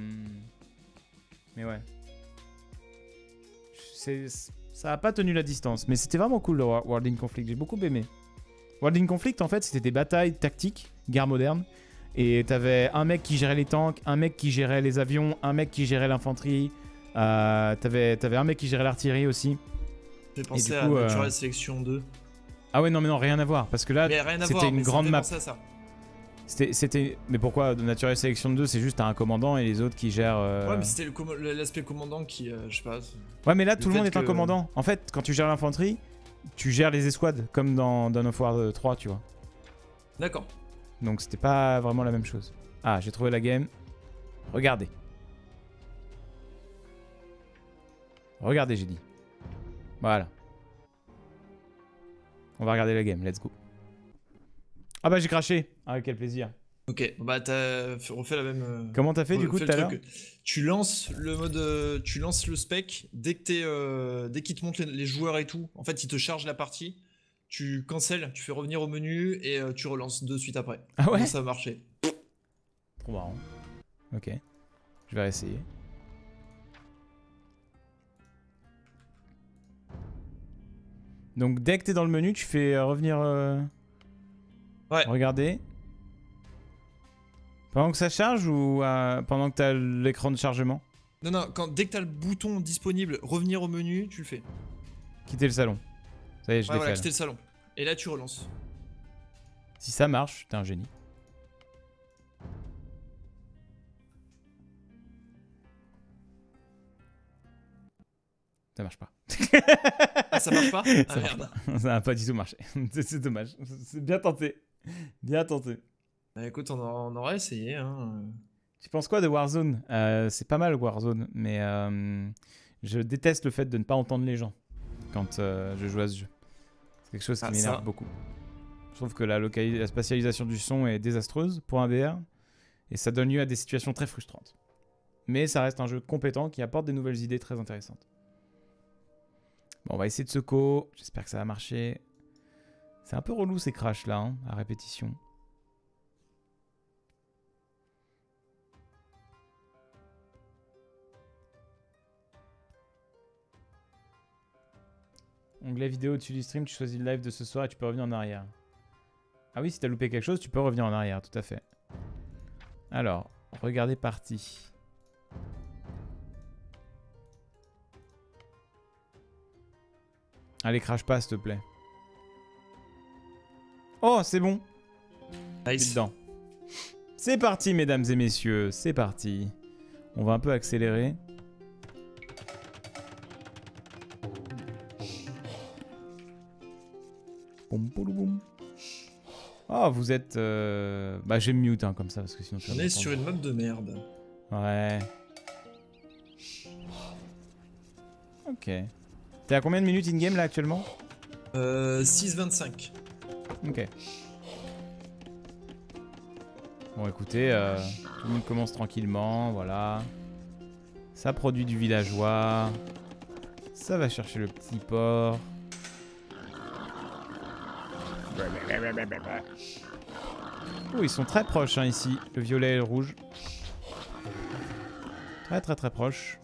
Mais ouais. C'est... Ça a pas tenu la distance. Mais c'était vraiment cool, le Wa- World in Conflict. J'ai beaucoup aimé. World in Conflict, en fait, c'était des batailles tactiques, guerre moderne. Et t'avais un mec qui gérait les tanks, un mec qui gérait les avions, un mec qui gérait l'infanterie. Euh, t'avais, t'avais un mec qui gérait l'artillerie aussi. J'ai pensé du à coup, euh, Natural Selection deux. Ah ouais, non, mais non, rien à voir. Parce que là, Mais rien à c'était voir, une mais ça grande me fait map. penser à ça. C'était, c'était... Mais pourquoi de Natural Selection deux, c'est juste t'as un commandant et les autres qui gèrent... euh, Ouais, mais c'était le commo- le- l'aspect commandant qui, euh, je sais pas. c'est- Ouais, mais là, le tout le monde fait est un que- commandant. En fait, quand tu gères l'infanterie, tu gères les escouades, comme dans Dawn of War trois, tu vois. D'accord. Donc c'était pas vraiment la même chose. Ah, j'ai trouvé la game. Regardez. Regardez, j'ai dit. Voilà. On va regarder la game, let's go. Ah bah j'ai craché. Ah, quel plaisir. Ok, bah t'as fait- refait la même. euh, Comment t'as fait du coup refait tout le à l'heure? truc. Tu lances le mode, euh, tu lances le spec dès que t'es, euh, dès qu'il te montre les, les joueurs et tout. En fait, il te charge la partie. Tu cancelles, tu fais revenir au menu et euh, tu relances de suite après. Ah ouais? Donc, ça a marché. Trop marrant. Ok. Je vais réessayer. Donc dès que t'es dans le menu, tu fais euh, revenir... euh, Ouais. Regardez. Pendant que ça charge ou euh, pendant que t'as l'écran de chargement? Non, non, quand, dès que t'as le bouton disponible, revenir au menu, tu le fais. Quitter le salon. Ça y est, je Ouais, l'ai voilà, fait. quitter là. le salon. Et là, tu relances. Si ça marche, t'es un génie. Ça marche pas. Ah, ça marche pas? Ça Ah marche merde. pas. Ça n'a pas du tout marché. C'est c'est dommage. C'est bien tenté. Bien tenté. Bah écoute, on, a- on aurait essayé. Hein. Tu penses quoi de Warzone? Euh, C'est pas mal Warzone, mais euh, je déteste le fait de ne pas entendre les gens quand euh, je joue à ce jeu. C'est quelque chose qui Ah, m'énerve ça. beaucoup. Je trouve que la, localis- la spatialisation du son est désastreuse pour un V R et ça donne lieu à des situations très frustrantes. Mais ça reste un jeu compétent qui apporte des nouvelles idées très intéressantes. Bon, on va essayer de se co. J'espère que ça va marcher. C'est un peu relou ces crashs là, hein, à répétition. Onglet vidéo au-dessus du stream, tu choisis le live de ce soir et tu peux revenir en arrière. Ah oui, si t'as loupé quelque chose, tu peux revenir en arrière, tout à fait. Alors, regardez partie. Allez, crash pas, s'il te plaît. Oh, c'est bon. Je suis Nice. dedans. C'est parti, mesdames et messieurs. C'est parti. On va un peu accélérer. Boum, boum, boum. Oh, vous êtes... Euh... Bah, je vais me mute hein, comme ça, parce que sinon... On est sur une map de merde. Ouais. Ok. T'es à combien de minutes in-game, là, actuellement? Euh... six vingt-cinq. Ok. Bon, écoutez, euh, tout le monde commence tranquillement, voilà. Ça produit du villageois. Ça va chercher le petit porc. Oh, ils sont très proches hein, ici, le violet et le rouge. Très très très proches.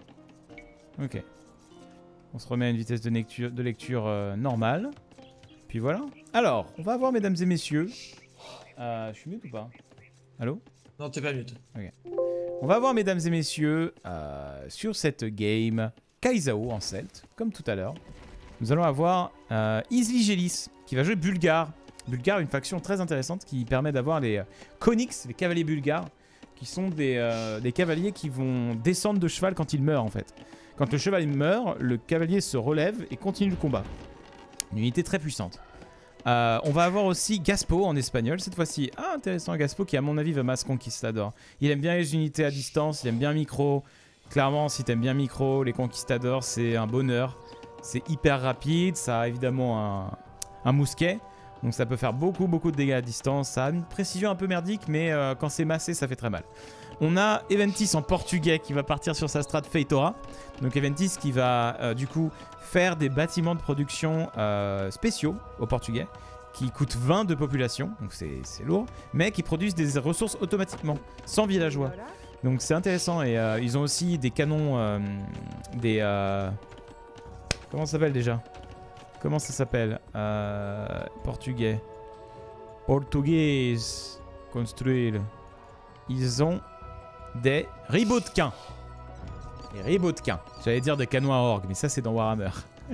Ok. On se remet à une vitesse de lecture, de lecture euh, normale. Puis voilà. Alors, on va voir mesdames et messieurs. Euh, je suis mute ou pas? Allô? Non, t'es pas mute. Ok. On va voir mesdames et messieurs euh, sur cette game Kaisao en Celt, comme tout à l'heure. Nous allons avoir euh, Easily Gelis qui va jouer Bulgare. Bulgare, une faction très intéressante qui permet d'avoir les euh, Konix, les cavaliers bulgares, qui sont des, euh, des cavaliers qui vont descendre de cheval quand ils meurent en fait. Quand le cheval meurt, le cavalier se relève et continue le combat. Une unité très puissante. Euh, on va avoir aussi Gaspo en espagnol cette fois-ci. Ah, intéressant, Gaspo qui à mon avis va mass conquistador. Il aime bien les unités à distance, il aime bien micro. Clairement, si t'aimes bien micro, les conquistadors, c'est un bonheur. C'est hyper rapide, ça a évidemment un, un mousquet. Donc ça peut faire beaucoup, beaucoup de dégâts à distance. Ça a une précision un peu merdique, mais euh, quand c'est massé, ça fait très mal. On a Eventis en portugais qui va partir sur sa strat Feitora. Donc Eventis qui va euh, du coup faire des bâtiments de production euh, spéciaux au portugais qui coûtent vingt de population, donc c'est lourd, mais qui produisent des ressources automatiquement, sans villageois. Donc c'est intéressant et euh, ils ont aussi des canons, euh, des... Euh... Comment ça s'appelle déjà? Comment ça s'appelle euh, Portugais. Portugais. Construire. Ils ont des ribotquins. Des ribotquins. J'allais dire des canons à orgue, mais ça c'est dans Warhammer.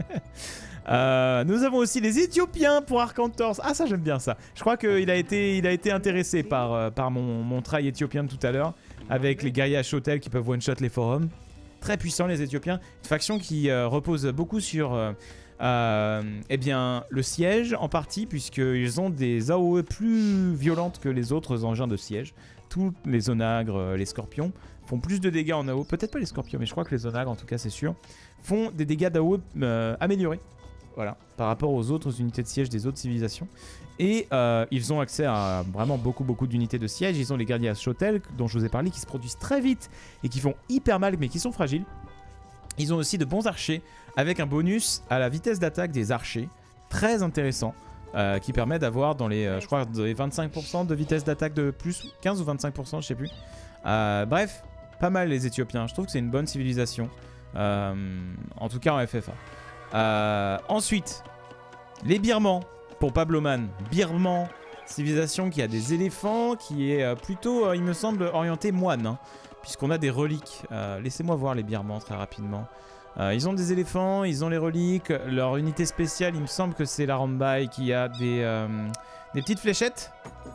euh, nous avons aussi les Éthiopiens pour Arcantors. Ah ça j'aime bien ça. Je crois qu'il a été, il a été intéressé par, euh, par mon, mon trail éthiopien de tout à l'heure. Avec les guerriers à Chotel qui peuvent one-shot les forums. Très puissants les Éthiopiens. Une faction qui euh, repose beaucoup sur... Euh, Euh, eh bien, le siège en partie, puisqu'ils ont des A O E plus violentes que les autres engins de siège. Tous les onagres, les scorpions font plus de dégâts en A O E. Peut-être pas les scorpions, mais je crois que les onagres, en tout cas, c'est sûr, font des dégâts d'A O E euh, améliorés. Voilà, par rapport aux autres unités de siège des autres civilisations. Et euh, ils ont accès à vraiment beaucoup, beaucoup d'unités de siège. Ils ont les guerriers à Chotel, dont je vous ai parlé, qui se produisent très vite et qui font hyper mal, mais qui sont fragiles. Ils ont aussi de bons archers avec un bonus à la vitesse d'attaque des archers, très intéressant, euh, qui permet d'avoir dans les, euh, je crois, dans les vingt-cinq pour cent de vitesse d'attaque de plus, quinze ou vingt-cinq pour cent, je sais plus. Euh, bref, pas mal les Éthiopiens, je trouve que c'est une bonne civilisation, euh, en tout cas en F F A. Euh, ensuite, les Birmans, pour Pabloman. Birman, civilisation qui a des éléphants, qui est euh, plutôt, euh, il me semble, orienté moine, hein, puisqu'on a des reliques. Euh, Laissez-moi voir les Birmans très rapidement. Euh, ils ont des éléphants, ils ont les reliques. Leur unité spéciale, il me semble que c'est la Rambai qui a des, euh, des petites fléchettes.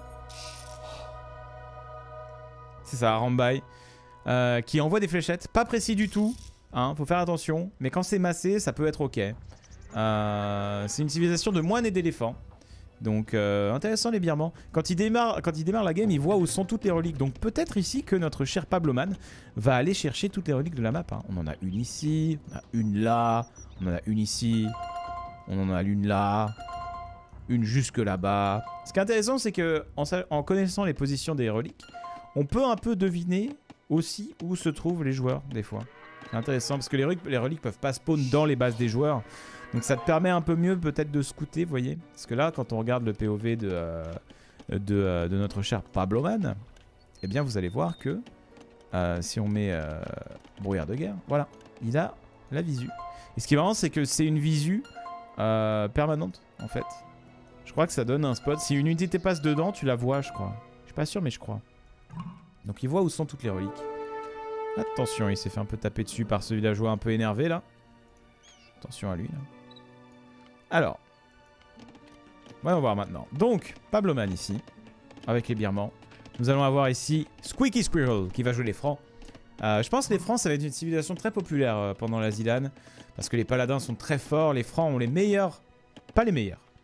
C'est ça, Rambai. Euh, qui envoie des fléchettes. Pas précis du tout, hein, faut faire attention. Mais quand c'est massé, ça peut être ok. Euh, c'est une civilisation de moines et d'éléphants. Donc euh, intéressant les Birmans. Quand il, démarre, quand il démarre la game, il voit où sont toutes les reliques. Donc peut-être ici que notre cher Pabloman va aller chercher toutes les reliques de la map. Hein. On en a une ici, on en a une là, on en a une ici, on en a une là, une jusque là-bas. Ce qui est intéressant, c'est que en, en connaissant les positions des reliques, on peut un peu deviner aussi où se trouvent les joueurs des fois. C'est intéressant parce que les reliques, les reliques peuvent pas spawn dans les bases des joueurs. Donc ça te permet un peu mieux peut-être de scouter, vous voyez. Parce que là, quand on regarde le P O V de, euh, de, euh, de notre cher Pabloman, eh bien vous allez voir que euh, si on met euh, brouillard de guerre, voilà, il a la visu. Et ce qui est marrant, c'est que c'est une visu euh, permanente, en fait. Je crois que ça donne un spot. Si une unité passe dedans, tu la vois, je crois. Je suis pas sûr, mais je crois. Donc il voit où sont toutes les reliques. Attention, il s'est fait un peu taper dessus par ce villageois un peu énervé, là. Attention à lui, là. Alors, voyons voir maintenant. Donc, Pabloman ici, avec les Birmans. Nous allons avoir ici Squeaky Squirrel qui va jouer les Francs. Euh, je pense que les Francs, ça va être une civilisation très populaire euh, pendant la Zilan. Parce que les Paladins sont très forts. Les Francs ont les meilleurs, pas les meilleurs,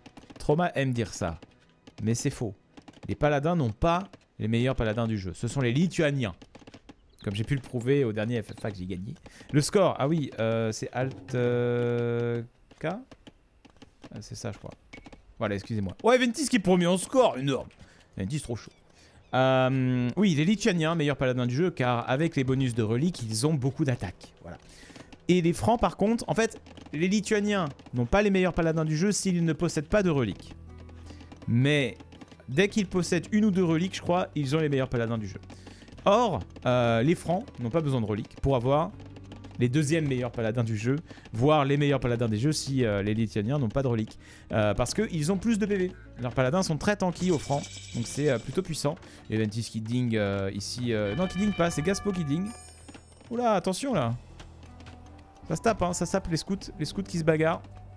Trauma aime dire ça. Mais c'est faux. Les paladins n'ont pas les meilleurs paladins du jeu. Ce sont les Lituaniens. Comme j'ai pu le prouver au dernier F F A que j'ai gagné. Le score, ah oui, euh, c'est Alt euh, K ah, c'est ça, je crois. Voilà, excusez-moi. Ouais, Ventis qui est premier en score, énorme. Ventis trop chaud. Euh, oui, les Lituaniens, meilleurs paladins du jeu, car avec les bonus de reliques, ils ont beaucoup d'attaques. Voilà. Et les Francs, par contre, en fait, les Lituaniens n'ont pas les meilleurs paladins du jeu s'ils ne possèdent pas de reliques. Mais dès qu'ils possèdent une ou deux reliques, je crois, ils ont les meilleurs paladins du jeu. Or, euh, les Francs n'ont pas besoin de reliques pour avoir les deuxièmes meilleurs paladins du jeu, voire les meilleurs paladins des jeux si euh, les Lituaniens n'ont pas de reliques. Euh, parce qu'ils ont plus de P V. Leurs paladins sont très tanky aux Francs, donc c'est euh, plutôt puissant. Et Ventis qui ding euh, ici... Euh... Non, qui ding pas, c'est Gaspo qui ding. Oula, attention là. Ça se tape, hein, ça sape les scouts, les scouts qui se bagarrent.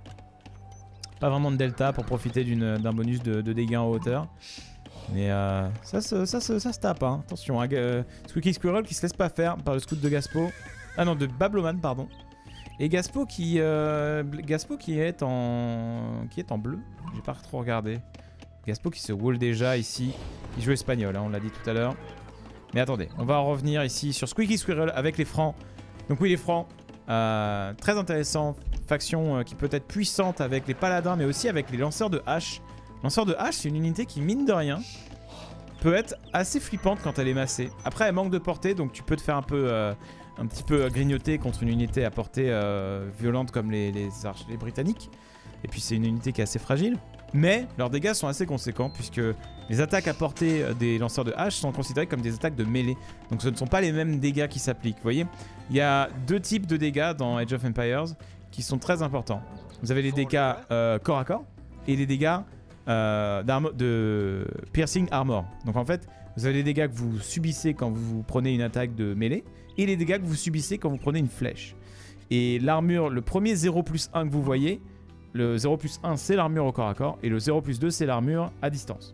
Pas vraiment de delta pour profiter d'un bonus de, de dégâts en hauteur. Mais euh, ça, ça, ça, ça, ça se tape, hein. Attention, hein, euh, Squeaky Squirrel qui se laisse pas faire par le scout de Gaspo. Ah non, de Babloman, pardon. Et Gaspo qui, euh, Gaspo qui est en, qui est en bleu. J'ai pas trop regardé. Gaspo qui se wall déjà ici. Il joue espagnol, hein, on l'a dit tout à l'heure. Mais attendez, on va en revenir ici sur Squeaky Squirrel avec les Francs. Donc oui, les Francs, euh, très intéressant. Faction euh, qui peut être puissante avec les paladins, mais aussi avec les lanceurs de hache. Lanceur de hache, c'est une unité qui, mine de rien, peut être assez flippante quand elle est massée. Après, elle manque de portée, donc tu peux te faire un peu... Euh, un petit peu grignoter contre une unité à portée euh, violente comme les, les, les Britanniques. Et puis c'est une unité qui est assez fragile. Mais leurs dégâts sont assez conséquents puisque les attaques à portée des lanceurs de hache sont considérées comme des attaques de mêlée. Donc ce ne sont pas les mêmes dégâts qui s'appliquent. Vous voyez, il y a deux types de dégâts dans Age of Empires qui sont très importants. Vous avez les dégâts euh, corps à corps et les dégâts euh, de piercing armor. Donc en fait, vous avez les dégâts que vous subissez quand vous prenez une attaque de mêlée et les dégâts que vous subissez quand vous prenez une flèche. Et l'armure, le premier zéro plus un que vous voyez, le zéro plus un c'est l'armure au corps à corps et le zéro plus deux c'est l'armure à distance.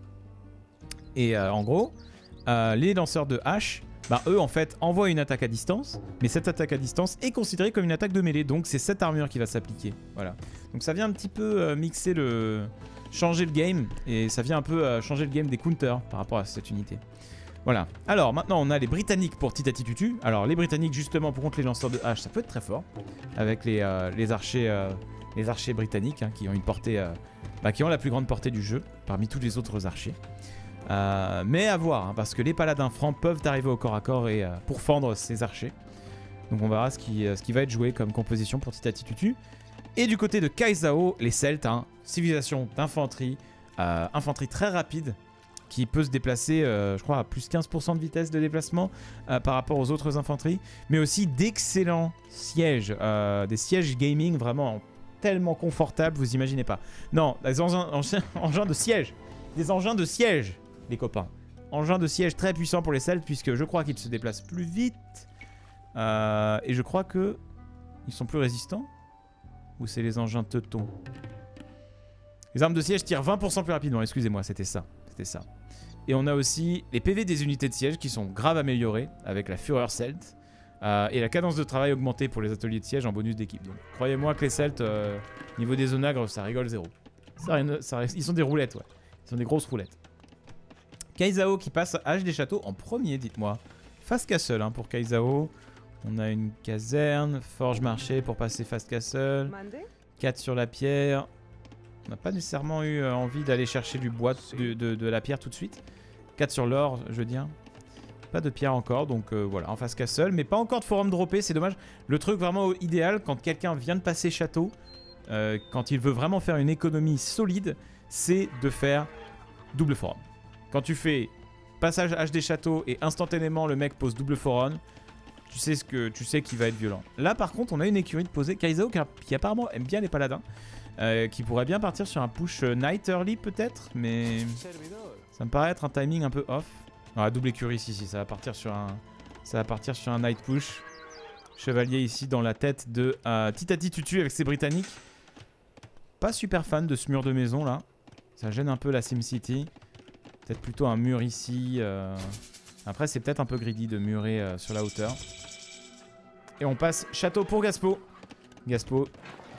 Et euh, en gros, euh, les lanceurs de hache, bah, eux en fait envoient une attaque à distance, mais cette attaque à distance est considérée comme une attaque de mêlée, donc c'est cette armure qui va s'appliquer. Voilà. Donc ça vient un petit peu euh, mixer le... changer le game, et ça vient un peu euh, changer le game des counters par rapport à cette unité. Voilà. Alors maintenant on a les Britanniques pour Titati Tutu. Alors les Britanniques justement pour contre les lanceurs de hache ça peut être très fort. Avec les, euh, les archers euh, les archers britanniques hein, qui ont une portée euh, bah, qui ont la plus grande portée du jeu parmi tous les autres archers. Euh, mais à voir hein, parce que les paladins francs peuvent arriver au corps à corps et euh, pour fendre ces archers. Donc on verra ce qui, euh, ce qui va être joué comme composition pour Titati Tutu. Et du côté de Kaisao, les Celtes, hein, civilisation d'infanterie, euh, infanterie très rapide, qui peut se déplacer, euh, je crois, à plus quinze pour cent de vitesse de déplacement euh, par rapport aux autres infanteries, mais aussi d'excellents sièges, euh, des sièges gaming vraiment tellement confortables, vous imaginez pas. Non, des engins, engins de siège, des engins de siège, les copains. Engins de siège très puissants pour les Celtes, puisque je crois qu'ils se déplacent plus vite, euh, et je crois que ils sont plus résistants. Ou c'est les engins teutons? Les armes de siège tirent vingt pour cent plus rapidement, excusez-moi, c'était ça. C'était ça. Et on a aussi les P V des unités de siège qui sont grave améliorés avec la fureur celte euh, et la cadence de travail augmentée pour les ateliers de siège en bonus d'équipe. Donc croyez-moi que les Celtes, euh, niveau des onagres, ça rigole zéro. Ça, ça, ils sont des roulettes, ouais. Ils sont des grosses roulettes. Kaisao qui passe à H des Châteaux en premier, dites-moi. Fast Castle hein, pour Kaisao. On a une caserne, forge marché pour passer Fast Castle. quatre sur la pierre. On n'a pas nécessairement eu euh, envie d'aller chercher du bois, de, de, de la pierre tout de suite. quatre sur l'or, je veux dire. Pas de pierre encore, donc euh, voilà, en Fast Castle. Mais pas encore de forum droppé, c'est dommage. Le truc vraiment idéal, quand quelqu'un vient de passer château, euh, quand il veut vraiment faire une économie solide, c'est de faire double forum. Quand tu fais passage H des Châteaux et instantanément le mec pose double forum, tu sais ce que tu sais qu'il va être violent. Là par contre on a une écurie de poser Kaisao qui, qui apparemment aime bien les paladins, euh, qui pourrait bien partir sur un push night early peut-être, mais ça me paraît être un timing un peu off. Non, la double écurie si si ça va partir sur un ça va partir sur un night push. Chevalier ici dans la tête de euh, Titati Tutu avec ses Britanniques. Pas super fan de ce mur de maison là. Ça gêne un peu la SimCity. Peut-être plutôt un mur ici. Euh... Après, c'est peut-être un peu greedy de murer euh, sur la hauteur. Et on passe château pour Gaspo. Gaspo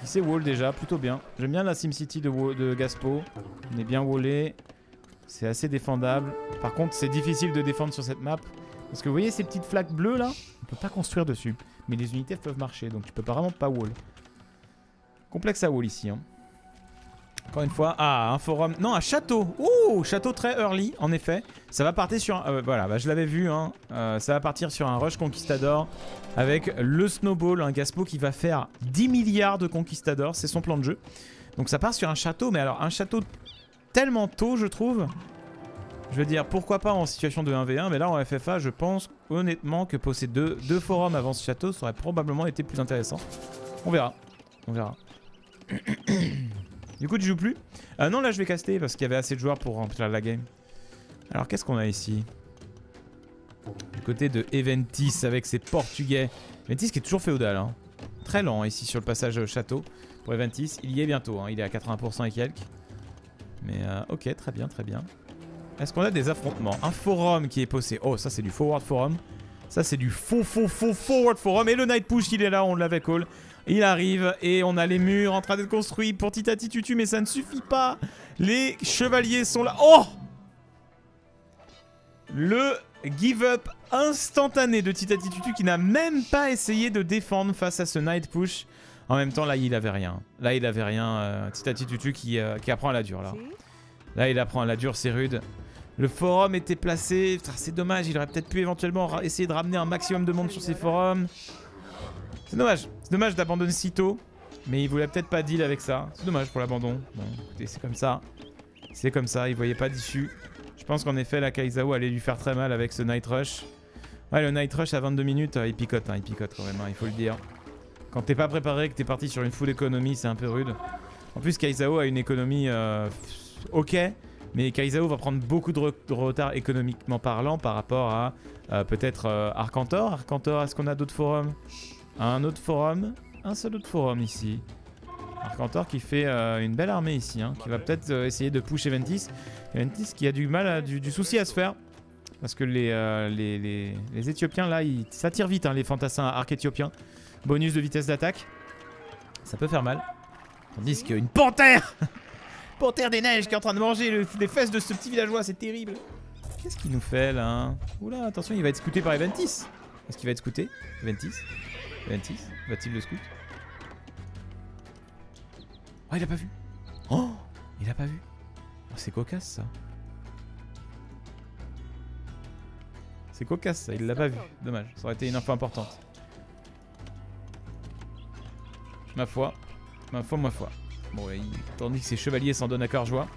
Qui sait wall déjà, plutôt bien. J'aime bien la SimCity de, de Gaspo. On est bien wallé. C'est assez défendable. Par contre, c'est difficile de défendre sur cette map. Parce que vous voyez ces petites flaques bleues là? On peut pas construire dessus. Mais les unités peuvent marcher, donc tu peux pas vraiment pas wall. Complexe à wall ici. Hein. Encore une fois. Ah, un forum. Non, un château. Ouh, château très early, en effet. Ça va partir sur un... Euh, voilà, bah, je l'avais vu. Hein. Euh, ça va partir sur un rush conquistador. Avec le snowball, un Gaspo qui va faire dix milliards de conquistadors. C'est son plan de jeu. Donc ça part sur un château. Mais alors, un château tellement tôt, je trouve. Je veux dire, pourquoi pas en situation de un v un. Mais là, en F F A, je pense honnêtement que posséder deux, deux forums avant ce château, ça aurait probablement été plus intéressant. On verra. On verra. Du coup, tu joues plus? euh, Non, là, je vais caster parce qu'il y avait assez de joueurs pour remplir la game. Alors, qu'est-ce qu'on a ici? Du côté de Eventis avec ses Portugais. Eventis qui est toujours féodal. Hein. Très lent hein, ici sur le passage au château. Pour Eventis, il y est bientôt. Hein. Il est à quatre-vingts pour cent et quelques. Mais euh, ok, très bien, très bien. Est-ce qu'on a des affrontements? Un forum qui est posé. Oh, ça, c'est du forward forum. Ça, c'est du faux, faux, faux forward forum. Et le Night Push, il est là, on l'avait call. Il arrive et on a les murs en train d'être construits pour Titati Tutu, mais ça ne suffit pas. Les chevaliers sont là. Oh! Le give up instantané de Titati Tutu qui n'a même pas essayé de défendre face à ce Night Push. En même temps, là, il avait rien. Là, il avait rien. Euh, Titati Tutu qui, euh, qui apprend à la dure, là. Là, il apprend à la dure, c'est rude. Le forum était placé. C'est dommage, il aurait peut-être pu éventuellement essayer de ramener un maximum de monde sur ces forums. C'est dommage. C'est dommage d'abandonner si tôt. Mais il voulait peut-être pas deal avec ça. C'est dommage pour l'abandon. Bon, écoutez, c'est comme ça. C'est comme ça, il voyait pas d'issue. Je pense qu'en effet, la Kai'Sao allait lui faire très mal avec ce Night Rush. Ouais, le Night Rush à vingt-deux minutes, euh, il picote, hein, il picote quand même, hein, il faut le dire. Quand t'es pas préparé, que t'es parti sur une full économie, c'est un peu rude. En plus, Kai'Sao a une économie euh, ok, mais Kai'Sao va prendre beaucoup de, re de retard économiquement parlant par rapport à euh, peut-être euh, Arcantor. Arcantor, est-ce qu'on a d'autres forums? Un autre forum, un seul autre forum ici. Arcantor qui fait euh, une belle armée ici, hein, qui va peut-être euh, essayer de push Eventis. Eventis qui a du mal, à, du, du souci à se faire. Parce que les, euh, les, les, les Éthiopiens là, ils, ça tire vite, hein, les fantassins arc éthiopiens. Bonus de vitesse d'attaque. Ça peut faire mal. Tandis qu'une panthère Panthère des neiges qui est en train de manger le, les fesses de ce petit villageois, c'est terrible. Qu'est-ce qu'il nous fait là? Oula, attention, il va être scouté par Eventis. Est-ce qu'il va être scouté? Eventis Eventis va-t-il le scout? Oh, il a pas vu. Oh, il a pas vu. Oh, c'est cocasse ça. C'est cocasse ça, il l'a pas vu. Dommage, ça aurait été une info importante. Ma foi. Ma foi, ma foi. Bon, il... tandis que ces chevaliers s'en donnent à cœur joie.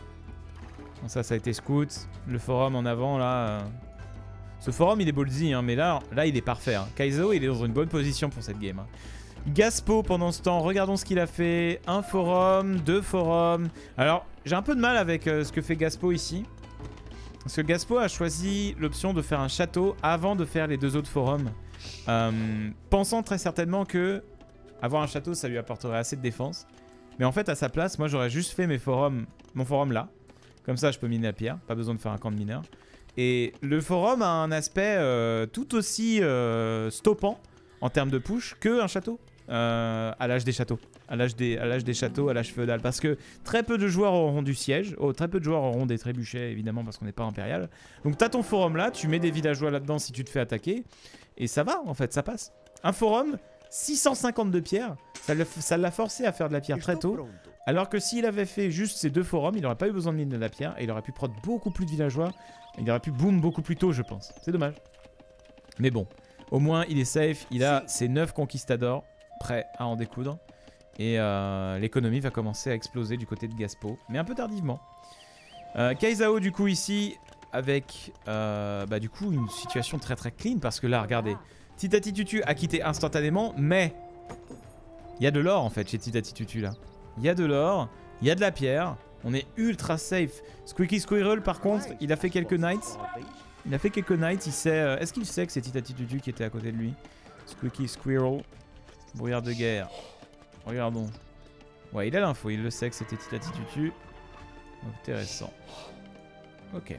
Bon, ça, ça a été scout. Le forum en avant là. Euh... Ce forum il est ballsy, hein, mais là, là il est parfait. Hein. Kai'Sao il est dans une bonne position pour cette game. Hein. Gaspo pendant ce temps, regardons ce qu'il a fait. Un forum, deux forums. Alors, j'ai un peu de mal avec euh, ce que fait Gaspo ici. Parce que Gaspo a choisi l'option de faire un château avant de faire les deux autres forums. Euh, pensant très certainement que avoir un château, ça lui apporterait assez de défense. Mais en fait, à sa place, moi j'aurais juste fait mes forums, mon forum là. Comme ça, je peux miner la pierre. Pas besoin de faire un camp de mineurs. Et le forum a un aspect euh, tout aussi euh, stoppant en termes de push qu'un château. Euh, à l'âge des châteaux, à l'âge des, à l'âge des châteaux, à l'âge féodal, parce que très peu de joueurs auront du siège, oh, très peu de joueurs auront des trébuchets évidemment parce qu'on n'est pas impérial. Donc t'as ton forum là, tu mets des villageois là-dedans si tu te fais attaquer, et ça va en fait, ça passe. Un forum, six cent cinquante-deux pierres, ça l'a forcé à faire de la pierre très tôt, alors que s'il avait fait juste ces deux forums, il n'aurait pas eu besoin de miner de la pierre, et il aurait pu prendre beaucoup plus de villageois, il aurait pu boom beaucoup plus tôt je pense, c'est dommage. Mais bon, au moins il est safe, il a ses neuf conquistadors, prêt à en découdre. Et euh, l'économie va commencer à exploser du côté de Gaspo. Mais un peu tardivement. Euh, Kai'Sao du coup ici. Avec euh, bah, du coup une situation très très clean. Parce que là regardez. Titati Tutu a quitté instantanément. Mais il y a de l'or en fait chez Titati Tutu là. Il y a de l'or. Il y a de la pierre. On est ultra safe. Squeaky Squirrel par contre il a fait quelques knights. Il a fait quelques knights. Il sait. Euh, Est-ce qu'il sait que c'est Titati Tutu qui était à côté de lui? Squeaky Squirrel. Brouillard de guerre. Regardons. Ouais, il a l'info, il le sait que c'était Titati Tutu. Intéressant. Ok.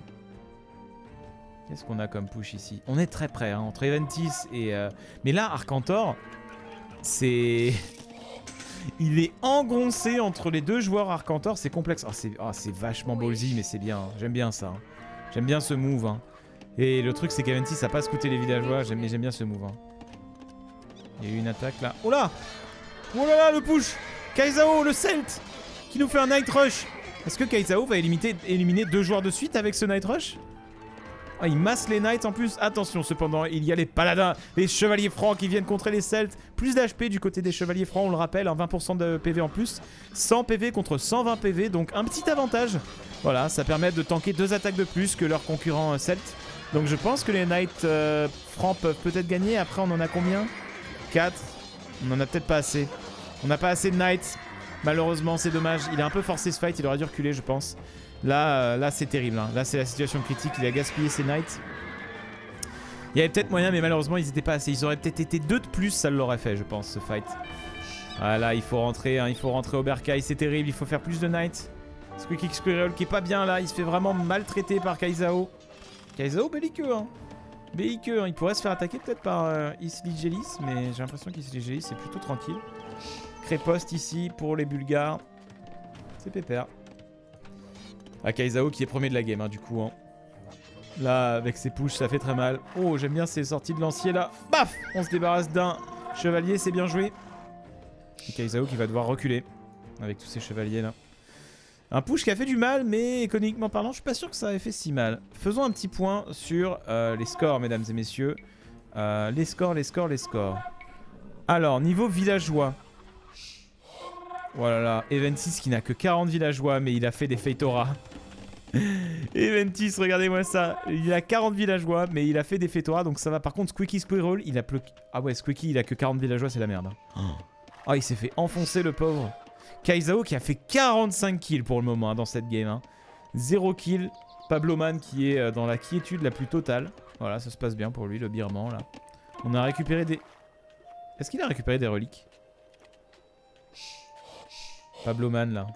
Qu'est-ce qu'on a comme push ici? On est très près, hein, entre Eventis et... Euh... Mais là, Arcantor, c'est... Il est engoncé entre les deux joueurs Arcantor, c'est complexe. Oh, c'est oh, vachement ballsy, mais c'est bien. J'aime bien ça. Hein. J'aime bien ce move. Hein. Et le truc, c'est qu'Aventis a pas scouté les villageois. J'aime bien ce move. Hein. Il y a eu une attaque là. Oh là! Oh là là, le push! Kaizao, le Celt! Qui nous fait un Night Rush! Est-ce que Kaizao va éliminer, éliminer deux joueurs de suite avec ce Night Rush? Ah, il masse les Knights en plus. Attention, cependant, il y a les Paladins, les Chevaliers Francs qui viennent contrer les Celtes. Plus d'H P du côté des Chevaliers Francs, on le rappelle, hein, vingt pour cent de P V en plus. cent P V contre cent vingt P V, donc un petit avantage. Voilà, ça permet de tanker deux attaques de plus que leurs concurrents euh, Celtes. Donc je pense que les Knights euh, Francs peuvent peut-être gagner. Après, on en a combien? quatre. On en a peut-être pas assez. On n'a pas assez de Knights. Malheureusement, c'est dommage. Il a un peu forcé ce fight, il aurait dû reculer, je pense. Là, euh, là c'est terrible. Hein. Là, c'est la situation critique. Il a gaspillé ses Knights. Il y avait peut-être moyen, mais malheureusement, ils n'étaient pas assez. Ils auraient peut-être été deux de plus, ça l'aurait fait, je pense, ce fight. Voilà, il faut rentrer. Hein. Il faut rentrer au bercail. C'est terrible. Il faut faire plus de Knights. Squeaky Squirrel qui est pas bien là. Il se fait vraiment maltraiter par Kaizao. Kaizao, belliqueux. Hein. Belliqueux. Hein. Il pourrait se faire attaquer peut-être par euh, Isli Gelis, mais j'ai l'impression qu'Isli Gelis c'est plutôt tranquille. Créposte ici pour les Bulgares. C'est pépère. Ah, Kaizao qui est premier de la game, hein, du coup. Hein. Là, avec ses pushes, ça fait très mal. Oh, j'aime bien ces sorties de lancier là. Baf! On se débarrasse d'un chevalier, c'est bien joué. Et Kaizao qui va devoir reculer avec tous ces chevaliers là. Un push qui a fait du mal, mais économiquement parlant, je suis pas sûr que ça avait fait si mal. Faisons un petit point sur euh, les scores, mesdames et messieurs. Euh, les scores, les scores, les scores. Alors, niveau villageois. Voilà, là, Eventis qui n'a que quarante villageois, mais il a fait des Feitoras. Eventis, regardez-moi ça. Il a quarante villageois, mais il a fait des Feitoras, donc ça va. Par contre, Squeaky Squirrel, il a plus... Ah ouais, Squeaky, il a que quarante villageois, c'est la merde. Ah, oh, il s'est fait enfoncer, le pauvre. Kaizao qui a fait quarante-cinq kills pour le moment hein, dans cette game. Hein. zéro kill. Pabloman qui est dans la quiétude la plus totale. Voilà, ça se passe bien pour lui, le birman, là. On a récupéré des... Est-ce qu'il a récupéré des reliques? Pabloman là.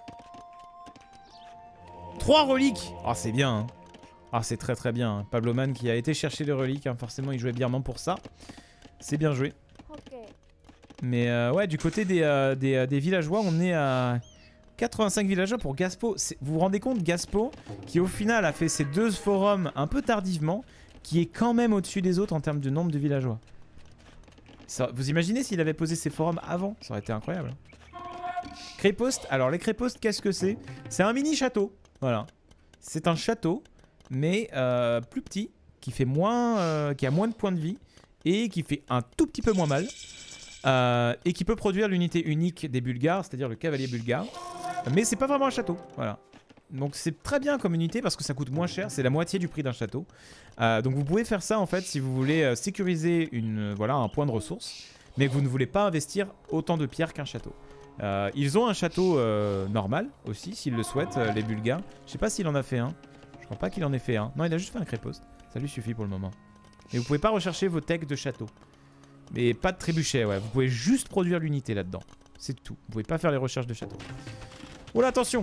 Trois reliques. Ah, oh, c'est bien. Hein. Ah, c'est très très bien. Hein. Pabloman qui a été chercher les reliques. Hein. Forcément, il jouait birman pour ça. C'est bien joué. Okay. Mais euh, ouais, du côté des, euh, des, euh, des villageois, on est à quatre-vingt-cinq villageois pour Gaspo. Vous vous rendez compte, Gaspo, qui au final a fait ses deux forums un peu tardivement, qui est quand même au-dessus des autres en termes de nombre de villageois. Ça, vous imaginez s'il avait posé ses forums avant? Ça aurait été incroyable. Créposte, alors les crépostes, qu'est-ce que c'est? C'est un mini château, voilà. C'est un château, mais euh, plus petit, qui fait moins, euh, qui a moins de points de vie et qui fait un tout petit peu moins mal, euh, et qui peut produire l'unité unique des Bulgares, c'est-à-dire le cavalier bulgare. Mais c'est pas vraiment un château, voilà. Donc c'est très bien comme unité parce que ça coûte moins cher, c'est la moitié du prix d'un château. Euh, donc vous pouvez faire ça en fait si vous voulez euh, sécuriser une, euh, voilà, un point de ressources, mais que vous ne voulez pas investir autant de pierres qu'un château. Euh, ils ont un château euh, normal aussi, s'ils le souhaitent, euh, les Bulgares. Je sais pas s'il en a fait un. Je crois pas qu'il en ait fait un. Non, il a juste fait un créposte. Ça lui suffit pour le moment. Mais vous pouvez pas rechercher vos techs de château. Mais pas de trébuchet, ouais. Vous pouvez juste produire l'unité là-dedans. C'est tout. Vous pouvez pas faire les recherches de château. Oh là, attention!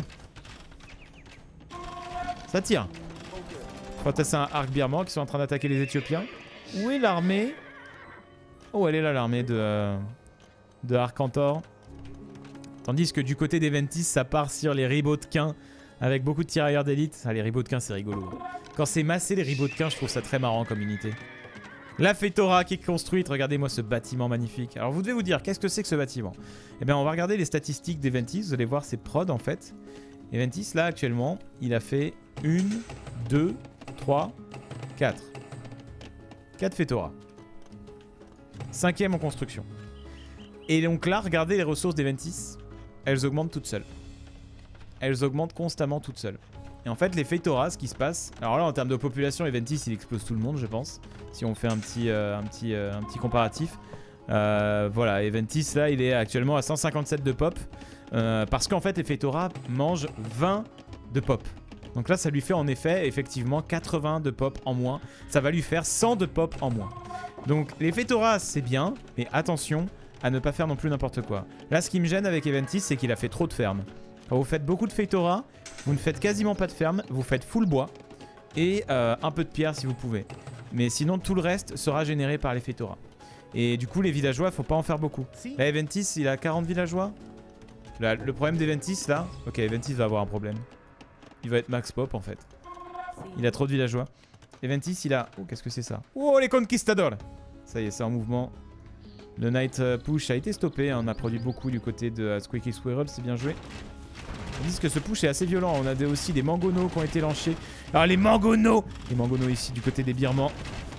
Ça tire. Fantassin Arc Birman qui sont en train d'attaquer les Éthiopiens. Où est l'armée? Oh, elle est là, l'armée de, euh, de Arcantor. Tandis que du côté d'Eventis, ça part sur les Ribotquins avec beaucoup de tirailleurs d'élite. Ah, les Ribotquins, c'est rigolo. Quand c'est massé, les Ribotquins, je trouve ça très marrant comme unité. La Feitora qui est construite. Regardez-moi ce bâtiment magnifique. Alors, vous devez vous dire, qu'est-ce que c'est que ce bâtiment? Eh bien, on va regarder les statistiques d'Eventis. Vous allez voir ses prods, en fait. Eventis, là, actuellement, il a fait une, deux, trois, quatre. quatre Feitora. Cinquième en construction. Et donc là, regardez les ressources d'Eventis. Elles augmentent toutes seules. Elles augmentent constamment toutes seules. Et en fait, les Feitoras, ce qui se passe... Alors là, en termes de population, Eventis, il explose tout le monde, je pense. Si on fait un petit, euh, un petit, euh, un petit comparatif. Euh, voilà, Eventis, là, il est actuellement à cent cinquante-sept de pop. Euh, parce qu'en fait, les Feitoras mangent vingt de pop. Donc là, ça lui fait en effet, effectivement, quatre-vingts de pop en moins. Ça va lui faire cent de pop en moins. Donc, les Feitoras, c'est bien, mais attention à ne pas faire non plus n'importe quoi. Là, ce qui me gêne avec Eventis, c'est qu'il a fait trop de fermes. Quand vous faites beaucoup de Feitora, vous ne faites quasiment pas de ferme, vous faites full bois et euh, un peu de pierre si vous pouvez. Mais sinon, tout le reste sera généré par les Feitora. Et du coup, les villageois, faut pas en faire beaucoup. Là, Eventis, il a quarante villageois. Là, le problème d'Eventis là... Ok, Eventis va avoir un problème. Il va être max pop en fait. Il a trop de villageois. Eventis il a... Oh, qu'est-ce que c'est ça? Oh, les conquistadors. Ça y est, c'est en mouvement. Le night push a été stoppé. Hein. On a produit beaucoup du côté de uh, Squeaky Squirrel, c'est bien joué. Ils disent que ce push est assez violent. On a des, aussi des mangonos qui ont été lancés. Alors les mangonos! Les mangonos ici du côté des Birmans.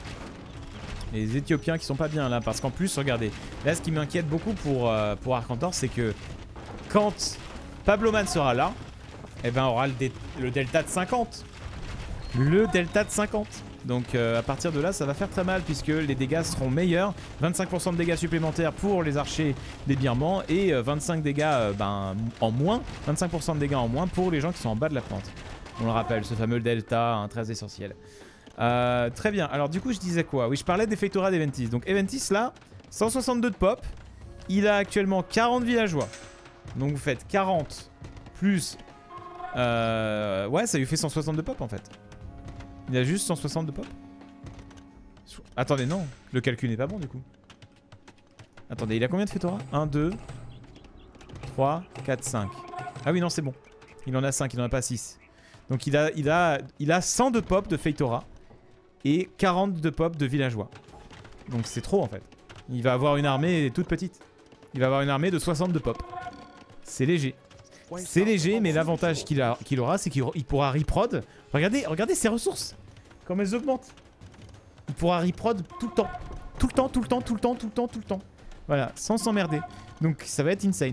Les Éthiopiens qui sont pas bien là. Parce qu'en plus, regardez. Là, ce qui m'inquiète beaucoup pour, euh, pour Arcantor, c'est que quand Pabloman sera là, eh ben, on aura le, le delta de cinquante. Le delta de cinquante. Donc euh, à partir de là, ça va faire très mal puisque les dégâts seront meilleurs. vingt-cinq pour cent de dégâts supplémentaires pour les archers des Birmans et euh, vingt-cinq dégâts euh, ben, en moins. vingt-cinq pour cent de dégâts en moins pour les gens qui sont en bas de la pente. On le rappelle, ce fameux delta, hein, très essentiel. Euh, très bien. Alors du coup, je disais quoi? Oui, je parlais des Feitora d'Eventis. Donc Eventis là, cent soixante-deux de pop. Il a actuellement quarante villageois. Donc vous faites quarante plus... Euh, ouais, ça lui fait cent soixante de pop en fait. Il a juste cent soixante de pop. Attendez, non. Le calcul n'est pas bon du coup. Attendez, il a combien de Feitora? un, deux, trois, quatre, cinq. Ah oui, non, c'est bon. Il en a cinq, il en a pas six. Donc il a, il a, il a cent de pop de Feitora et quarante de pop de villageois. Donc c'est trop en fait. Il va avoir une armée toute petite. Il va avoir une armée de soixante de pop. C'est léger. C'est léger, mais l'avantage qu'il a, qu'il aura, c'est qu'il pourra reprod. Regardez, regardez ses ressources. Comme elles augmentent. Il pourra reprod tout le temps. Tout le temps, tout le temps, tout le temps, tout le temps, tout le temps. Voilà, sans s'emmerder. Donc ça va être insane.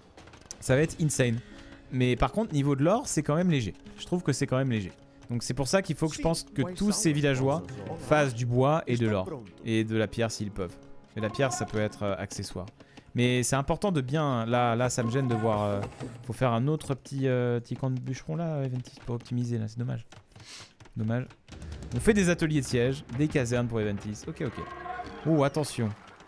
Ça va être insane. Mais par contre, niveau de l'or, c'est quand même léger. Je trouve que c'est quand même léger. Donc c'est pour ça qu'il faut que je pense que tous ces villageois fassent du bois et de l'or. Et de la pierre s'ils peuvent. Mais la pierre, ça peut être euh, accessoire. Mais c'est important de bien... Là, là, ça me gêne de voir... Euh, faut faire un autre petit, euh, petit camp de bûcheron là, Eventis, pour optimiser. Là, c'est dommage. Dommage. On fait des ateliers de siège, des casernes pour Eventis. Ok, ok. Oh, attention.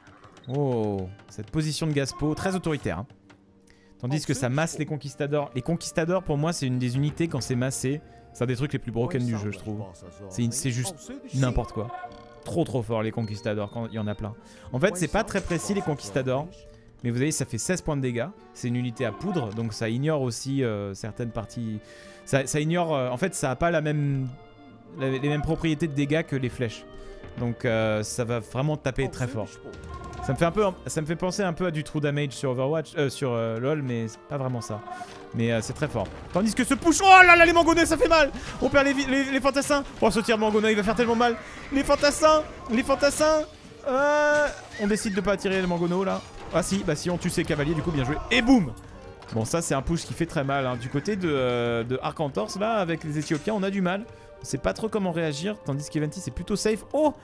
Oh, cette position de Gaspo, très autoritaire. Hein. Tandis que ça masse les conquistadors. Les conquistadors, pour moi, c'est une des unités quand c'est massé. C'est un des trucs les plus broken du jeu, je trouve. C'est juste n'importe quoi. Trop trop fort les conquistadors quand il y en a plein. En fait, c'est pas très précis les conquistadors. Mais vous voyez, ça fait seize points de dégâts. C'est une unité à poudre, donc ça ignore aussi euh, certaines parties. Ça, ça ignore... Euh, en fait, ça a pas la même, la, les mêmes propriétés de dégâts que les flèches. Donc euh, ça va vraiment taper très fort. Ça me fait un peu, ça me fait penser un peu à du true damage sur Overwatch, euh, sur euh, LoL, mais c'est pas vraiment ça. Mais euh, c'est très fort. Tandis que ce push, oh là là, les mangonais, ça fait mal. On perd les, les, les fantassins. Oh, ce tir de mangonais, il va faire tellement mal. Les fantassins, les fantassins. Euh, on décide de pas attirer les mangonos là. Ah si, bah si, on tue ses cavaliers, du coup, bien joué. Et boum. Bon, ça c'est un push qui fait très mal. Hein. Du côté de, euh, de Arcantors, là, avec les Éthiopiens, on a du mal. On sait pas trop comment réagir, tandis qu'Eventis c'est plutôt safe. Oh.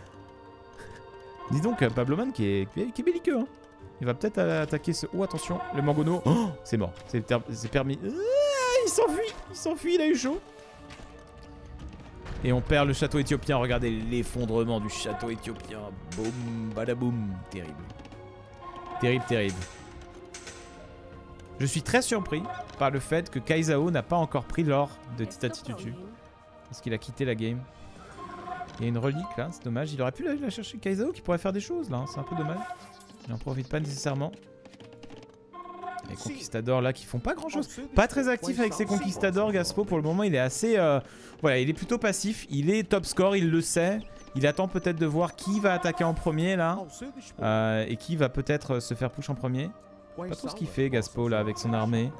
Dis donc, Pabloman qui est, qui est belliqueux. Hein. Il va peut-être attaquer ce... Oh, attention, le mangono. Oh, c'est mort. C'est permis. Ah, il s'enfuit. Il s'enfuit, il a eu chaud. Et on perd le château éthiopien. Regardez l'effondrement du château éthiopien. Boum, badaboum. Terrible. Terrible, terrible. Je suis très surpris par le fait que Kaizao n'a pas encore pris l'or de Titatitutu. Parce qu'il a quitté la game. Il y a une relique là, c'est dommage. Il aurait pu la, la chercher Kaizao qui pourrait faire des choses là. C'est un peu dommage. Il n'en profite pas nécessairement. Les conquistadors là qui font pas grand chose. Pas très actif avec ses conquistadors, Gaspo. Pour le moment, il est assez... Euh, voilà, il est plutôt passif. Il est top score, il le sait. Il attend peut-être de voir qui va attaquer en premier là. Euh, et qui va peut-être se faire push en premier. Pas trop ce qu'il fait, Gaspo là, avec son armée.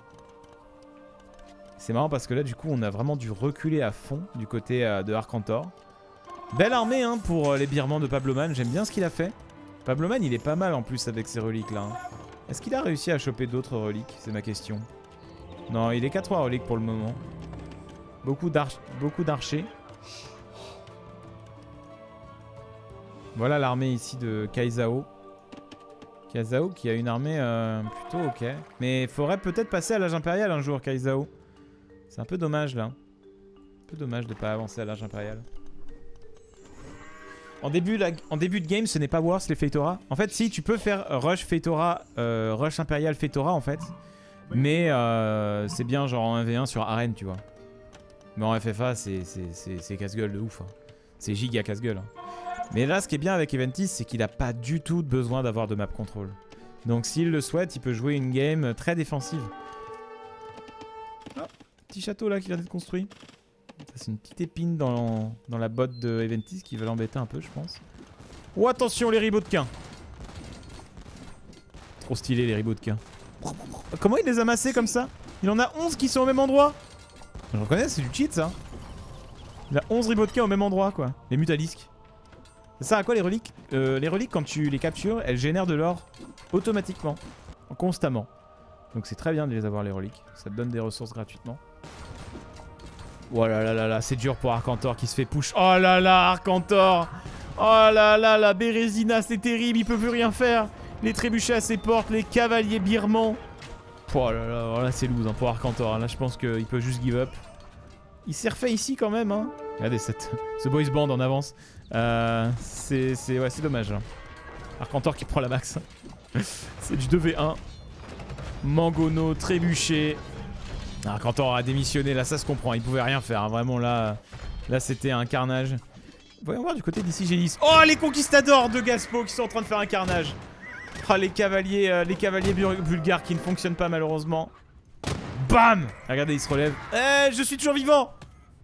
C'est marrant parce que là, du coup, on a vraiment dû reculer à fond du côté euh, de Arcantor. Belle armée hein, pour les Birmans de Pabloman, j'aime bien ce qu'il a fait. Pabloman il est pas mal en plus avec ses reliques là. Hein. Est-ce qu'il a réussi à choper d'autres reliques? C'est ma question. Non, il est qu'à trois reliques pour le moment. Beaucoup d'archers. Voilà l'armée ici de Kaizao. Kaizao qui a une armée euh, plutôt ok. Mais il faudrait peut-être passer à l'âge impérial un jour, Kaizao. C'est un peu dommage là. Un peu dommage de pas avancer à l'âge impérial. En début, la, en début de game, ce n'est pas worse les Feitora. En fait, si, tu peux faire Rush Feitora, euh, Rush Impérial Feitora en fait. Mais euh, c'est bien genre en un v un sur arène, tu vois. Mais en F F A, c'est casse-gueule de ouf. Hein. C'est giga casse-gueule. Hein. Mais là, ce qui est bien avec Eventis, c'est qu'il n'a pas du tout besoin d'avoir de map control. Donc s'il le souhaite, il peut jouer une game très défensive. Ah, petit château là qui vient d'être construit. C'est une petite épine dans, dans la botte de Eventis qui va l'embêter un peu, je pense. Oh, attention les ribotequins. Trop stylé les ribotequins. Comment il les a massés comme ça? Il en a onze qui sont au même endroit. Je reconnais, c'est du cheat ça. Il a onze ribotequins au même endroit quoi. Les mutalisques. Ça sert à quoi les reliques? euh, Les reliques quand tu les captures, elles génèrent de l'or automatiquement, constamment. Donc c'est très bien de les avoir les reliques. Ça te donne des ressources gratuitement. Oh là là là là, c'est dur pour Arcantor qui se fait push. Oh là là, Arcantor. Oh là là, la Bérésina, c'est terrible, il peut plus rien faire. Les trébuchets à ses portes, les cavaliers birmans. Oh là là, là c'est loose hein, pour Arcantor. Là je pense qu'il peut juste give up. Il s'est refait ici quand même hein. Regardez cette, ce boys band en avance. Euh, c'est ouais, dommage. Hein. Arcantor qui prend la max. C'est du deux v un. Mangono, trébuché. Arcantor a démissionné, là ça se comprend. Il pouvait rien faire. Hein. Vraiment là, là c'était un carnage. Voyons voir du côté d'ici Gélis. Oh les conquistadors de Gaspo qui sont en train de faire un carnage. Oh les cavaliers, euh, les cavaliers bulgares qui ne fonctionnent pas malheureusement. Bam! Regardez, il se relève. Eh, je suis toujours vivant!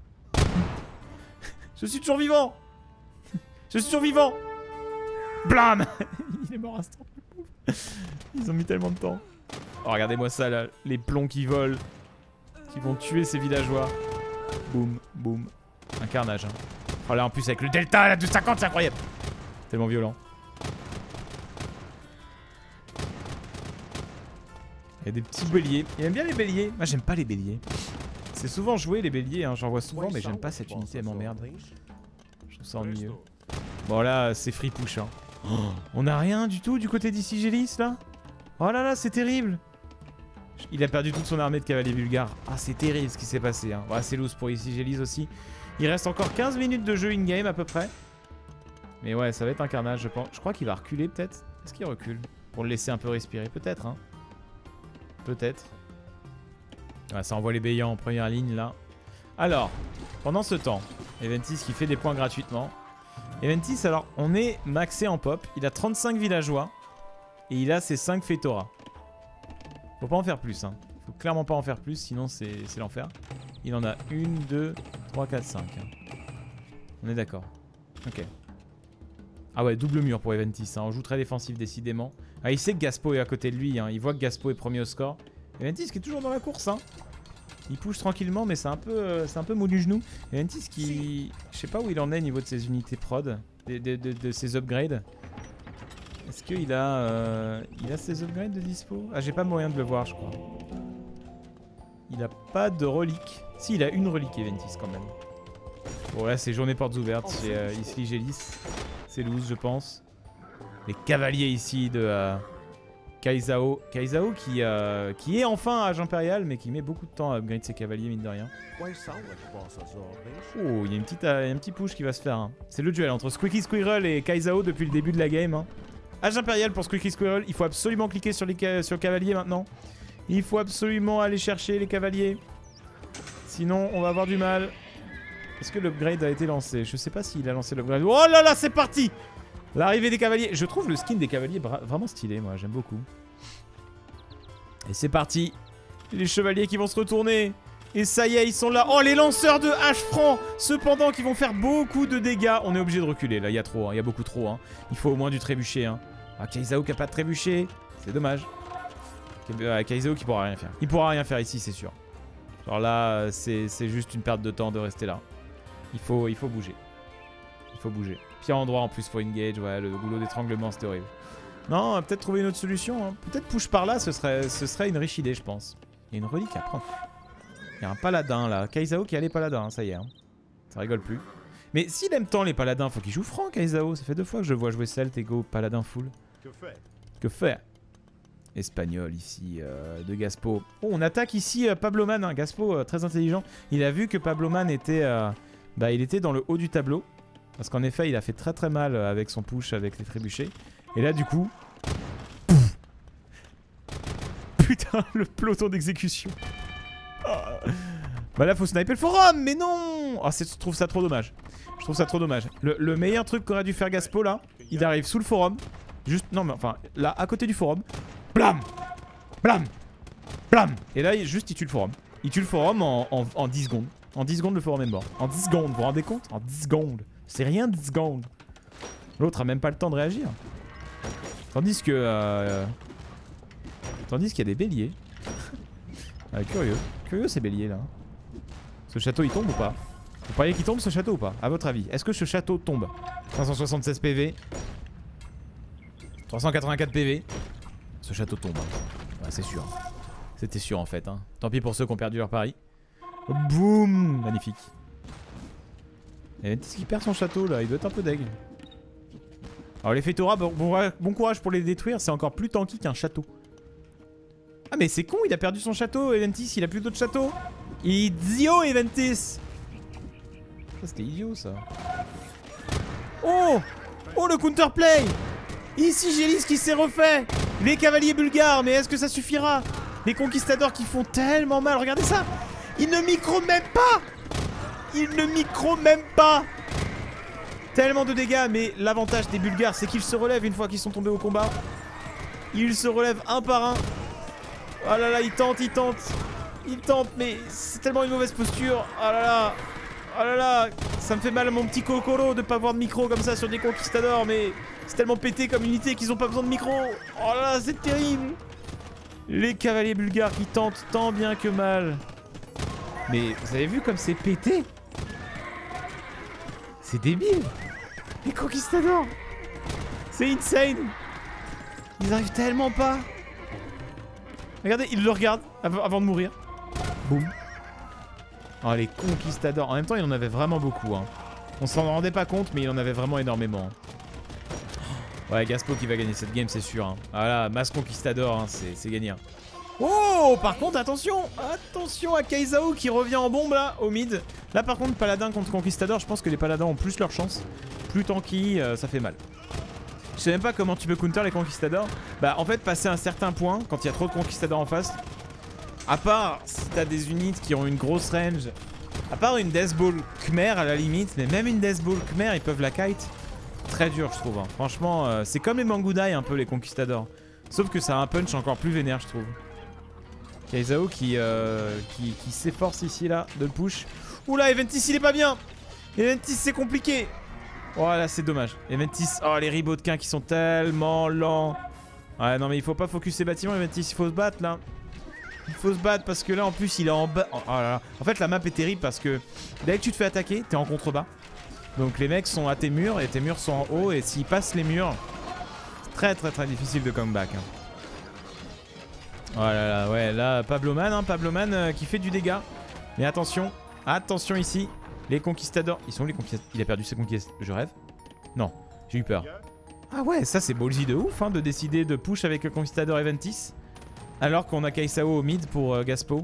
Je suis toujours vivant! Je suis toujours vivant! Blam! Il est mort instant. Ils ont mis tellement de temps. Oh, regardez-moi ça là. Les plombs qui volent. Qui vont tuer ces villageois. Boum, boum. Un carnage. Hein. Oh là, en plus, avec le delta là, de cinquante, c'est incroyable! Tellement violent. Il y a des petits béliers. Il aime bien les béliers. Moi j'aime pas les béliers. C'est souvent joué les béliers, hein. J'en vois souvent mais j'aime pas cette unité, elle m'emmerde. Je trouve ça ennuyeux. Bon là c'est free push hein. Oh, on a rien du tout du côté d'ici Gélis là. Oh là là c'est terrible. Il a perdu toute son armée de cavaliers bulgares. Ah c'est terrible ce qui s'est passé hein. Ouais, c'est loose pour ici Gélis aussi. Il reste encore quinze minutes de jeu in-game à peu près. Mais ouais ça va être un carnage je pense. Je crois qu'il va reculer peut-être. Est-ce qu'il recule? Pour le laisser un peu respirer peut-être hein. Peut-être. Ouais, ça envoie les béliers en première ligne là. Alors, pendant ce temps, Eventis qui fait des points gratuitement. Eventis, alors, on est maxé en pop. Il a trente-cinq villageois. Et il a ses cinq Fétora. Faut pas en faire plus, hein. Faut clairement pas en faire plus, sinon c'est l'enfer. Il en a une, deux, trois, quatre, cinq. Hein. On est d'accord. Ok. Ah ouais, double mur pour Eventis. Hein. On joue très défensif décidément. Ah, il sait que Gaspo est à côté de lui. Hein. Il voit que Gaspo est premier au score. Eventis qui est toujours dans la course. Hein. Il pousse tranquillement, mais c'est un peu, euh, c'est un peu mou du genou. Eventis qui, je sais pas où il en est au niveau de ses unités prod, de, de, de, de ses upgrades. Est-ce qu'il a, euh, il a ses upgrades de dispo? Ah, j'ai pas moyen de le voir, je crois. Il a pas de relique. Si, il a une relique Eventis quand même. Bon là, c'est journée portes ouvertes chez euh, Isli Gélis. C'est loose, je pense. Les cavaliers ici de euh, Kaizao. Kaizao qui, euh, qui est enfin âge impérial, mais qui met beaucoup de temps à upgrade ses cavaliers, mine de rien. Oh, il y a une petite, euh, un petit push qui va se faire. Hein. C'est le duel entre Squeaky Squirrel et Kaizao depuis le début de la game. Hein. Âge impérial pour Squeaky Squirrel. Il faut absolument cliquer sur, les sur le cavalier maintenant. Il faut absolument aller chercher les cavaliers. Sinon, on va avoir du mal. Est-ce que l'upgrade a été lancé? Je sais pas s'il a lancé l'upgrade. Oh là là, c'est parti! L'arrivée des cavaliers. Je trouve le skin des cavaliers vraiment stylé, moi. J'aime beaucoup. Et c'est parti. Les chevaliers qui vont se retourner. Et ça y est, ils sont là. Oh, les lanceurs de hache franc. Cependant, qui vont faire beaucoup de dégâts. On est obligé de reculer, là. Il y a trop. Hein. Il y a beaucoup trop. Hein. Il faut au moins du trébuchet. Hein. Ah, Kaizao qui a pas de trébuchet. C'est dommage. Kaizao qui pourra rien faire. Il pourra rien faire ici, c'est sûr. Genre là, c'est juste une perte de temps de rester là. Il faut, il faut bouger. Il faut bouger. Pire endroit en plus pour engage. Ouais, le goulot d'étranglement, c'était horrible. Non, peut-être trouver une autre solution. Hein. Peut-être push par là, ce serait, ce serait une riche idée, je pense. Il y a une relique à prendre. Il y a un paladin là. Kaizao qui a les paladins, hein, ça y est. Hein. Ça rigole plus. Mais s'il aime tant les paladins, faut qu'il joue franc, Kaizao. Ça fait deux fois que je le vois jouer Celt et go paladin full. Que faire? Que faire? Espagnol ici euh, de Gaspo. Oh, on attaque ici euh, Pabloman. Hein. Gaspo, euh, très intelligent. Il a vu que Pabloman était, euh, bah, il était dans le haut du tableau. Parce qu'en effet, il a fait très très mal avec son push, avec les trébuchets. Et là, du coup... Pouf. Putain, le peloton d'exécution. Oh. Bah là, faut sniper le forum, mais non. Oh, je trouve ça trop dommage. Je trouve ça trop dommage. Le, le meilleur truc qu'aurait dû faire Gaspo, là, il arrive sous le forum. Juste, non mais enfin, là, à côté du forum. Blam. Blam. Blam. Et là, juste, il tue le forum. Il tue le forum en, en, en dix secondes. En dix secondes, le forum est mort. En dix secondes, vous vous rendez compte? En dix secondes. C'est rien, dix secondes. L'autre a même pas le temps de réagir. Tandis que... Euh, tandis qu'il y a des béliers. Ah, curieux. Curieux ces béliers là. Ce château il tombe ou pas? Vous croyez qu'il tombe ce château ou pas? À votre avis, est-ce que ce château tombe? cinq cent soixante-seize P V. trois cent quatre-vingt-quatre P V. Ce château tombe. Ouais, c'est sûr. C'était sûr en fait. Hein. Tant pis pour ceux qui ont perdu leur pari. Boum. Magnifique. Et Ventis qui perd son château là, il doit être un peu deg. Alors les Phétora, bon, bon, bon courage pour les détruire, c'est encore plus tanky qu'un château. Ah mais c'est con, il a perdu son château, Eventis, il a plus d'autres châteaux. Idiot, Eventis. Ça c'était idiot ça. Oh. Oh le counterplay. Ici Gélis qui s'est refait. Les cavaliers bulgares, mais est-ce que ça suffira? Les conquistadors qui font tellement mal, regardez ça. Ils ne micro même pas. Ils ne micro même pas. Tellement de dégâts, mais l'avantage des Bulgares, c'est qu'ils se relèvent une fois qu'ils sont tombés au combat. Ils se relèvent un par un. Oh là là, ils tentent, ils tentent. Ils tentent, mais c'est tellement une mauvaise posture. Oh là là. Oh là là. Ça me fait mal à mon petit Kokoro de pas avoir de micro comme ça sur des conquistadors, mais c'est tellement pété comme unité qu'ils ont pas besoin de micro. Oh là là, c'est terrible. Les cavaliers bulgares qui tentent tant bien que mal. Mais vous avez vu comme c'est pété? C'est débile. Les conquistadors. C'est insane. Ils arrivent tellement pas. Regardez, ils le regardent avant, avant de mourir. Boum. Oh les conquistadors. En même temps, il en avait vraiment beaucoup. Hein. On s'en rendait pas compte, mais il en avait vraiment énormément. Ouais, Gaspo qui va gagner cette game, c'est sûr. Hein. Voilà, masse conquistador, hein, c'est gagné. Hein. Oh, par contre, attention. Attention à Kaisao qui revient en bombe là, au mid. Là, par contre, paladin contre conquistador, je pense que les paladins ont plus leur chance. Plus tanky, euh, ça fait mal. Je sais même pas comment tu peux counter les conquistadors. Bah, en fait, passer un certain point, quand il y a trop de conquistadors en face, à part si t'as des unités qui ont une grosse range, à part une Death Ball Khmer à la limite, mais même une Death Ball Khmer, ils peuvent la kite. Très dur, je trouve. Hein. Franchement, euh, c'est comme les Mangudai un peu, les conquistadors. Sauf que ça a un punch encore plus vénère, je trouve. Kaisao qui, euh, qui, qui s'efforce ici, là, de le push. Oula, Eventis, il est pas bien. Eventis, c'est compliqué. Oh là, c'est dommage. Eventis, oh, les Ribotquins qui sont tellement lents. Ouais, non, mais il faut pas focus ces bâtiments, Eventis, il faut se battre, là. Il faut se battre parce que là, en plus, il est en bas. Oh là là. En fait, la map est terrible parce que dès que tu te fais attaquer, t'es en contrebas. Donc les mecs sont à tes murs et tes murs sont en haut. Et s'ils passent les murs, c'est très très très difficile de comeback. Hein. Oh là là, ouais, là, Pabloman, hein, Pabloman euh, qui fait du dégât. Mais attention, attention ici. Les conquistadors. Ils sont où les conquistadors? Il a perdu ses conquistadors. Je rêve? Non, j'ai eu peur. Ah ouais, ça c'est ballsy de ouf hein, de décider de push avec le conquistador Eventis. Alors qu'on a Kaisao au mid pour euh, Gaspo.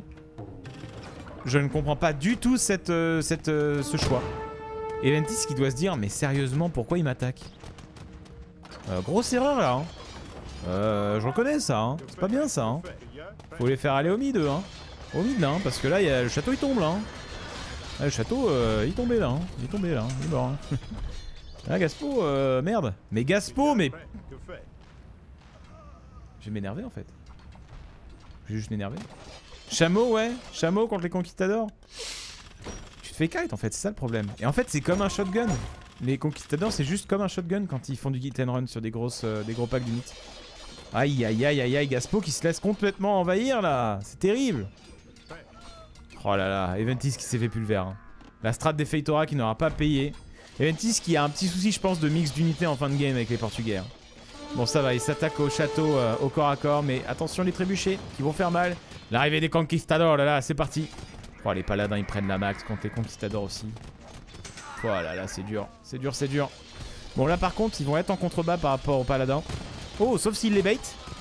Je ne comprends pas du tout cette, euh, cette, euh, ce choix. Eventis qui doit se dire, mais sérieusement, pourquoi il m'attaque? euh, Grosse erreur là. Hein. Euh, je reconnais ça. Hein. C'est pas bien ça. Hein. Faut les faire aller au mid, hein. Au mid là, hein, parce que là, y a, le château il tombe là. Hein. Ah, le château, euh, il est tombé là. Hein. Il est tombé là. Hein. Il est mort. Hein. Ah, Gaspo, euh, merde. Mais Gaspo, mais. Je vais m'énerver en fait. Je vais juste m'énerver. Chameau, ouais. Chameau contre les conquistadors. Tu te fais kite en fait, c'est ça le problème. Et en fait, c'est comme un shotgun. Les conquistadors, c'est juste comme un shotgun quand ils font du hit and run sur des, grosses, euh, des gros packs d'unités. Aïe, aïe, aïe, aïe, aïe. Gaspo qui se laisse complètement envahir là. C'est terrible. Oh là là. Eventis qui s'est fait pulver. Hein. La strat des Phétora qui n'aura pas payé. Eventis qui a un petit souci, je pense, de mix d'unités en fin de game avec les Portugais. Hein. Bon, ça va, il s'attaque au château euh, au corps à corps, mais attention les trébuchés qui vont faire mal. L'arrivée des conquistadors, là là, c'est parti. Oh, les paladins ils prennent la max contre les conquistadors aussi. Oh là là, c'est dur, c'est dur, c'est dur. Bon, là par contre, ils vont être en contrebas par rapport aux paladins. Oh, sauf s'ils les bait.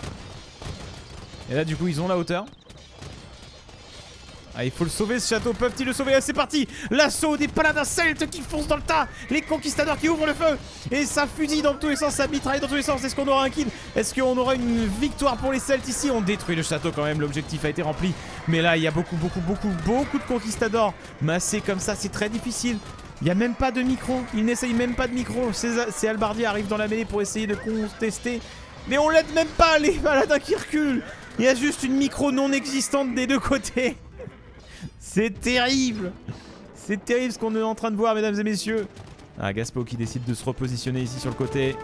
Et là, du coup, ils ont la hauteur. Ah, il faut le sauver ce château, peuvent-ils le sauver? Ah, c'est parti. L'assaut des paladins celtes qui foncent dans le tas. Les conquistadors qui ouvrent le feu. Et ça fusille dans tous les sens, ça mitraille dans tous les sens. Est-ce qu'on aura un kill? Est-ce qu'on aura une victoire pour les celtes ici? On détruit le château quand même, l'objectif a été rempli. Mais là, il y a beaucoup, beaucoup, beaucoup, beaucoup de conquistadors massés comme ça, c'est très difficile. Il y a même pas de micro. Il n'essaye même pas de micro. Ces Albardiers arrivent dans la mêlée pour essayer de contester. Mais on l'aide même pas, les paladins qui reculent. Il y a juste une micro non existante des deux côtés. C'est terrible. C'est terrible ce qu'on est en train de voir, mesdames et messieurs. Ah, Gaspo qui décide de se repositionner ici sur le côté.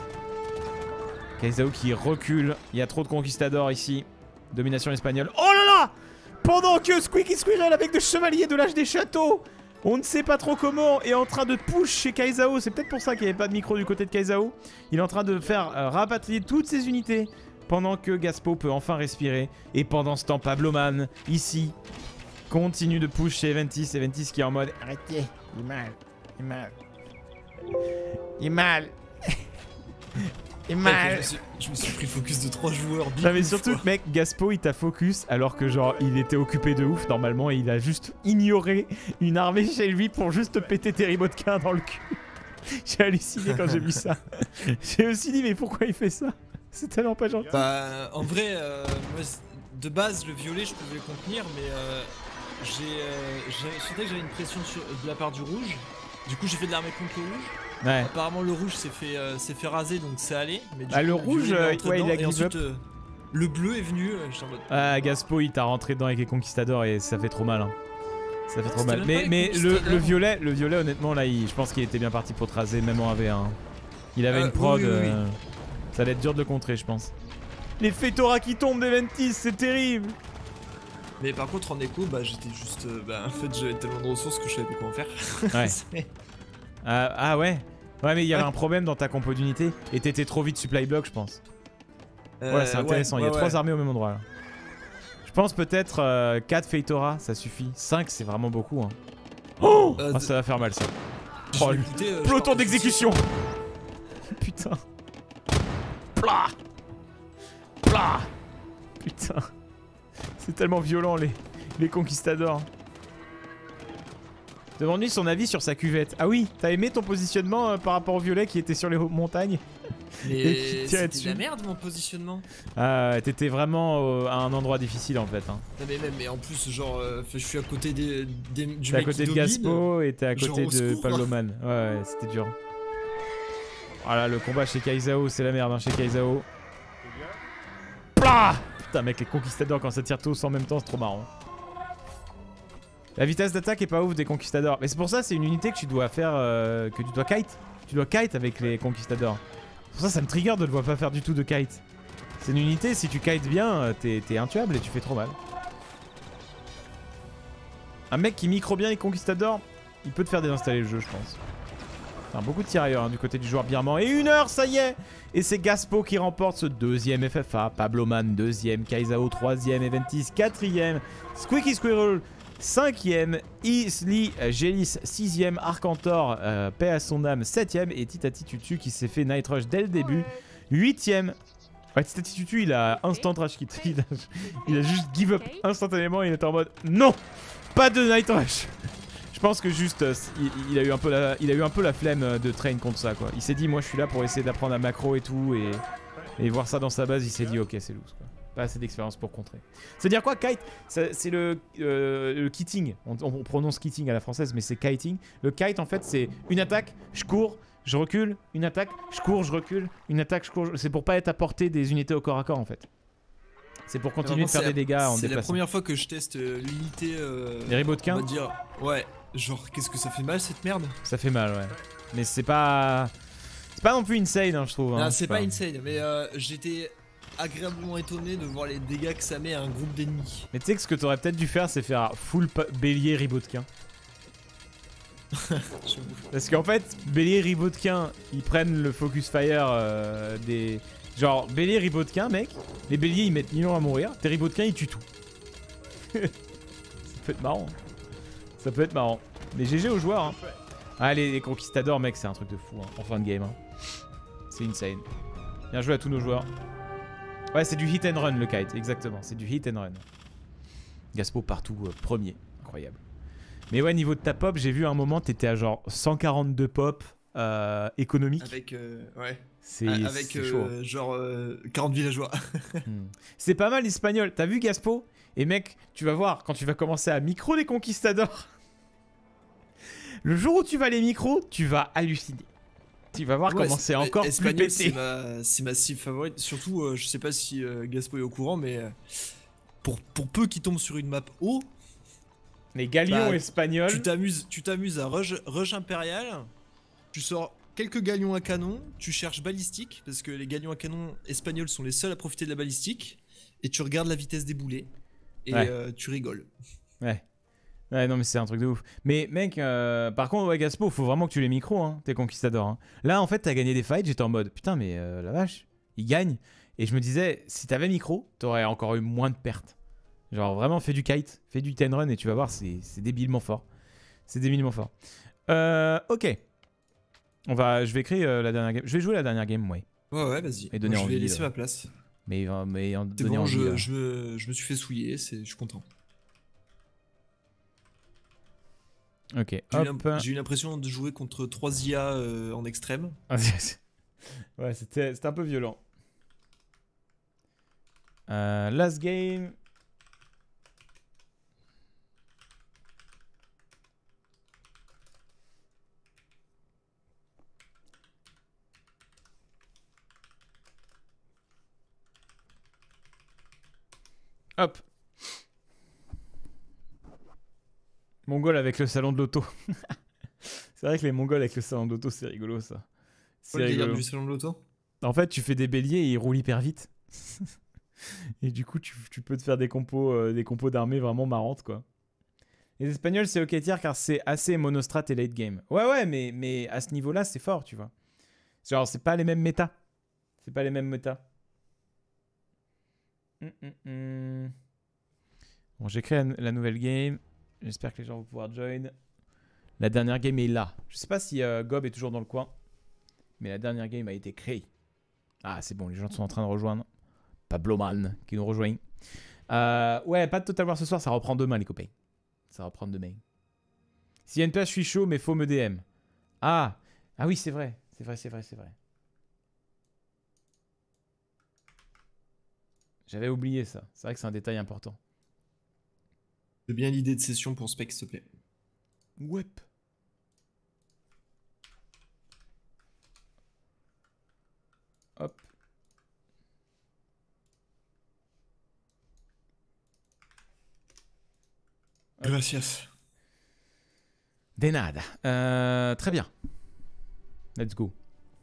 Kaizao qui recule. Il y a trop de conquistadors ici. Domination espagnole. Oh là là! Pendant que Squeaky Squirrel avec des chevaliers de l'âge des châteaux, on ne sait pas trop comment, est en train de push chez Kaizao. C'est peut-être pour ça qu'il n'y avait pas de micro du côté de Kaizao. Il est en train de faire euh, rapatrier toutes ses unités pendant que Gaspo peut enfin respirer. Et pendant ce temps, Pabloman, ici, continue de push chez Eventis. Eventis qui est en mode arrêtez, il est mal, il est mal. Il est mal. Il est mal. Je me, suis, je me suis pris focus de trois joueurs. Non mais surtout, quoi. Mec, Gaspo il t'a focus alors que genre il était occupé de ouf normalement et il a juste ignoré une armée chez lui pour juste péter Teribotkin dans le cul. J'ai halluciné quand j'ai vu ça. J'ai aussi dit mais pourquoi il fait ça? C'est tellement pas gentil. Bah en vrai, euh, moi, de base le violet je pouvais le contenir mais euh, j'ai euh, sentais que j'avais une pression sur, de la part du rouge. Du coup j'ai fait de l'armée contre le rouge. Ouais. Apparemment le rouge s'est fait, euh, fait raser donc c'est allé. Mais du ah coup, le rouge, euh, ouais, il a et give ensuite, up. euh, le bleu est venu. Euh, en mode... Ah Gaspo il t'a rentré dedans avec les conquistadors et ça fait trop mal. Hein. Ça fait Ah, trop mal. Mais, mais le, le violet, le violet honnêtement là, il, je pense qu'il était bien parti pour te raser même en A V un. Hein. Il avait euh, une prod. Oui, oui, oui. Euh, ça allait être dur de le contrer je pense. Les Fetora qui tombent d'Eventis, c'est terrible. Mais par contre en écho, bah j'étais juste, euh, bah en fait j'avais tellement de ressources que je savais pas comment faire. Ouais. ah, ah ouais. Ouais mais il y avait ouais. un problème dans ta compo d'unité et t'étais trop vite supply block je pense. Euh, ouais c'est intéressant, ouais, ouais, il y a ouais. trois armées au même endroit là. Je pense peut-être euh, quatre Feitora ça suffit. cinq c'est vraiment beaucoup hein. Oh, euh, oh ça va faire mal ça. Oh, écouté, euh, peloton d'exécution. Putain. Plah. Plah. Putain. C'est tellement violent les, les conquistadors. Demande-lui son avis sur sa cuvette. Ah oui, t'as aimé ton positionnement euh, par rapport au violet qui était sur les montagnes? Mais c'était de la merde mon positionnement. Ah, t'étais vraiment euh, à un endroit difficile en fait. Hein. Non, mais, mais, mais en plus, genre, euh, je suis à côté des, des, du T'es mec à côté qui de domine, Gaspo et t'es à côté de secours, Pabloman. Ouais, ouais c'était dur. Voilà, le combat chez Kaizao, c'est la merde hein, chez Kaizao. Plah. Putain mec, les conquistadors quand ça tire tous en même temps, c'est trop marrant. La vitesse d'attaque est pas ouf des conquistadors. Mais c'est pour ça, c'est une unité que tu dois faire, euh, que tu dois kite. Tu dois kite avec les conquistadors. Pour ça, ça me trigger de le voir pas faire du tout de kite. C'est une unité, si tu kites bien, t'es intuable et tu fais trop mal. Un mec qui micro bien les conquistadors, il peut te faire désinstaller le jeu, je pense. Enfin, beaucoup de tirailleurs hein, du côté du joueur birman. Et une heure, ça y est. Et c'est Gaspo qui remporte ce deuxième F F A. Pabloman, deuxième. Kaizao, troisième. Eventis, quatrième. Squeaky Squirrel, cinquième. Isli Gélis, sixième. Arcantor, euh, paix à son âme, septième. Et Titati Tutu qui s'est fait Night Rush dès le début, huitième. Ouais, Titati Tutu, il a instant rush kit. Il a, il a juste give up instantanément. Il est en mode non, pas de Night Rush. Je pense que juste, euh, il, il, a eu un peu la, il a eu un peu la flemme de train contre ça, quoi. Il s'est dit, moi je suis là pour essayer d'apprendre à macro et tout, et, et voir ça dans sa base, il s'est dit, ok, c'est loose, quoi. Pas assez d'expérience pour contrer. C'est-à-dire quoi, kite? C'est le, euh, le kiting. On, on prononce kiting à la française, mais c'est kiting. Le kite, en fait, c'est une attaque, je cours, je recule, une attaque, je cours, je recule, une attaque, je cours. C'est pour pas être à portée des unités au corps à corps, en fait. C'est pour continuer de faire des dégâts en déplacement. C'est la première fois que je teste euh, l'unité. Euh, Les Ribotkin. On va dire, ouais. Genre, qu'est-ce que ça fait mal cette merde? Ça fait mal, ouais. Mais c'est pas. C'est pas non plus insane, hein, je trouve. Hein, non, c'est pas... pas insane, mais euh, j'étais agréablement étonné de voir les dégâts que ça met à un groupe d'ennemis. Mais tu sais que ce que t'aurais peut-être dû faire, c'est faire full bélier Ribotkin. Parce qu'en fait, bélier Ribotkin, ils prennent le focus fire euh, des. Genre, bélier Ribotkin, mec, les béliers ils mettent mille ans à mourir, tes Ribotkin ils tuent tout. Ça peut être marrant. Ça peut être marrant. Mais G G aux joueurs. Hein. Ah, les, les conquistadors, mec, c'est un truc de fou hein, en fin de game. Hein. C'est insane. Bien joué à tous nos joueurs. Ouais, c'est du hit and run le kite, exactement. C'est du hit and run. Gaspo partout, euh, premier. Incroyable. Mais ouais, niveau de ta pop, j'ai vu à un moment, t'étais à genre cent quarante-deux pop euh, économique. Avec, euh, ouais. C'est Avec euh, chaud. genre euh, quarante villageois. hmm. C'est pas mal l'espagnol. T'as vu Gaspo? Et mec, tu vas voir, quand tu vas commencer à micro les conquistadors, Le jour où tu vas les micros, tu vas halluciner. Tu vas voir Ouais, comment c'est encore plus Espagnol, c'est pété. ma, c'est ma cible favorite. Surtout, euh, je sais pas si euh, Gaspo est au courant, mais euh, pour, pour peu qu'il tombe sur une map haut, Les galions Bah, espagnols. tu t'amuses, tu t'amuses à rush, rush impérial. Tu sors quelques galions à canon, tu cherches balistique parce que les galions à canon espagnols sont les seuls à profiter de la balistique. Et tu regardes la vitesse des boulets et Ouais. euh, tu rigoles. Ouais. Ouais, non, mais c'est un truc de ouf. Mais mec, euh, par contre, ouais, Gaspo, faut vraiment que tu les micros, hein, tes conquistadors. Hein. Là, en fait, t'as gagné des fights, j'étais en mode, putain, mais euh, la vache, ils gagnent. Et je me disais, si t'avais micro, t'aurais encore eu moins de pertes. Genre, vraiment, fais du kite, fais du ten run et tu vas voir, c'est c'est débilement fort. C'est débilement fort. Euh, ok. On va, je vais créer euh, la dernière game. Je vais jouer la dernière game, ouais. Ouais, ouais, vas-y. Et donner Moi, je vais envie, laisser là. ma place. Mais, euh, mais en C'est donner bon, envie, je, là. je, me, je me suis fait souiller, c'est- je suis content. Ok, J'ai eu hop. l'im- j'ai eu l'impression de jouer contre trois I A euh, en extrême. Ouais, c'était c'était un peu violent. Euh, last game. Hop. Mongol avec le salon de l'auto. C'est vrai que les Mongols avec le salon de l'auto, c'est rigolo ça. C'est C'est le délire rigolo. du salon de l'auto. En fait, tu fais des béliers et ils roulent hyper vite. Et du coup, tu, tu peux te faire des compos, euh, des compos d'armée vraiment marrantes, quoi. Les Espagnols, c'est ok tier car c'est assez monostrat et late game. Ouais, ouais, mais, mais à ce niveau-là, c'est fort, tu vois. Genre, c'est pas les mêmes méta. C'est pas les mêmes méta. Hum, hum, hum. Bon, j'ai créé la, la nouvelle game. J'espère que les gens vont pouvoir join. La dernière game est là. Je sais pas si euh, Gob est toujours dans le coin. Mais la dernière game a été créée. Ah, c'est bon, les gens sont en train de rejoindre. Pablo Man qui nous rejoint. Euh, ouais, pas de Total War ce soir, ça reprend demain, les copains. Ça reprend demain. S'il y a une place, je suis chaud, mais faut me D M. Ah, ah oui, c'est vrai. C'est vrai, c'est vrai, c'est vrai. J'avais oublié ça. C'est vrai que c'est un détail important. J'ai bien l'idée de session pour Spec, s'il te plaît. Ouais. Hop. Gracias. De nada. Euh, très bien. Let's go.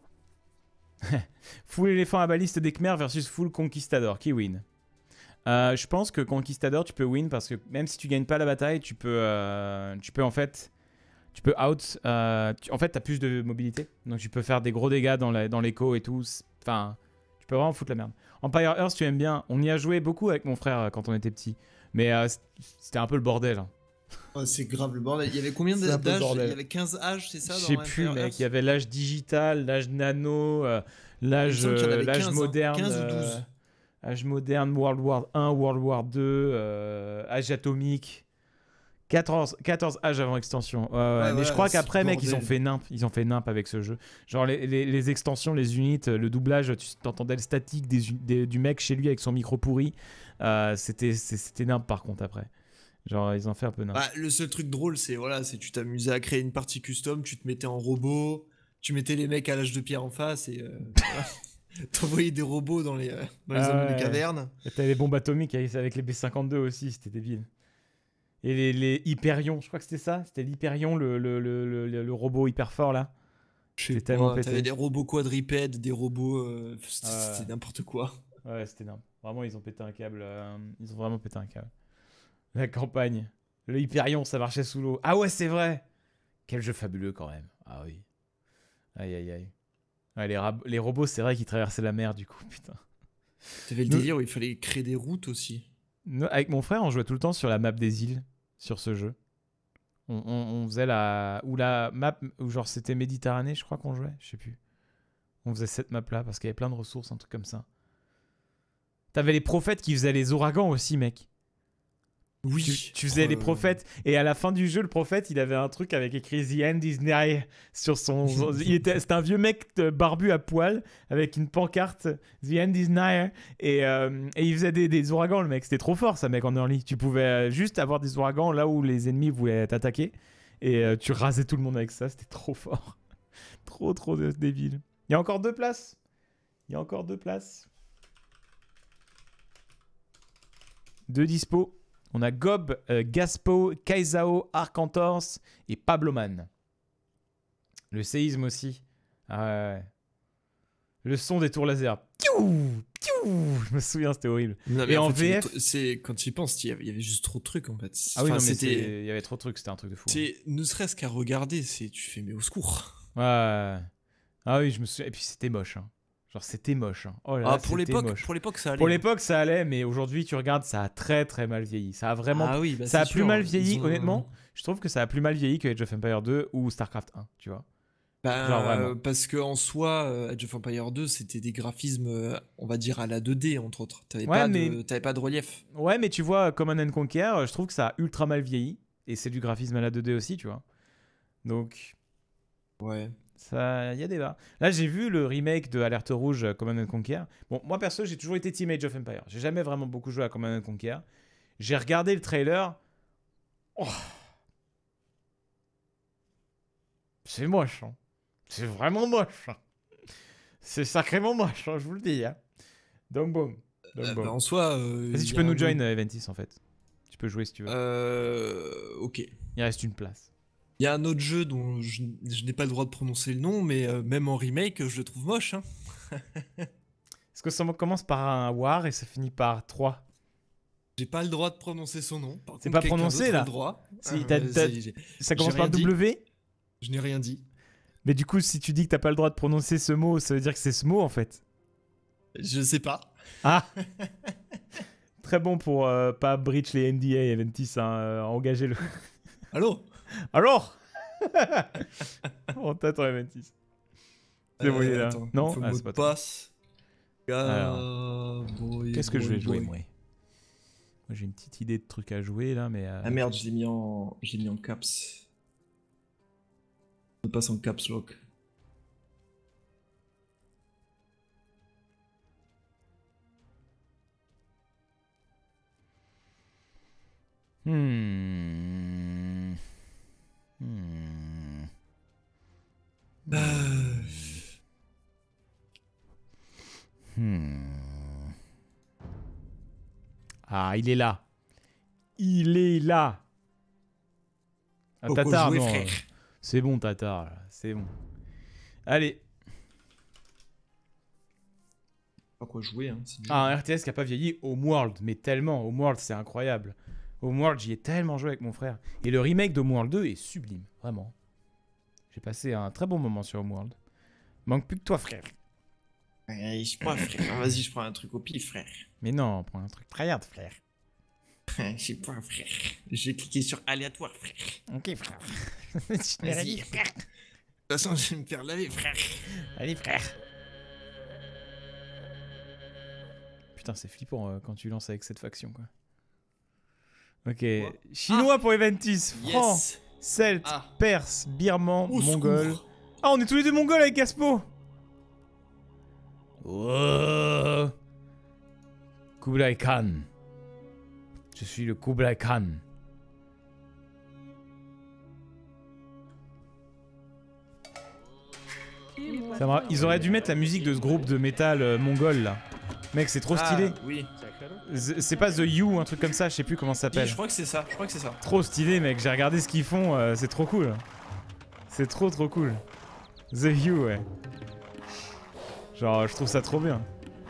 Full éléphant à baliste des Khmer versus full conquistador. Qui win? Euh, je pense que conquistador, tu peux win parce que même si tu gagnes pas la bataille, tu peux, euh, tu peux en fait, tu peux out. Euh, tu- en fait, t'as plus de mobilité, donc tu peux faire des gros dégâts dans la- dans l'écho et tout. Enfin, tu peux vraiment foutre la merde. Empire Earth, tu aimes bien. On y a joué beaucoup avec mon frère euh, quand on était petit, mais euh, c'était un peu le bordel. Hein. Oh, c'est grave le bordel. Il y avait combien C'est un peu le d'âges? Il bordel. y avait quinze âges, c'est ça? Je dans sais Empire plus, mec. Earth Il y avait l'âge digital, l'âge nano, euh, l'âge Il me semble qu'il y en euh, avait l'âge quinze, hein. moderne. quinze ou euh, douze. âge moderne, World War un, World War deux, euh, âge atomique. quatorze, quatorze âges avant extension. Ouais, ouais. Ouais, Mais je voilà, crois c'est qu'après, mec, ils ont bordel. fait nimp. Ils ont fait nimp avec ce jeu. Genre, les, les- les extensions, les units, le doublage, tu t'entendais le statique des, uni- des- du mec chez lui avec son micro pourri. Euh, C'était c'est- c'était nimp par contre après. Genre, ils ont fait un peu nimp. Bah, le seul truc drôle, c'est voilà, c'est tu t'amusais à créer une partie custom, tu te mettais en robot, tu mettais les mecs à l'âge de pierre en face et euh, voilà. T'envoyais des robots dans les, euh, dans les Ah zones ouais. des cavernes. Et t'avais les bombes atomiques avec avec les B cinquante-deux aussi, c'était débile. Et les, les Hyperions, je crois que c'était ça. C'était l'Hyperion, le, le, le, le, le robot hyper fort là. C'était tellement Ouais, pété. T'avais des robots quadripèdes, des robots. euh, C'était Ouais. c'était n'importe quoi. Ouais, c'était énorme. Vraiment, ils ont pété un câble. euh, ils ont vraiment pété un câble. La campagne. Le Hyperion, ça marchait sous l'eau. Ah ouais, c'est vrai. Quel jeu fabuleux quand même. Ah oui. Aïe, aïe, aïe. Ouais, les, rab- les robots, c'est vrai qu'ils traversaient la mer du coup, putain. T'avais le Nous- délire où il fallait créer des routes aussi. Nous, avec mon frère, on jouait tout le temps sur la map des îles, sur ce jeu. On, on- on faisait la... Ou la map, ou genre c'était Méditerranée, je crois qu'on jouait, je sais plus. On faisait cette map-là, parce qu'il y avait plein de ressources, un truc comme ça. T'avais les prophètes qui faisaient les ouragans aussi, mec. Oui. Tu, tu faisais Oh les là là. prophètes, et à la fin du jeu, le prophète, il avait un truc avec écrit The End is nigh sur son... il était, c'était un vieux mec de- barbu à poil, avec une pancarte The End is nigh, et, euh, et il faisait des, des ouragans, le mec. C'était trop fort, ça, mec, en early. Tu pouvais euh, juste avoir des ouragans là où les ennemis voulaient t'attaquer, Et euh, tu rasais tout le monde avec ça, c'était trop fort. Trop, trop de- débile. Il y a encore deux places. Il y a encore deux places. Deux dispo. On a Gob, euh, Gaspo, Kaizao, Arcantors et Pabloman. Le séisme aussi. Ah ouais, ouais. Le son des tours laser. Piou, piou. Je me souviens, c'était horrible. Non, mais Et en fait, il y V avait F tr- c'est quand tu y penses, il y avait il y avait juste trop de trucs en fait. Ah oui, Enfin, non, mais c'était. c'est- il y avait trop de trucs, c'était un truc de fou. C'est ne serait-ce qu'à regarder, c'est tu fais mais au secours. Ouais. Ah oui, je me souviens. Et puis c'était moche. Hein. Genre, c'était moche. Hein. Oh là là, Ah, pour c'était l'époque, moche. pour l'époque ça allait. Pour l'époque, ça allait, mais aujourd'hui, tu regardes, ça a très très mal vieilli. Ça a vraiment. Ah oui, bah, ça a c'est plus sûr, mal ils vieilli, ont- honnêtement. Je trouve que ça a plus mal vieilli que Age of Empires deux ou StarCraft un, tu vois. Bah, Genre vraiment. parce que en soi, euh, Age of Empires deux, c'était des graphismes, euh, on va dire à la deux D entre autres. T'avais Ouais, pas, mais- de... t'avais pas de relief. Ouais, mais tu vois, Command and Conquer, je trouve que ça a ultra mal vieilli. Et c'est du graphisme à la deux D aussi, tu vois. Donc, Ouais. ça, il y a débat. Là, j'ai vu le remake de Alerte Rouge euh, Command and Conquer. Bon, moi perso, j'ai toujours été team Age of Empires. J'ai jamais vraiment beaucoup joué à Command and Conquer. J'ai regardé le trailer. Oh. C'est moche. Hein. C'est vraiment moche. Hein. C'est sacrément moche, hein, je vous le dis. Hein. Donc, bon. Donc, Euh, bon. bah, en soi. euh, Vas-y, il tu y peux a nous un join, autre- euh, Eventis, en fait. Tu peux jouer si tu veux. Euh. Ok. Il reste une place. Il y a un autre jeu dont je, je n'ai pas le droit de prononcer le nom, mais euh, même en remake, je le trouve moche. Hein. Est-ce que ça commence par un war et ça finit par trois? J'ai pas le droit de prononcer son nom. Par C'est contre, pas quelqu'un prononcé, d'autre a là. le droit. Si, Ah, t'as- vas-y, t'as- j'ai- Ça commence J'ai par rien dit. W? Je n'ai rien dit. Mais du coup, si tu dis que t'as pas le droit de prononcer ce mot, ça veut dire que c'est ce mot en fait. Je sais pas. Ah Très bon pour euh, pas breach les N D A, Eventis, hein, euh, engagez-le. Allô. Alors On t'attend, Eventis. C'est bon, il est là. Euh, attends, Non il faut le Ah, mot c'est de pas toi. passe. Cowboy, Qu'est-ce que je vais boy, jouer, boy. moi Moi, j'ai une petite idée de truc à jouer là, mais. euh, Ah merde, je l'ai mis en, je l'ai mis en caps. Je passe en caps lock. Hmm. Hmm. Euh, Hmm. Ah, il est là. Il est là. Ah, Pourquoi Tatar, jouer, non. frère euh, C'est bon, Tatar, là, c'est bon. Allez. Pas quoi jouer, hein. c'est dur. Ah, un R T S qui a pas vieilli, Homeworld, mais tellement. Homeworld, c'est incroyable. Homeworld, j'y ai tellement joué avec mon frère. Et le remake d'Homeworld deux est sublime, vraiment. J'ai passé un très bon moment sur Homeworld. Manque plus que toi, frère. Ouais, je prends, frère. Vas-y, je prends un truc au pif, frère. Mais non, prends un truc tryhard, frère. Je sais pas, frère. J'ai cliqué sur aléatoire, frère. Ok, frère. Vas-y, frère. De toute façon, je vais me faire laver, frère. Allez, frère. Putain, c'est flippant euh, quand tu lances avec cette faction, quoi. Ok. Chinois pour Eventis. Franc, Yes. Celte, Ah. Perse, Birman, Au Mongol. secours. Ah, on est tous les deux mongols avec Gaspo. Oh. Kublai Khan. Je suis le Kublai Khan. Ça me ra- Ils auraient dû mettre la musique de ce groupe de métal euh, mongol là. Mec, c'est trop stylé. Ah, oui. Z- C'est pas The You ou un truc comme ça, je sais plus comment ça Oui, s'appelle. je crois que c'est ça. Je crois que c'est ça. Trop stylé, mec. J'ai regardé ce qu'ils font, euh, c'est trop cool. C'est trop trop cool. The You, ouais. Genre, je trouve ça trop bien.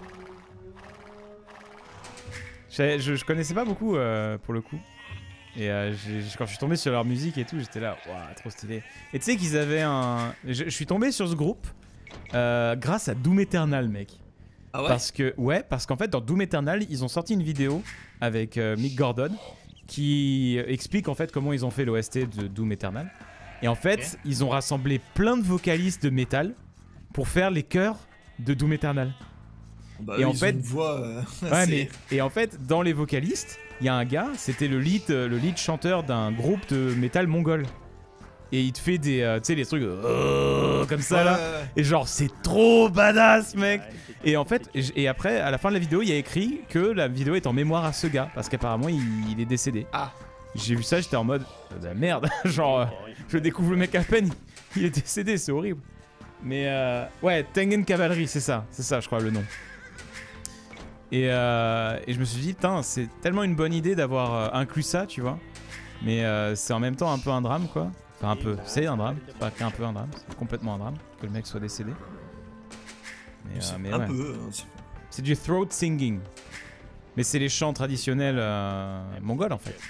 Je, je, je connaissais pas beaucoup euh, pour le coup. Et euh, j'ai- quand je suis tombé sur leur musique et tout, j'étais là, waouh, trop stylé. Et tu sais qu'ils avaient un. Je, je suis tombé sur ce groupe euh, grâce à Doom Eternal, mec. Ah ouais. Parce que, ouais, parce qu'en fait, dans Doom Eternal, ils ont sorti une vidéo avec euh, Mick Gordon qui explique en fait comment ils ont fait l'O S T de Doom Eternal. Et en fait, Ok. ils ont rassemblé plein de vocalistes de métal pour faire les chœurs de Doom Eternal. Bah, et eux, en ils fait- ont une voix. euh, Ouais, assez- mais, et en fait, dans les vocalistes, il y a un gars, c'était le lead, euh, le lead chanteur d'un groupe de métal mongol. Et il te fait des, euh, tu sais, les trucs euh, comme ça Ouais, là. ouais, ouais. Et genre, c'est trop badass, mec. Et en fait, et j- et après, à la fin de la vidéo, il y a écrit que la vidéo est en mémoire à ce gars, parce qu'apparemment, il, il est décédé. Ah. J'ai vu ça, j'étais en mode euh, bah, merde, genre euh, je découvre le mec à peine, il est décédé, c'est horrible. Mais euh, ouais, Tengen Cavalry, c'est ça, c'est ça je crois le nom. Et, euh, et je me suis dit, putain, c'est tellement une bonne idée d'avoir euh, inclus ça, tu vois. Mais euh, c'est en même temps un peu un drame, quoi. Enfin, un peu, c'est un drame, c'est pas qu'un peu un drame, c'est complètement un drame que le mec soit décédé. Mais, euh, mais un ouais. peu. hein, c'est- C'est du throat singing. Mais c'est les chants traditionnels euh, mongols en fait.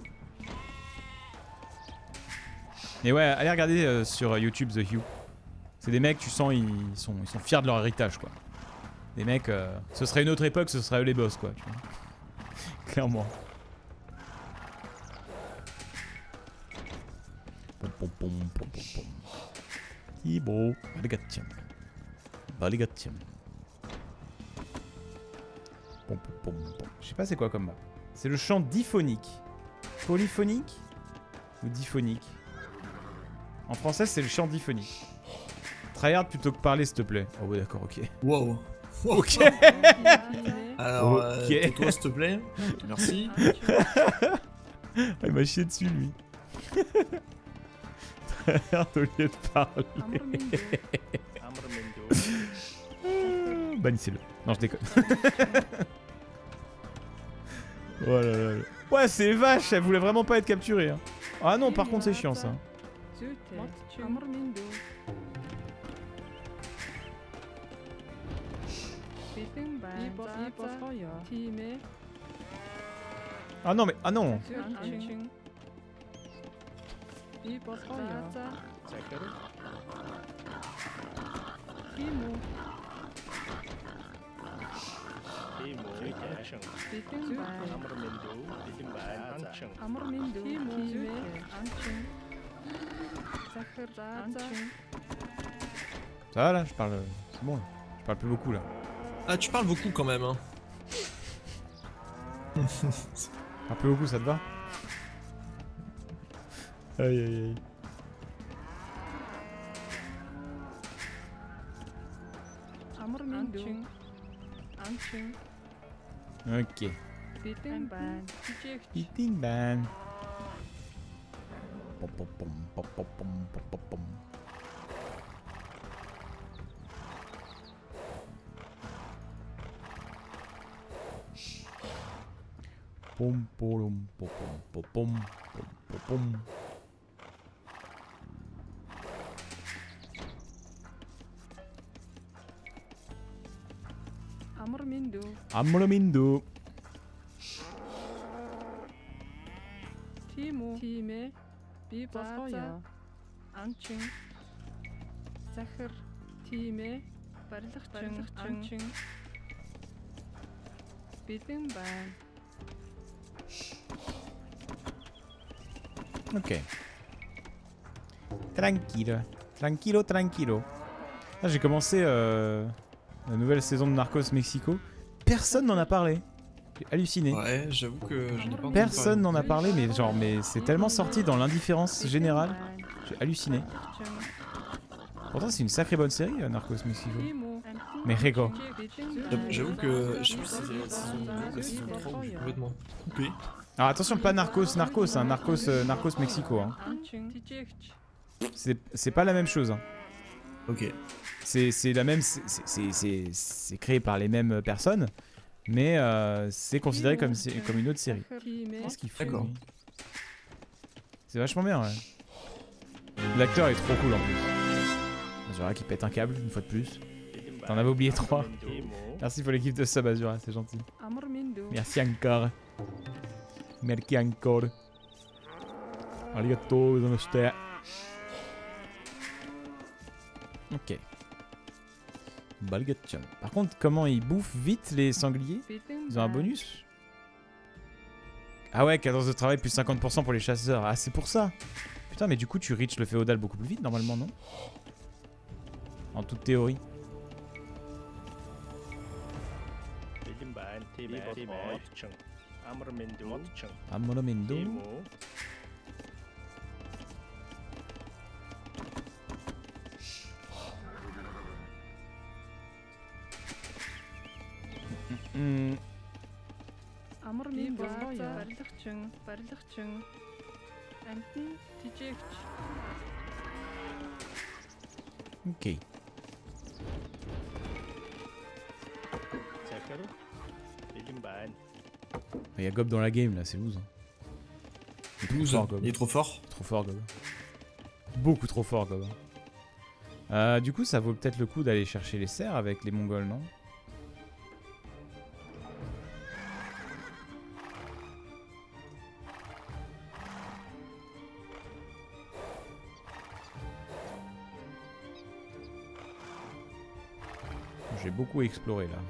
Et ouais, allez regarder euh, sur YouTube The Hue. C'est des mecs, tu sens, ils sont, ils sont fiers de leur héritage quoi. Des mecs, euh, ce serait une autre époque, ce serait eux les boss quoi. Tu vois. Clairement. Pom pom pom pom pom pom. Ibo, Baligatium. Baligatium. Pom pom pom pom. Je sais pas c'est quoi comme mot. C'est le chant diphonique. Polyphonique ou diphonique? En français c'est le chant diphonique. Tryhard plutôt que parler s'il te plaît. Oh ouais d'accord, ok. Wow. Ok. Alors, euh, Ok. tais-toi s'il te plaît. Merci. Ah, il m'a chié dessus lui. Tryhard au lieu de parler. Bannissez-le. Non, je déconne. Oh là là là. Ouais, c'est vache, elle voulait vraiment pas être capturée. Hein. Ah non, par contre, c'est chiant ça. Ah non, mais. Ah non. Ça va là, je parle. C'est bon là. Je parle plus beaucoup là. Ah, tu parles beaucoup quand même. Hein. Je parle plus beaucoup, ça te va? Aïe aïe aïe. Ok. Eating ban. Pom pom pom pom pom pom pom pom pom. Pom pom pom pom pom pom pom. Amramindo. Timo. Time. Бибасгоё. Анчин. Захар. Time. Барилгачин. Анчин. Бэлэн байна. Ok. Tranquilo. Tranquilo, tranquilo. Là, j'ai commencé euh, la nouvelle saison de Narcos Mexico. Personne n'en a parlé. J'ai halluciné. Ouais, j'avoue que je n'ai pas entendu Personne parler. n'en a parlé, mais genre, mais c'est tellement sorti dans l'indifférence générale. J'ai halluciné. Pourtant, c'est une sacrée bonne série, euh, Narcos Mexico. Mexico. J'avoue que je sais plus si c'était la saison deux ou la saison trois où j'ai complètement coupé. Alors attention, pas Narcos, Narcos, hein, Narcos, euh, Narcos Mexico. Hein. C'est c'est pas la même chose. Hein. Ok. C'est c'est la même, c'est- c'est c'est- c'est créé par les mêmes personnes, mais euh, c'est considéré comme, sé- comme une autre série. Qu'est-ce qu'il faut D'accord. lui C'est vachement bien, ouais. L'acteur est trop cool en plus. Azura qui pète un câble, une fois de plus. T'en avais oublié trois. Merci pour l'équipe de sub Azura, c'est gentil. Merci encore. Merci encore. Arigato gozaimashita. Ok. Balgatchan. Par contre, comment ils bouffent vite les sangliers? Ils ont un bonus? Ah ouais, cadence de travail plus cinquante pour cent pour les chasseurs. Ah, c'est pour ça. Putain, mais du coup, tu reach le féodal beaucoup plus vite, normalement, non? En toute théorie. Amonomendo. Hmm. Амар минь болгоё. Барилгачин, барилгачин. Амтэн тижээгч. Ok. Захар. Бэлэн байна. Il y a Gob dans la game là, c'est loose. Il est trop douze. fort, Gob. Il est trop fort. Trop fort, Gob. Beaucoup trop fort, Gob. Euh, du coup, ça vaut peut-être le coup d'aller chercher les cerfs avec les Mongols, non? J'ai beaucoup exploré là.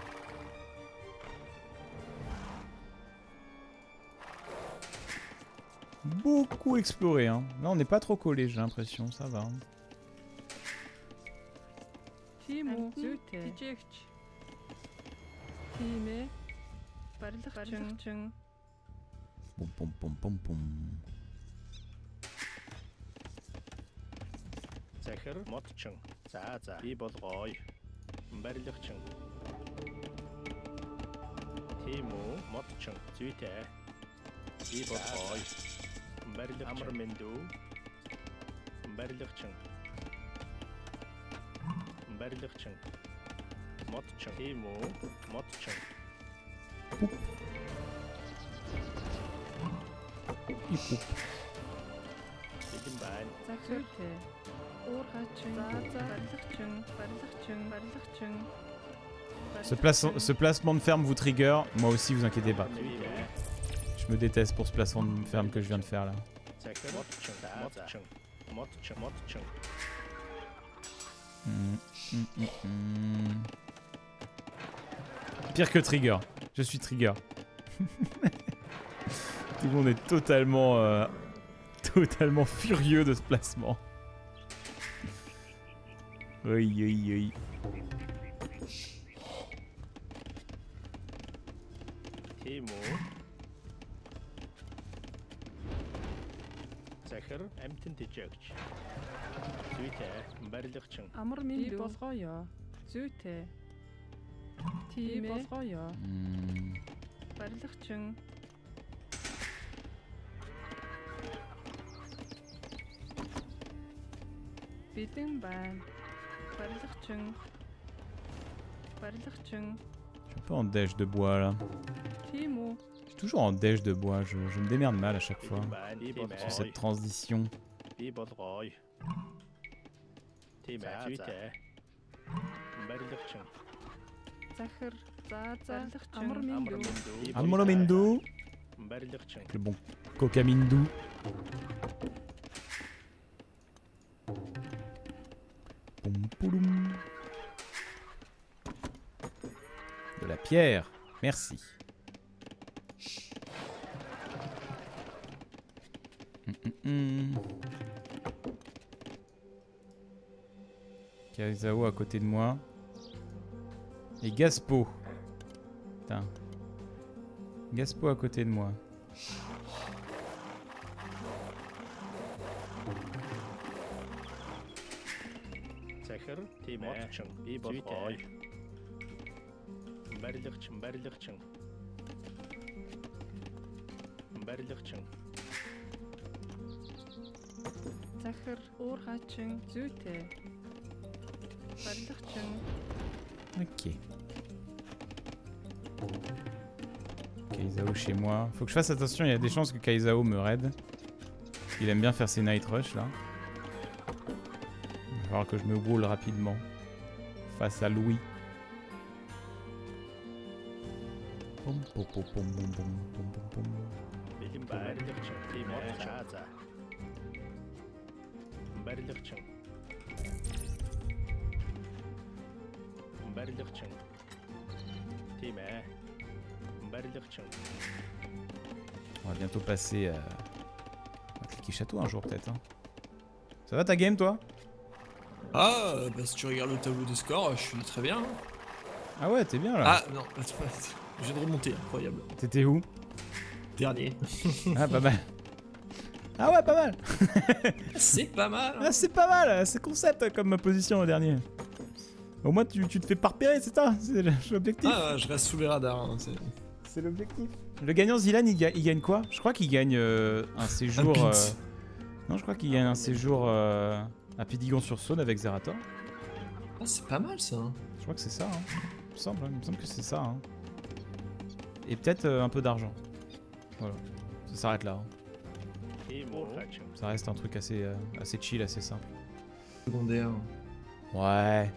Beaucoup exploré, hein. Là, on n'est pas trop collé, j'ai l'impression, ça va. Hein. Тимо зүйтэй. Тижээгч. Тийм ээ. Барилгачин. Пум пум пум пум пум. Захар модчин. За за. Би болгоё. Барилгачин. Тимо модчин. Зүйтэй. Би болгоё. Барилгачин. Амар мэндүү. Барилгачин. Барилгачин. Модчин. Тимо модчин. Ипуп. Бэлэн байна. Захиртэй. Уургачин. За за. Барилгачин, барилгачин, барилгачин. Ce, place- ce placement de ferme vous trigger, moi aussi vous inquiétez pas. Зүйтэй. Je me déteste pour ce placement de ferme que je viens de faire là. Захар модчин. Модчин. Модчин. Модчин. Mm, mm, mm, mm. Pire que trigger. Je suis trigger. Tout le monde est totalement, euh, totalement furieux de ce placement. Oui, oui, oui. Тимо. Захар амтэн тижээгч. Зүйтэй. Барилгачин. Амар минь болгоё. Зүйтэй. Тийм ээ. Болгоё. Mm. Барилгачин. Бэлэн байна. Барилгачин. Барилгачин. Je suis un peu en dèche de bois là. Тийм үү. Je suis toujours en dèche de bois, je, je me démerde mal à chaque fois. Бэлэн байна. Би Sur болгоё. cette transition. Би болгоё. Тийм ээ. Зүйтэй. Барилгачин. Захир. За за. Амар минь Амар юу. мэндүү. Amolomindu. Барилгачин. Le bon Kokamindu. Poum pouloum. De la pierre. Merci. Hum, hum, hum. Kaizao à côté de moi. Et Gaspo. Putain. Gaspo à côté de moi. Захар. Тийм модчин. Би болгоё. Барилгачин. Барилгачин. Барилгачин. Захир. Уургачин. Зүйтэй. Барилгачин. Ok. Kaizao chez moi. Faut que je fasse attention, il y a des chances que Kaizao me raide. Il aime bien faire ses night rush là. Il va falloir que je me roule rapidement. Face à Louis. Pom, pom, pom, pom, pom, pom, pom, pom, pom. Бэлэн барилгачин. Тийм ээ. За за. Барилгачин. Барилгачин. Тийм ээ. Барилгачин. On va bientôt passer à... On va cliquer château un jour peut-être. Hein. Ça va ta game toi? Ah, bah si tu regardes le tableau de score, je suis très bien. Ah ouais, t'es bien là. Ah non, attends, attends, je viens de remonter, incroyable. T'étais où? Dernier. Ah pas mal. Ah ouais, pas mal. C'est pas mal. Hein. Ah c'est pas mal, c'est concept comme ma position au dernier. Au moins tu, tu te fais pas repérer, c'est ça? C'est l'objectif. Ah, ouais, je reste sous les radars. Hein, c'est- C'est l'objectif. Le gagnant Zilan, il, ga- il gagne quoi? Je crois qu'il gagne euh, un séjour... Un euh, pint. Non, je crois qu'il gagne un séjour euh, à Pidigon-sur-Saône avec Zerator. Ah, c'est pas mal ça. Hein. Je crois que c'est ça, hein. Il me semble, hein, il me semble que c'est ça. Hein. Et peut-être euh, un peu d'argent. Voilà. Ça s'arrête là. Hein. Ça reste un truc assez, euh, assez chill, assez simple. Secondaire. Ouais.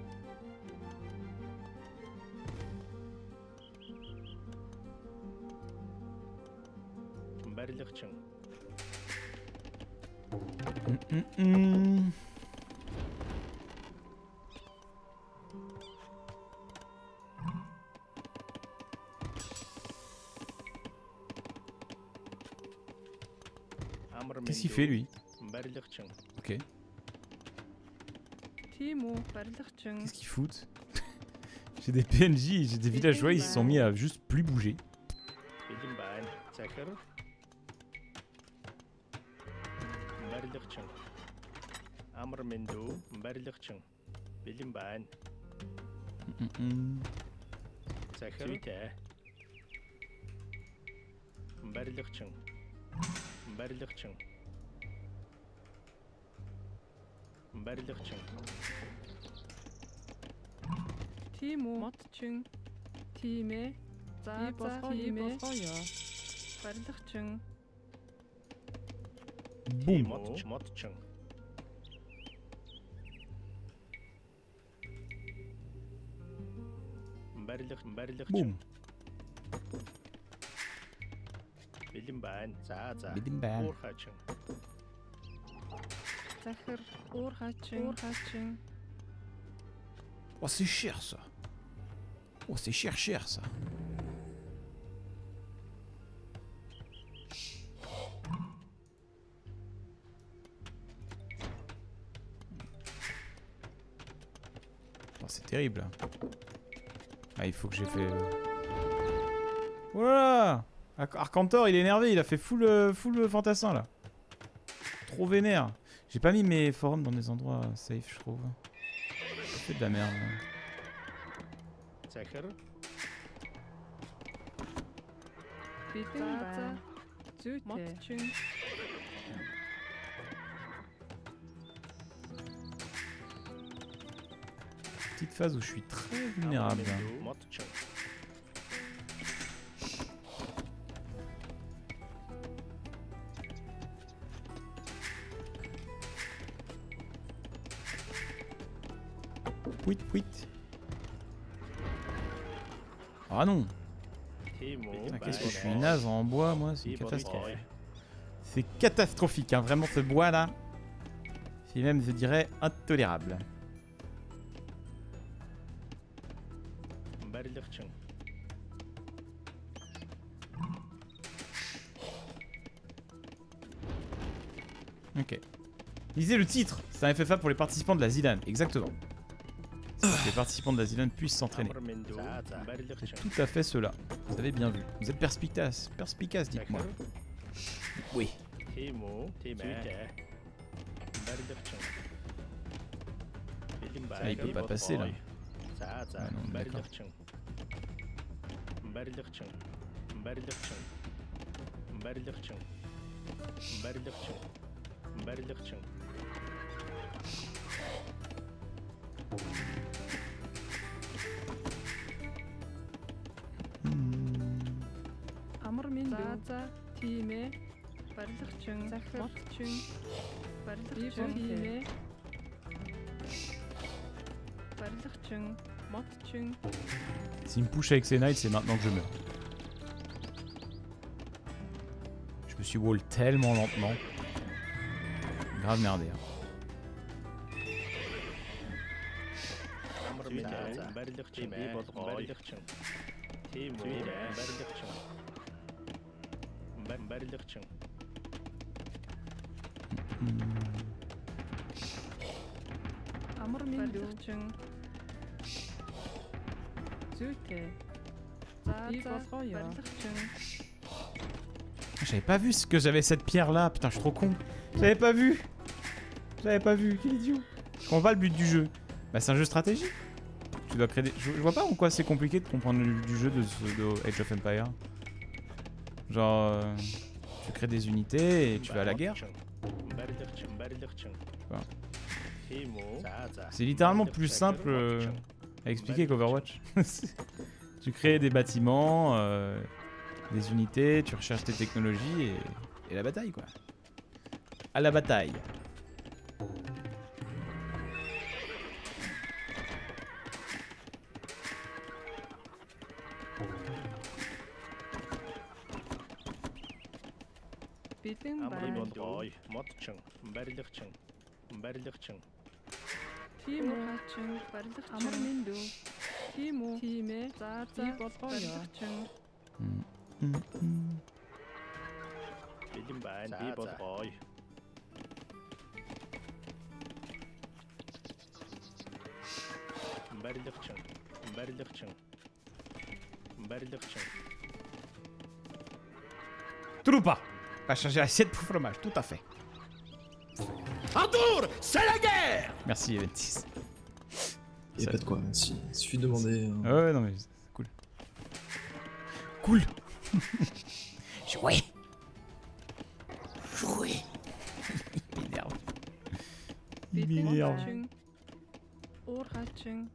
Hum, hum, hum. Qu'est-ce qu'il fait lui? Ok. Timo, барилгачин. Qu'est-ce qu'ils foutent? J'ai des P N J, j'ai des villageois, ils se sont mis à juste plus bouger. Hum, hum. Timo, мотчин. Тимэ. За за тимэ. барилгачин. Boum. Boum. Бидимбан. Захир, уурхачин. Уурхачин. Oh, c'est cher ça. Oh, c'est cher, cher ça. Oh, c'est terrible. Ah, il faut que j'ai fait. Voilà. Arcantor, il est énervé, il a fait full, euh, full fantassin là. Trop vénère. J'ai pas mis mes forums dans des endroits safe, je trouve. C'est de la merde. Бидимбан. Зүйтэй. мотчин. Petite phase où je suis très vulnérable. Pouit, pouit. Ah non. Putain, qu'est-ce que je suis naze en bois, moi, c'est une catastrophe. C'est catastrophique, hein, vraiment ce bois là. C'est même, je dirais, intolérable. Ok. Lisez le titre. C'est un F F A pour les participants de la Zilan. Exactement. C'est pour que les participants de la Zilan puissent s'entraîner. C'est tout à fait cela. Vous avez bien vu. Vous êtes perspicace. Perspicace, dites-moi. Oui. Ça, il peut pas passer là. Ah non, d'accord. Амар минь. За за тимэ. барилгачин. Захир, мотчин. барилгачин. Тимэ. барилгачин. мотчин. S'il me push avec ses knights, c'est maintenant que je meurs. Je me suis wall tellement lentement. Grave merdé. Hein. Амар минь. барилгачин. Зүйтэй. За за барилгачин. J'avais pas vu ce que j'avais cette pierre là. Putain, je suis trop con. J'avais pas vu. J'avais pas vu. Quel idiot. Je comprends pas le but du jeu. Bah, c'est un jeu stratégique. Tu dois créer des... Je, je vois pas en quoi c'est compliqué de comprendre le but du jeu de, de Age of Empire. Genre, euh, tu crées des unités et tu vas à la guerre. C'est littéralement plus simple euh, à expliquer qu'Overwatch. Tu crées des bâtiments, euh, des unités, tu recherches tes technologies et, et la bataille quoi. À la bataille. Бидний Амрын байна. болгой, модчин, барилгачин, барилгачин. Тийм үү хачин барилгачин. Амар минь дүү. Тийм үү. Тийм ээ. За за барилгачин. Бэлэн байна, би болгой. Барилгачин, барилгачин. Барилгачин. Troupa va changer l'assiette pour fromage, tout à fait. Arthur, c'est la guerre! Merci Eventis. Y'a pas de quoi, il suffit de demander. hein. Ouais, ouais, non mais c'est cool. Cool. Jouer! Jouer! Il m'énerve. Il Бидний m'énerve. хачин. Уур хачин.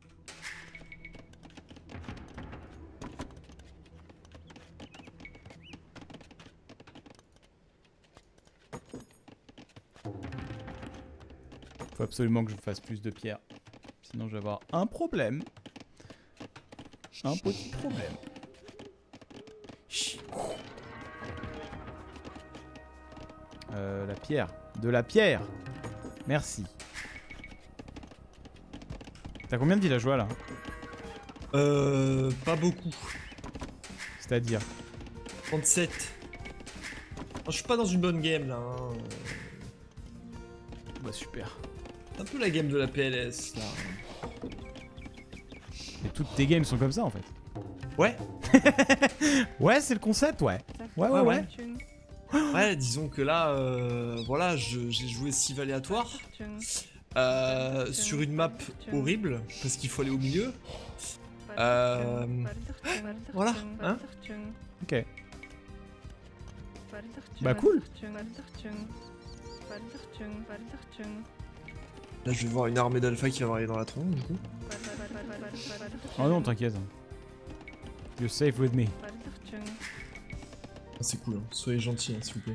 Faut absolument que je fasse plus de pierres. Sinon je vais avoir un problème. Un petit problème. Chut. Euh, la pierre. De la pierre. Merci. T'as combien de villageois là? Euh. Pas beaucoup. C'est-à-dire? trente-sept. Oh, je suis pas dans une bonne game là. hein. Bah super. Un peu la game de la P L S là. Et toutes tes games sont comme ça en fait. Ouais. Ouais, c'est le concept, ouais. Ouais, ouais, ouais. Haчин. Ouais, disons que là, euh, voilà, je- j'ai joué Civ aléatoire Haчин. euh, sur une map horrible parce qu'il faut aller au milieu. Euh, Барилгачин. voilà, hein. Барилгачин. Ok. Барилгачин. Bah, cool. Барилгачин. Барилгачин. Барилгачин. Là, je vais voir une armée d'alpha qui va m'arriver dans la tronche du coup. Oh non, t'inquiète. You're safe with me. Барилгачин. Ah, c'est cool, hein. Soyez gentils, hein, s'il vous plaît.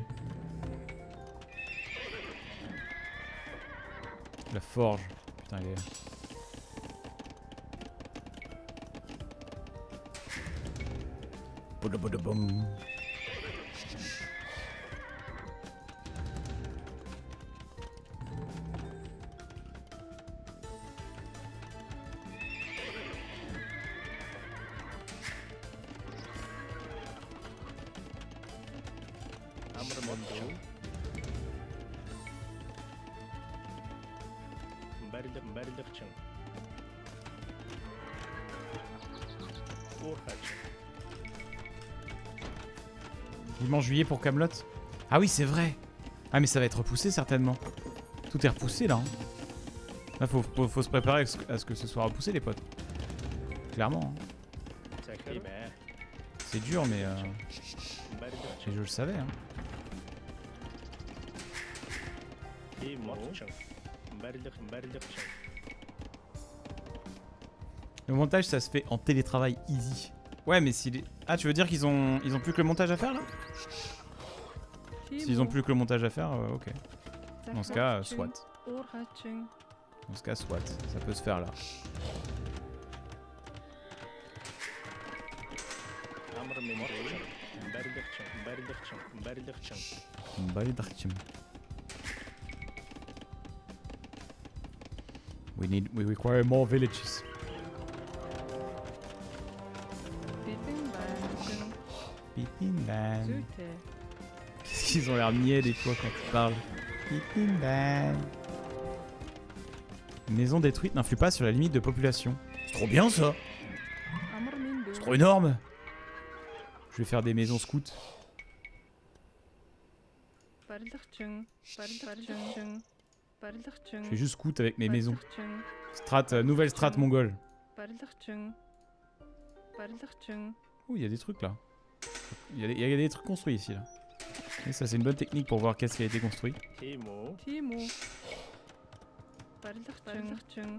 La forge. Putain, il est là. Boudaboudaboum. Амрын болгой. Барилга, барилгачин. Уур хачин. Dimanche juillet pour Camelot. Ah oui, c'est vrai. Ah mais ça va être repoussé certainement. Tout est repoussé là. hein. Là faut, faut, faut se préparer à ce, à ce que ce soit repoussé les potes. Clairement. hein. Захир. C'est dur mais, euh, Барилгачин. mais je le savais. Hein. И модчин. Барилга, барилгачин. Le montage ça se fait en télétravail easy. Ouais mais s'il est... Ah tu veux dire qu'ils ont ils ont plus que le montage à faire là? S'ils ont plus que le montage à faire, euh, ok. Dans ce cas, euh, soit. Уур хачин. Dans ce cas, soit. Ça peut se faire là. Амрын болгой. Барилгачин, барилгачин, барилгачин. Balidarchim. We need, we require more villages. Бидний байна. Pitinban. Зүйтэй. Qu'est-ce qu'ils ont l'air niais des fois quand ils parlent. Pitinban. Une maison détruite n'influe pas sur la limite de population. C'est trop bien ça. Амар минь дүү. C'est trop énorme. Je vais faire des maisons scouts. Барилгачин. Барилгачин. Барилгачин. Je fais juste scout avec mes maisons. Барилгачин. Strat, euh, nouvelle strat mongole. Барилгачин. Барилгачин. Ouh, il y a des trucs là. Il y, a des- il y a des trucs construits ici là. Et ça c'est une bonne technique pour voir qu'est-ce qui a été construit. 티모 티모 발작증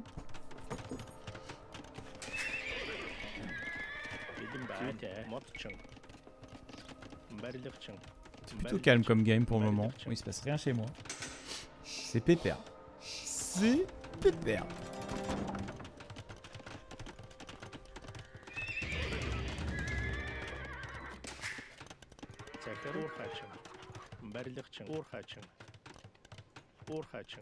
믿음바 멋증 발작증 C'est plutôt calme comme game pour le moment. Oui, il se passe rien chez moi. C'est pépère. C'est pépère. 자хэр уурхаачин барилгачин уурхаачин уурхаачин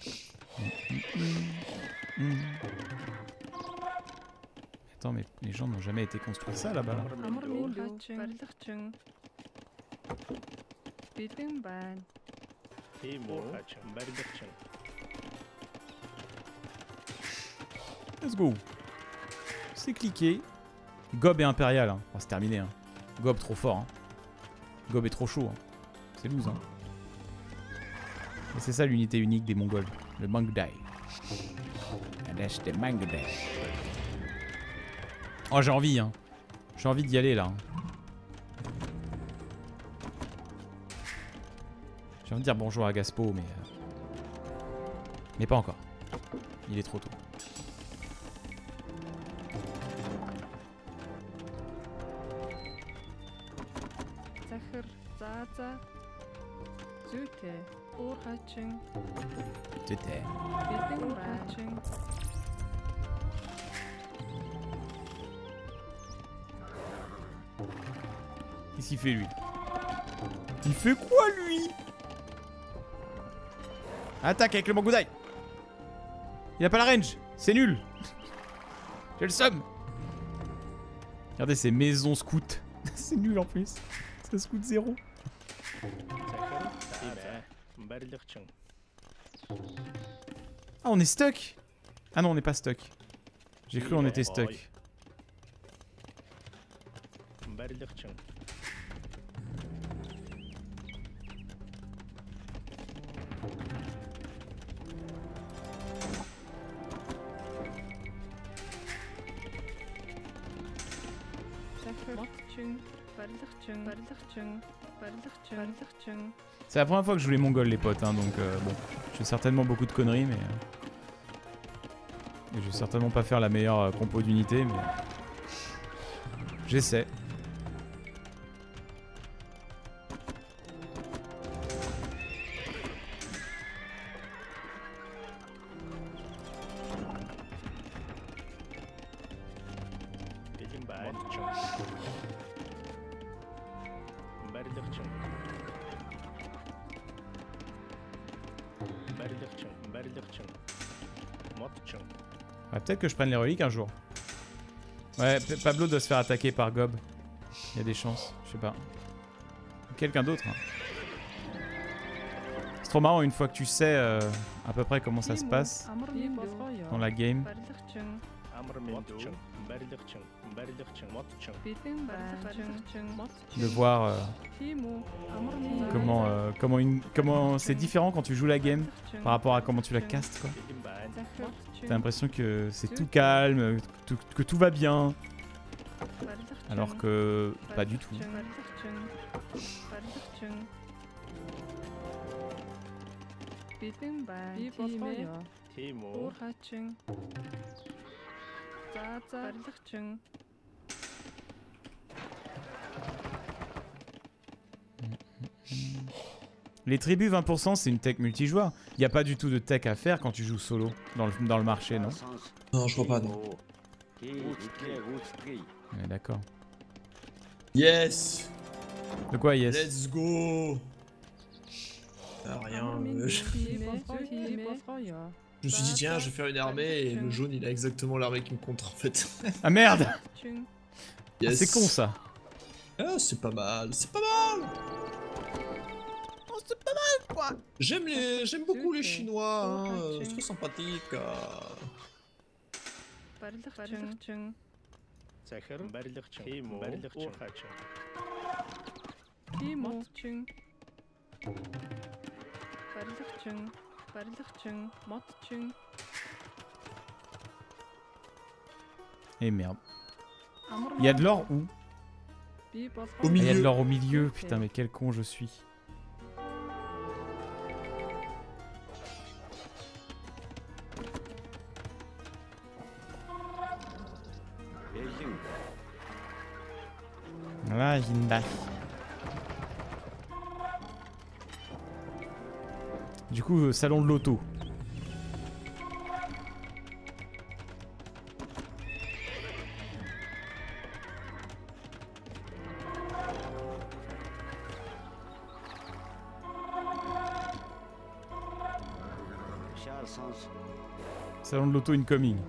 Attends, mais les gens n'ont jamais été construits ça là-bas. Là. амар миндүү 발작증 бэлэн байна. 티모 уурхаачин барилгачин Let's go. C'est cliqué. Gob est impérial. Hein. Oh, c'est terminé. Hein. Gob trop fort. Hein. Gob est trop chaud. Hein. C'est loose. Hein. Et c'est ça l'unité unique des Mongols. Le Mangdai. Adash des Mangdai. Oh, j'ai envie. Hein. J'ai envie d'y aller là. Hein. J'ai envie de dire bonjour à Gaspo, mais... Euh... Mais pas encore. Il est trop tôt. захар зааза зүйтэй уурхаачин C'était. бэлэн байна. Qu'est-ce qu'il fait lui? Il fait quoi lui? Attaque avec le Mangudai. Il a pas la range. C'est nul. J'ai le seum. Regardez ces maisons scouts. C'est nul en plus. Ça scout zéro. 자хэр 티메 발작증 Ah, on est stuck. Ah non, on n'est pas stuck. J'ai cru on était stuck. 발작증 захар 멋증 발작증 발작증 발작증 발작증 C'est la première fois que je joue les Mongols, les potes. Hein, donc euh, bon, je fais certainement beaucoup de conneries, mais... Euh... Et je vais certainement pas faire la meilleure euh, compo d'unité, mais... J'essaie. 믿음바 멋증 발작증 발작증 발작증 멋증 Ouais, peut-être que je prenne les reliques un jour. Ouais, P- Pablo doit se faire attaquer par Gob. Il y a des chances, je sais pas. Ou quelqu'un d'autre. Hein. C'est trop marrant une fois que tu sais euh, à peu près comment ça se passe амар миндүү dans la game. 발작증 아무런 멋증 발작증 발작증 멋증 бэлэн байна. De voir euh, 티모 амар миндүү comment, euh, comment, une, comment c'est différent quand tu joues la game par rapport à comment tu la castes quoi. 믿음바 захар T'as l'impression que c'est tout calme, tout- que tout va bien, alors que pas du tout. бэлэн байна. Би болохоо 티모 уурхаачин зааза 발작증 Les tribus vingt pour cent c'est une tech multijoueur. Il n'y a pas du tout de tech à faire quand tu joues solo dans le, dans le marché, non? Non, je crois pas, non. Ouais, d'accord. Yes! De quoi yes? Let's go! Ah, rien. euh, je... je me suis dit, tiens, je vais faire une armée et le jaune il a exactement l'armée qui me contre en fait. Ah merde! Ah, Yes. c'est con ça. Ah, c'est pas mal, c'est pas mal! Oh, c'est pas mal quoi! J'aime les, j'aime beaucoup les Chinois, hein, euh, c'est trop sympathique. euh. 발작증 자хэр 발작증 티모 발작증 티모증 발작증 발작증 멋증 Et merde. амар Il y a de l'or où? Au Il y a de milieu. l'or au milieu. Putain, mais quel con je suis. Voilà, Jinda. Du coup, euh, salon de l'auto. Salon de l'auto incoming.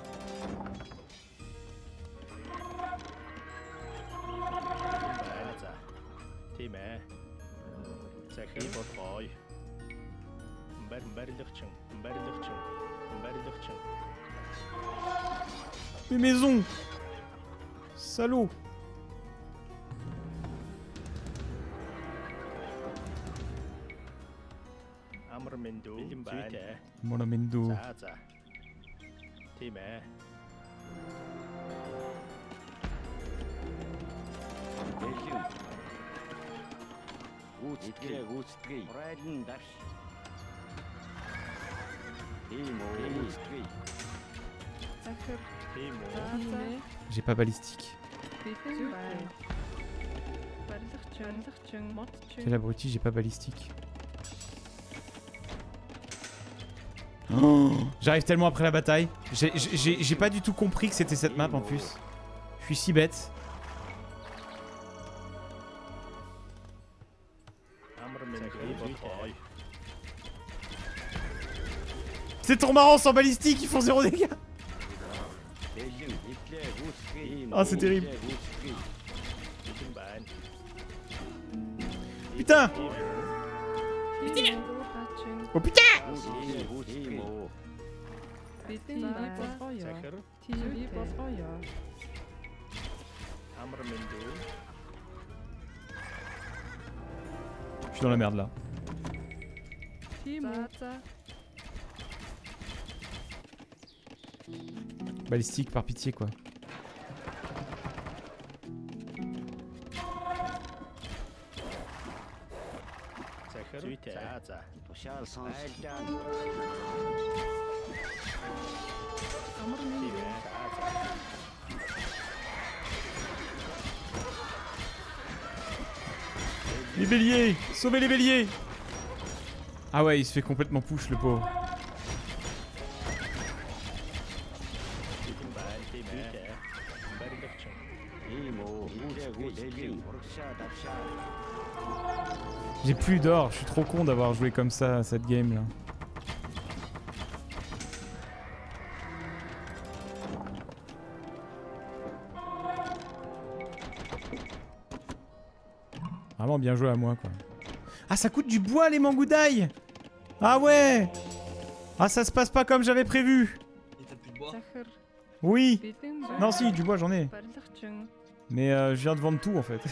Mes maisons! Salaud! Mon amendo. J'ai pas balistique. Quel abruti, j'ai pas balistique. Oh, j'arrive tellement après la bataille. J'ai- J'ai j'ai pas du tout compris que c'était cette map en plus. Je suis si bête. C'est trop marrant sans balistique, ils font zéro dégâts. Ah, c'est terrible. Putain! Oh putain! Je suis dans la merde là. Balistique par pitié quoi. Les béliers! Sauvez les béliers! Ah ouais, il se fait complètement push le pauvre. J'ai plus d'or, je suis trop con d'avoir joué comme ça à cette game là. Vraiment bien joué à moi quoi. Ah, ça coûte du bois les mangoudailles! Ah ouais! Ah, ça se passe pas comme j'avais prévu! Et t'as plus de bois? Oui! Non si, du bois j'en ai. Mais euh, je viens de vendre tout en fait.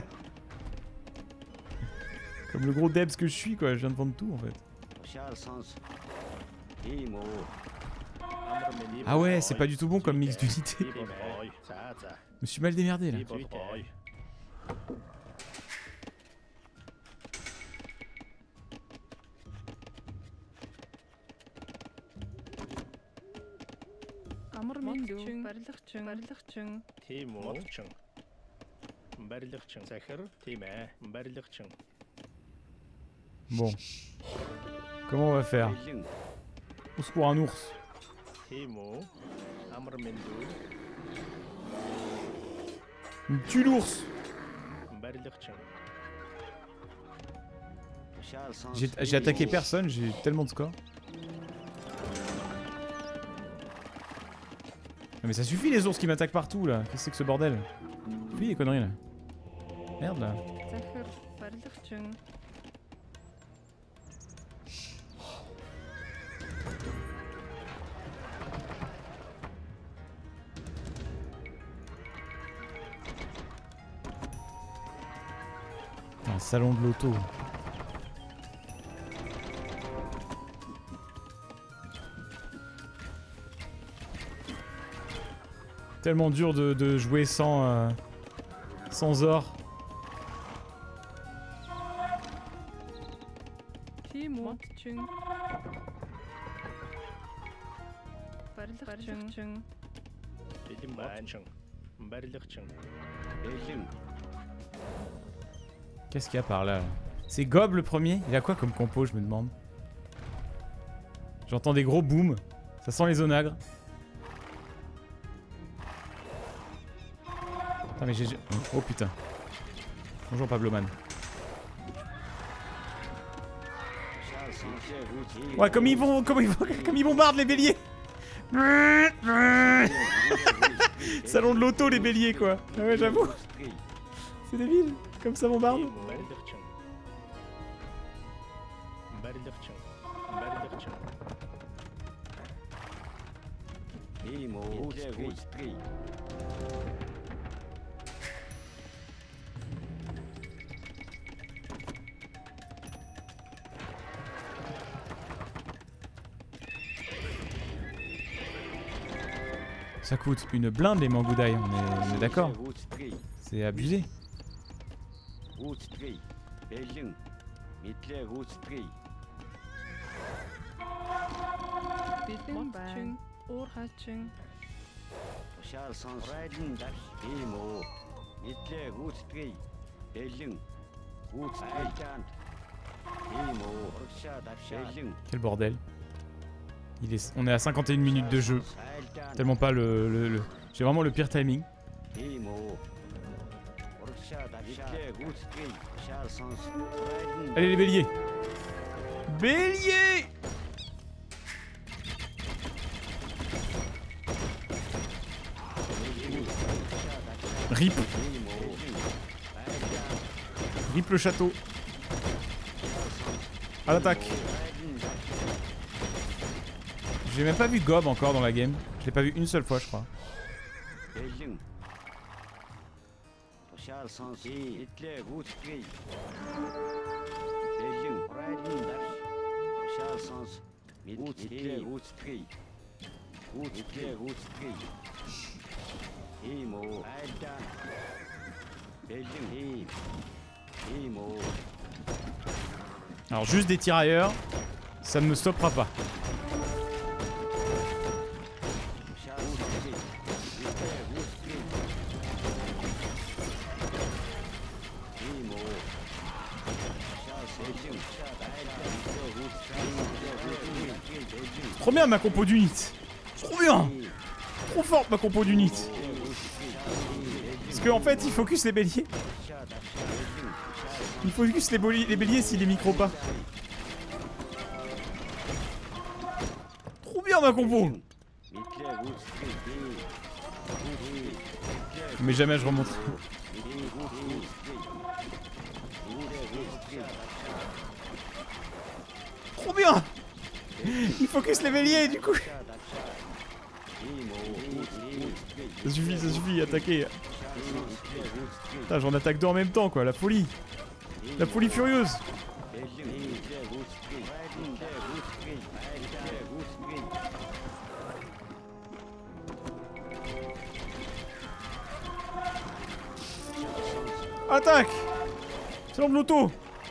Comme le gros Debs que je suis quoi, je viens de vendre tout en fait. Ah ouais, c'est pas du tout bon comme mix d'unité. Je me suis mal démerdé là. Bon. Comment on va faire? Au secours, un ours. Il me tue l'ours. J'ai j'ai attaqué personne, j'ai tellement de score. Non mais ça suffit les ours qui m'attaquent partout là. Qu'est-ce que c'est que ce bordel? Oui les conneries là. Merde là. Un salon de l'auto. Tellement dur de, de jouer sans, euh, Sans or. Timo. Барилгачин. Бэлэн баанчин. Барилгачин. Qu'est-ce qu'il y a par là, là? C'est Gob le premier? Il a quoi comme compo, je me demande? J'entends des gros booms. Ça sent les onagres. Putain mais j'ai... Oh putain. Bonjour Pabloman. Ouais, comme ils vont... Comme ils, vont, comme ils bombardent les béliers. Salon de l'auto les béliers quoi. Ah ouais j'avoue. C'est débile. Comme ça bombarde. Ça coûte une blinde les mangoudaï, on est, on est d'accord. C'est abusé. Бэлэн уурхаачин. Quel bordel. Il est... On est à cinquante et une minutes de jeu. Tellement pas le... le, le... J'ai vraiment le pire timing. Allez les béliers. Bélier. Rip. Rip le château. À l'attaque. J'ai même pas vu Gob encore dans la game. Je l'ai pas vu une seule fois je crois. Alors juste des tirailleurs, ça ne me stoppera pas. Trop bien ma compo d'unit. Trop bien. Trop forte ma compo d'unit. Parce qu'en en fait il focus les béliers. Il focus les, les béliers s'il les micro pas. Trop bien ma compo. Mais jamais je remonte. Trop bien. Il focus les béliers du coup. Ça suffit, ça suffit, attaquer. Putain, j'en attaque deux en même temps quoi, la folie. La folie furieuse. Attaque. Salon de l'auto.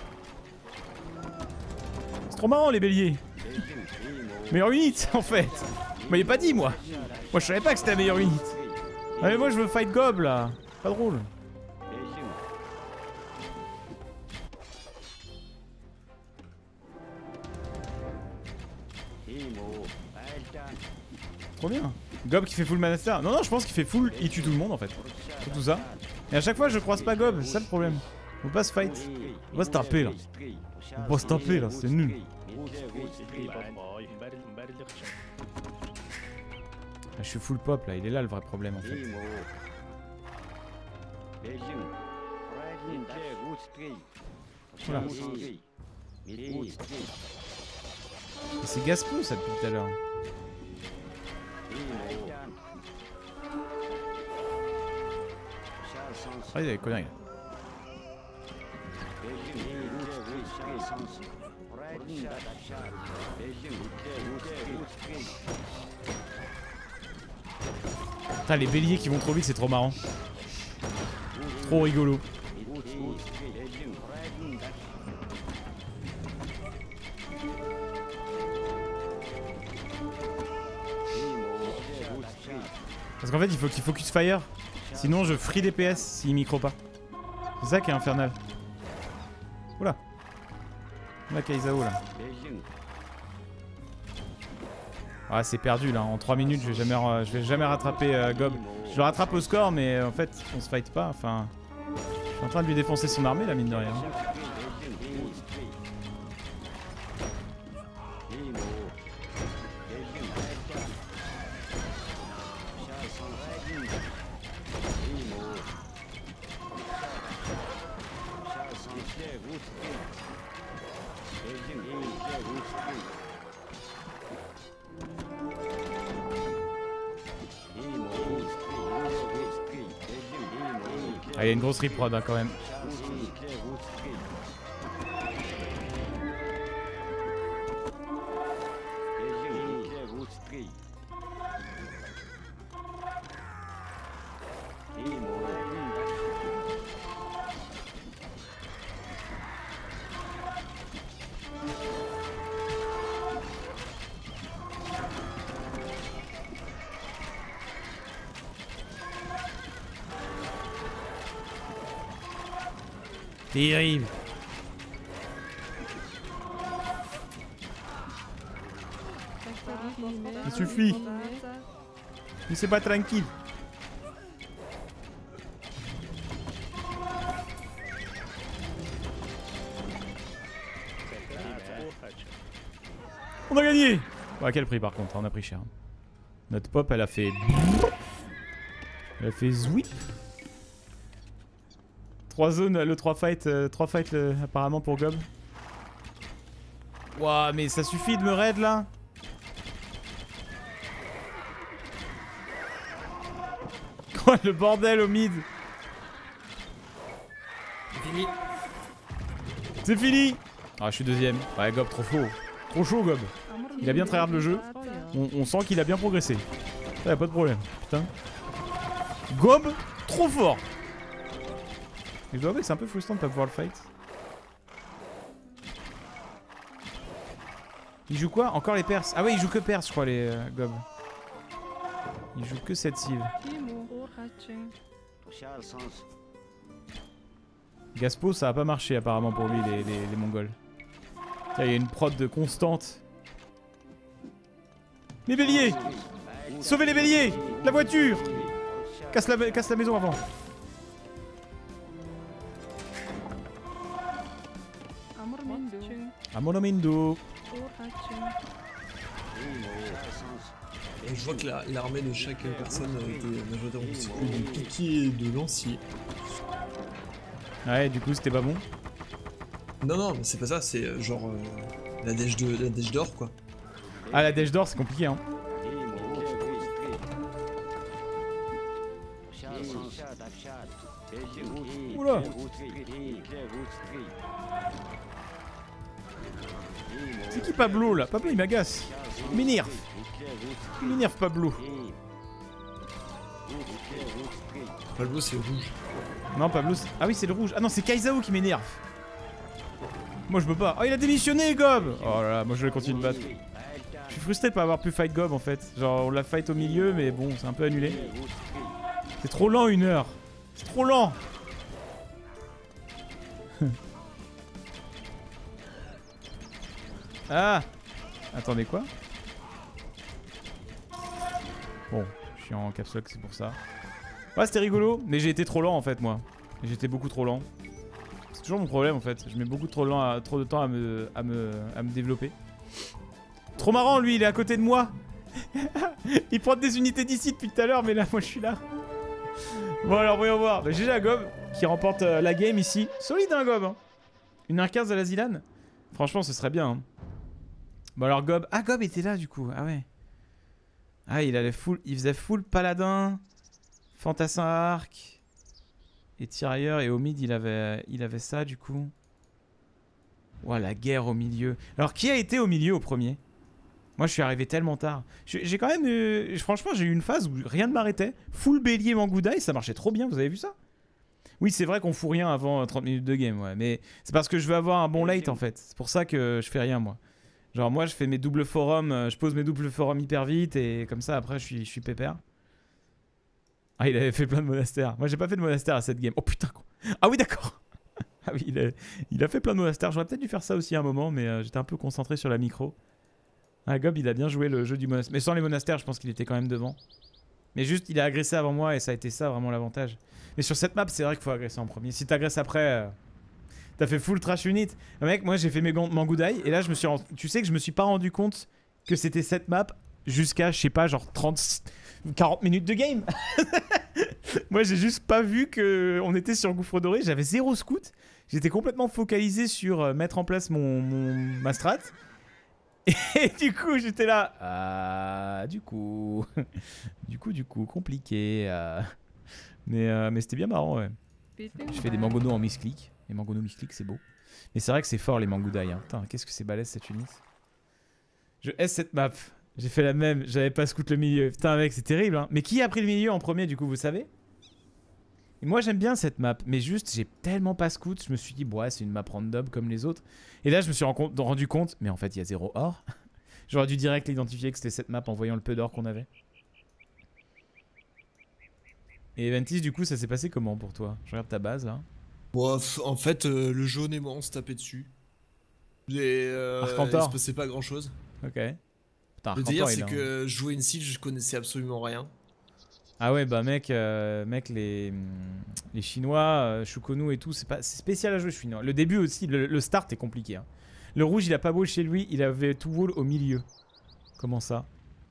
C'est trop marrant les béliers. Meilleure unité en fait. Vous m'avez pas dit moi. Moi je savais pas que c'était la meilleure unité. Ah mais moi je veux fight Gob là. Pas drôle. Trop bien. Gob qui fait full Manastar. Non non je pense qu'il fait full, il tue tout le monde en fait. C'est tout ça. Et à chaque fois je croise pas Gob, c'est ça le problème. On peut pas se fight. On va se taper là. On va se taper là, c'est nul. Ah, je suis full pop là, il est là le vrai problème en fait. Voilà. Et c'est Gaspou ça depuis tout à l'heure. Ah il est connerie là. Putain les béliers qui vont trop vite c'est trop marrant. trop rigolo. Parce qu'en fait il faut qu'il focus fire. Sinon je free D P S s'il micro pas. C'est ça qui est infernal. Oula. La Kaizao là. Ah c'est perdu là, en trois minutes je vais jamais, je vais jamais rattraper euh, Gob. Je le rattrape au score mais euh, en fait on se fight pas, enfin... Je suis en train de lui défoncer son armée là mine de rien. Ah, il y a une grosse reprod hein, quand même. Terrible. Ça suffit. Laissez pas tranquille. On a gagné. Bon, à quel prix par contre? On a pris cher. Notre pop elle a fait... Elle a fait zwip. trois zones, le trois fight, euh, trois fight le, apparemment pour Gob. Ouah, mais ça suffit de me raid là. Oh le bordel au mid. C'est fini. C'est fini. Ah je suis deuxième. Ouais Gob trop chaud. Trop chaud Gob. Il a bien tryhard le jeu. On, on sent qu'il a bien progressé. Ça y'a pas de problème. Putain. Gob trop fort. Je dois avouer que c'est un peu frustrant de pas pouvoir le fight. Il joue quoi? Encore les Perses? Ah ouais il joue que Perses je crois les euh, Gob. Il joue que cette cible. Gaspo ça a pas marché apparemment pour lui les, les, les Mongols. Tiens il y a une prod de constante. Les béliers! Sauvez les béliers! La voiture! Casse la, casse la maison avant. Amonomindo. Et je vois que l'armée la, de chaque personne a été majoritairement constituée de piquiers et de lanciers. Ouais, du coup, c'était pas bon. Non, non, mais c'est pas ça, c'est genre euh, la dèche de la dèche d'or quoi. Ah, la dèche d'or, c'est compliqué hein. Oula. C'est qui Pablo là? Pablo il m'agace. Il m'énerve. Il m'énerve Pablo. Pablo c'est rouge. Non Pablo c'est... Ah oui c'est le rouge. Ah non c'est Kaizao qui m'énerve. Moi je peux pas. Oh il a démissionné Gob. Oh là là moi je vais continuer de battre. Je suis frustré de pas avoir pu fight Gob en fait. Genre on l'a fight au milieu mais bon c'est un peu annulé. C'est trop lent une heure. C'est trop lent. Ah. Attendez quoi? Bon, je suis en caps lock c'est pour ça. Ouais c'était rigolo, mais j'ai été trop lent en fait moi. J'étais beaucoup trop lent. C'est toujours mon problème en fait. Je mets beaucoup trop, lent à, trop de temps à me, à, me, à me développer. Trop marrant lui, il est à côté de moi. Il prend des unités d'ici depuis tout à l'heure, mais là moi je suis là. Bon alors voyons voir. Bah, G G à Gob qui remporte euh, la game ici. Solide hein Gob hein. Une un quinze à la Zilan. Franchement ce serait bien hein. Bon alors Gob... Ah Gob était là du coup, ah ouais. Ah il allait full... il faisait full paladin, fantassin à arc et tirailleur et au mid il avait, il avait ça du coup. Ouah la guerre au milieu. Alors qui a été au milieu au premier? Moi je suis arrivé tellement tard. J'ai quand même eu... Franchement j'ai eu une phase où rien ne m'arrêtait. Full bélier Mangouda et ça marchait trop bien, vous avez vu ça? Oui, c'est vrai qu'on fout rien avant trente minutes de game, ouais. Mais c'est parce que je veux avoir un bon late, en fait. C'est pour ça que je fais rien, moi. Genre, moi, je fais mes doubles forums, euh, je pose mes doubles forums hyper vite, et comme ça, après, je suis, je suis pépère. Ah, il avait fait plein de monastères. Moi, j'ai pas fait de monastère à cette game. Oh putain, quoi. Ah oui, d'accord. Ah oui, il a, il a fait plein de monastères. J'aurais peut-être dû faire ça aussi à un moment, mais euh, j'étais un peu concentré sur la micro. Ah, Gob, il a bien joué le jeu du monastère. Mais sans les monastères, je pense qu'il était quand même devant. Mais juste, il a agressé avant moi et ça a été ça vraiment l'avantage. Mais sur cette map, c'est vrai qu'il faut agresser en premier. Si t'agresses après, euh, t'as fait full trash unit. Mais mec, moi j'ai fait mes Mangudai et là, je me suis rendu... tu sais que je me suis pas rendu compte que c'était cette map jusqu'à, je sais pas, genre trente, quarante minutes de game. Moi, j'ai juste pas vu qu'on était sur Gouffre Doré. J'avais zéro scout. J'étais complètement focalisé sur euh, mettre en place mon, mon ma strat. Et du coup, j'étais là. Ah, du coup. du coup, du coup, compliqué. Euh... Mais, euh, mais c'était bien marrant, ouais. Je fais des mangonos en misclick. Les mangonos misclick, c'est beau. Mais c'est vrai que c'est fort, les mangudai. Hein. Putain, qu'est-ce que c'est balèze cette unit. Je hais cette map. J'ai fait la même. J'avais pas scout le milieu. Putain, mec, c'est terrible. Hein. Mais qui a pris le milieu en premier, du coup, vous savez? Et moi, j'aime bien cette map. Mais juste, j'ai tellement pas scout. Je me suis dit, ouais, c'est une map random comme les autres. Et là, je me suis rendu compte. Mais en fait, il y a zéro or. J'aurais dû direct l'identifier que c'était cette map en voyant le peu d'or qu'on avait. Et Ventis, du coup, ça s'est passé comment pour toi? Je regarde ta base là. Bon, en fait, euh, le jaune et moi, on se tapait dessus. Et euh, il se passait pas grand chose. Ok. Putain, le délire, c'est que je jouais une cible, je connaissais absolument rien. Ah ouais, bah mec, euh, mec les, les Chinois, euh, Shukonu et tout, c'est spécial à jouer chinois. Le début aussi, le, le start est compliqué. Hein. Le rouge, il a pas wall chez lui, il avait tout wall au milieu. Comment ça?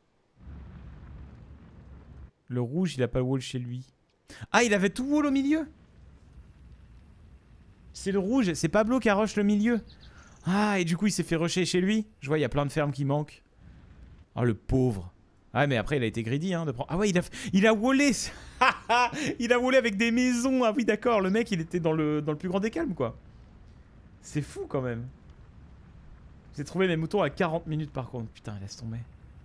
Le rouge, il a pas wall chez lui. Ah, il avait tout wall au milieu? C'est le rouge, c'est Pablo qui a rush le milieu. Ah, et du coup, il s'est fait rusher chez lui. Je vois, il y a plein de fermes qui manquent. Oh, le pauvre. Ah, mais après, il a été greedy, hein, de prendre... Ah ouais, il a, il a wallé. Il a wallé avec des maisons. Ah oui, d'accord, le mec, il était dans le, dans le plus grand des calmes, quoi. C'est fou, quand même. J'ai trouvé mes moutons à quarante minutes, par contre. Putain, laisse tomber.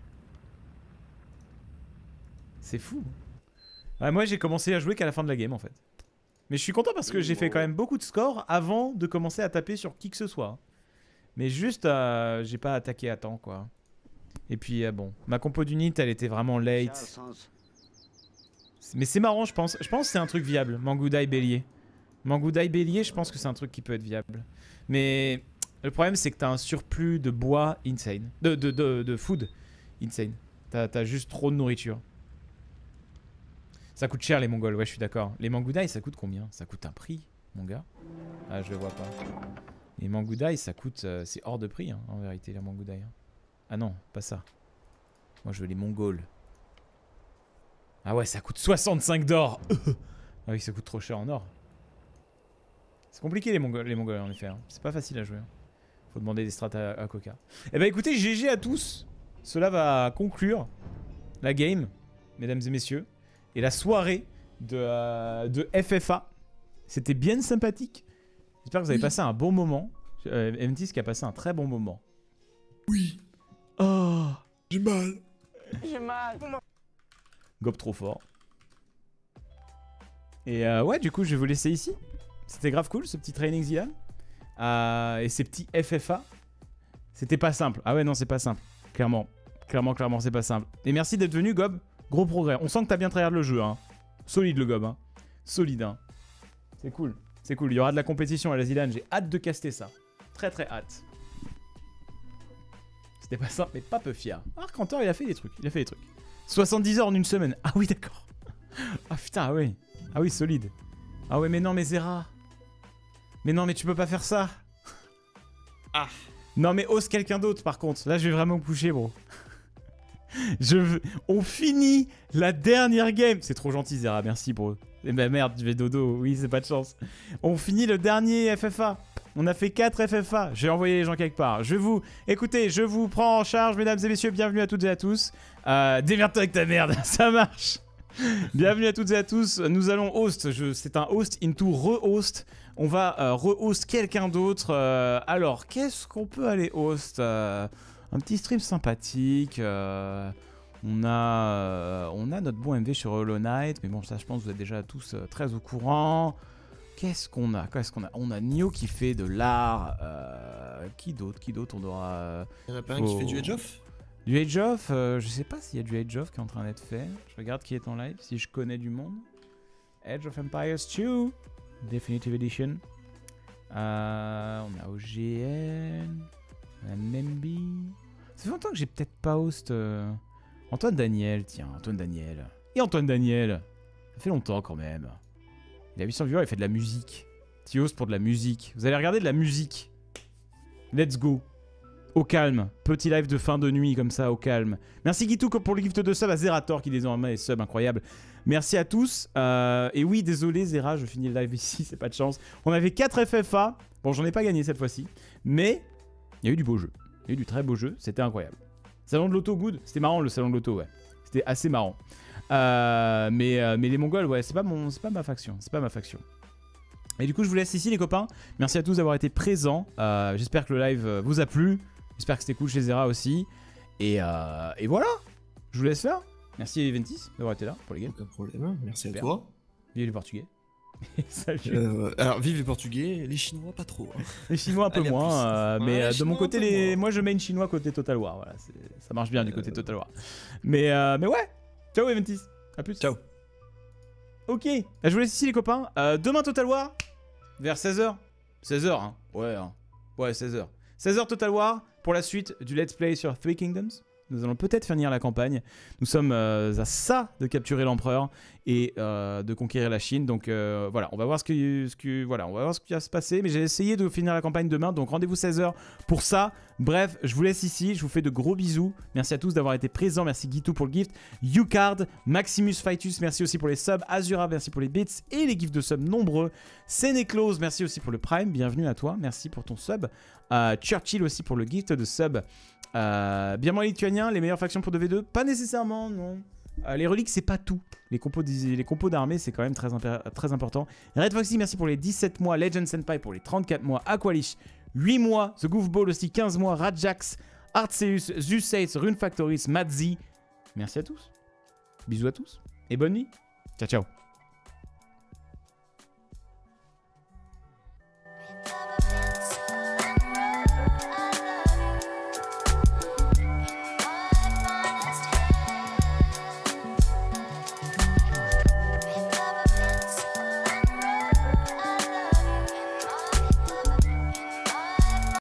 C'est fou. Ouais, moi, j'ai commencé à jouer qu'à la fin de la game, en fait. Mais je suis content parce que j'ai fait quand même beaucoup de scores avant de commencer à taper sur qui que ce soit. Mais juste, euh, j'ai pas attaqué à temps, quoi. Et puis, euh, bon, ma compo d'unit, elle était vraiment late. Mais c'est marrant, je pense. Je pense que c'est un truc viable. Mangudai Bélier. Mangudai Bélier, je pense que c'est un truc qui peut être viable. Mais le problème, c'est que t'as un surplus de bois insane. De, de, de, de food insane. T'as t'as juste trop de nourriture. Ça coûte cher les Mongols, ouais, je suis d'accord. Les Mangudai, ça coûte combien? Ça coûte un prix, mon gars? Ah, je le vois pas. Les Mangudai, ça coûte... Euh, c'est hors de prix, hein, en vérité, les Mangudai. Hein. Ah non, pas ça. Moi, je veux les Mongols. Ah ouais, ça coûte soixante-cinq d'or. Ah oui, ça coûte trop cher en or. C'est compliqué, les Mongols, les Mongols en effet. Hein. C'est pas facile à jouer. Hein. Faut demander des strats à, à Coca. Eh ben écoutez, G G à tous. Cela va conclure la game, mesdames et messieurs. Et la soirée de, euh, de F F A. C'était bien sympathique. J'espère que vous avez oui. passé un bon moment. Euh, M T qui a passé un très bon moment. Oui. Oh, j'ai mal. J'ai mal. Gob trop fort. Et euh, ouais, du coup, je vais vous laisser ici. C'était grave cool, ce petit training Zilan. Euh, et ces petits F F A. C'était pas simple. Ah ouais, non, c'est pas simple. Clairement. Clairement, clairement, c'est pas simple. Et merci d'être venu, Gob. Gros progrès. On sent que t'as bien travaillé le jeu. Hein. Solide, le Gob. Hein. Solide. Hein. C'est cool. C'est cool. Il y aura de la compétition à la Zilan. J'ai hâte de caster ça. Très, très hâte. C'était pas simple, mais pas peu fier. Arcantor, il a fait des trucs. Il a fait des trucs. soixante-dix heures en une semaine. Ah oui, d'accord. Ah putain, ah oui. Ah oui, solide. Ah ouais, mais non, mais Zera. Mais non, mais tu peux pas faire ça. Ah. Non, mais ose quelqu'un d'autre, par contre. Là, je vais vraiment pusher, bro. Je veux... On finit la dernière game. C'est trop gentil, Zera. Merci, bro. Eh ben merde, je vais dodo. Oui, c'est pas de chance. On finit le dernier F F A. On a fait quatre F F A. J'ai envoyé les gens quelque part. Je vous... Écoutez, je vous prends en charge, mesdames et messieurs. Bienvenue à toutes et à tous. Euh, Démerde-toi avec ta merde. Ça marche. Bienvenue à toutes et à tous. Nous allons host. Je... C'est un host into re-host. On va euh, re-host quelqu'un d'autre. Euh, alors, qu'est-ce qu'on peut aller host euh, Un petit stream sympathique. Euh, on, a, euh, on a notre bon M V sur Hollow Knight. Mais bon, ça, je pense que vous êtes déjà tous euh, très au courant. Qu'est-ce qu'on a Qu'est-ce qu'on a On a Nio qui fait de l'art. Euh, qui d'autre Qui d'autre On aura. Euh, Il y en a pas un qui oh. fait du Edge of Du Age of, euh, je sais pas s'il y a du Age of qui est en train d'être fait. Je regarde qui est en live, si je connais du monde. Age of Empires deux, Definitive Edition. Euh, on a O G N, on a Membi. Ça fait longtemps que j'ai peut-être pas host. Euh... Antoine Daniel, tiens, Antoine Daniel. Et Antoine Daniel, ça fait longtemps quand même. Il a huit cents viewers, il fait de la musique. Tu host pour de la musique. Vous allez regarder de la musique. Let's go. Au calme. Petit live de fin de nuit comme ça, au calme. Merci Guitou pour le gift de sub, à Zerator qui désormais est sub, incroyable. Merci à tous. Euh, et oui, désolé Zera, je finis le live ici, c'est pas de chance. On avait quatre F F A. Bon, j'en ai pas gagné cette fois-ci. Mais il y a eu du beau jeu. Il y a eu du très beau jeu, c'était incroyable. Salon de l'auto, good. C'était marrant le salon de l'auto, ouais. C'était assez marrant. Euh, mais, euh, mais les Mongols, ouais, c'est pas, mon, c'est pas ma faction. C'est pas ma faction. Et du coup, je vous laisse ici les copains. Merci à tous d'avoir été présents. Euh, J'espère que le live vous a plu. J'espère que c'était cool chez Zera aussi. Et, euh, et voilà. Je vous laisse là. Merci Eventis d'avoir été là pour les games. Aucun problème, merci Super. à toi. Vive les Portugais. Salut. Euh, alors, vive les Portugais, les Chinois pas trop. Hein. Les Chinois un peu Allez, moins. Euh, ouais, mais euh, de Chinois mon côté, un peu les... moins. moi je mets une Chinois côté Total War. Voilà, ça marche bien du côté Euh... Total War. Mais, euh, mais ouais. Ciao Eventis. A plus. Ciao. Ok. Je vous laisse ici les copains. Euh, demain Total War. Vers seize heures. seize heures, hein. Ouais, hein. Ouais, seize heures. seize heures Total War pour la suite du Let's Play sur Three Kingdoms. Nous allons peut-être finir la campagne. Nous sommes euh, à ça de capturer l'empereur et euh, de conquérir la Chine. Donc euh, voilà, on va voir ce, que, ce que voilà, on va voir ce qui va se passer. Mais j'ai essayé de finir la campagne demain. Donc rendez-vous seize heures pour ça. Bref, je vous laisse ici. Je vous fais de gros bisous. Merci à tous d'avoir été présents. Merci Guitou pour le gift. Ucard, Maximus Fightus, merci aussi pour les subs. Azura, merci pour les bits et les gifts de subs nombreux. Sénéclose, merci aussi pour le prime. Bienvenue à toi. Merci pour ton sub. Euh, Churchill aussi pour le gift de sub. Euh, bien moins lituanien, les meilleures factions pour deux v deux? Pas nécessairement, non. Euh, les reliques, c'est pas tout. Les compos, les compos d'armée, c'est quand même très, très important. Red Foxy, merci pour les dix-sept mois. Legend Senpai pour les trente-quatre mois. Aqualish, huit mois. The Goofball aussi, quinze mois. Rajax, Arceus, Zusates, Rune Factoris, Madzi. Merci à tous. Bisous à tous. Et bonne nuit. Ciao, ciao.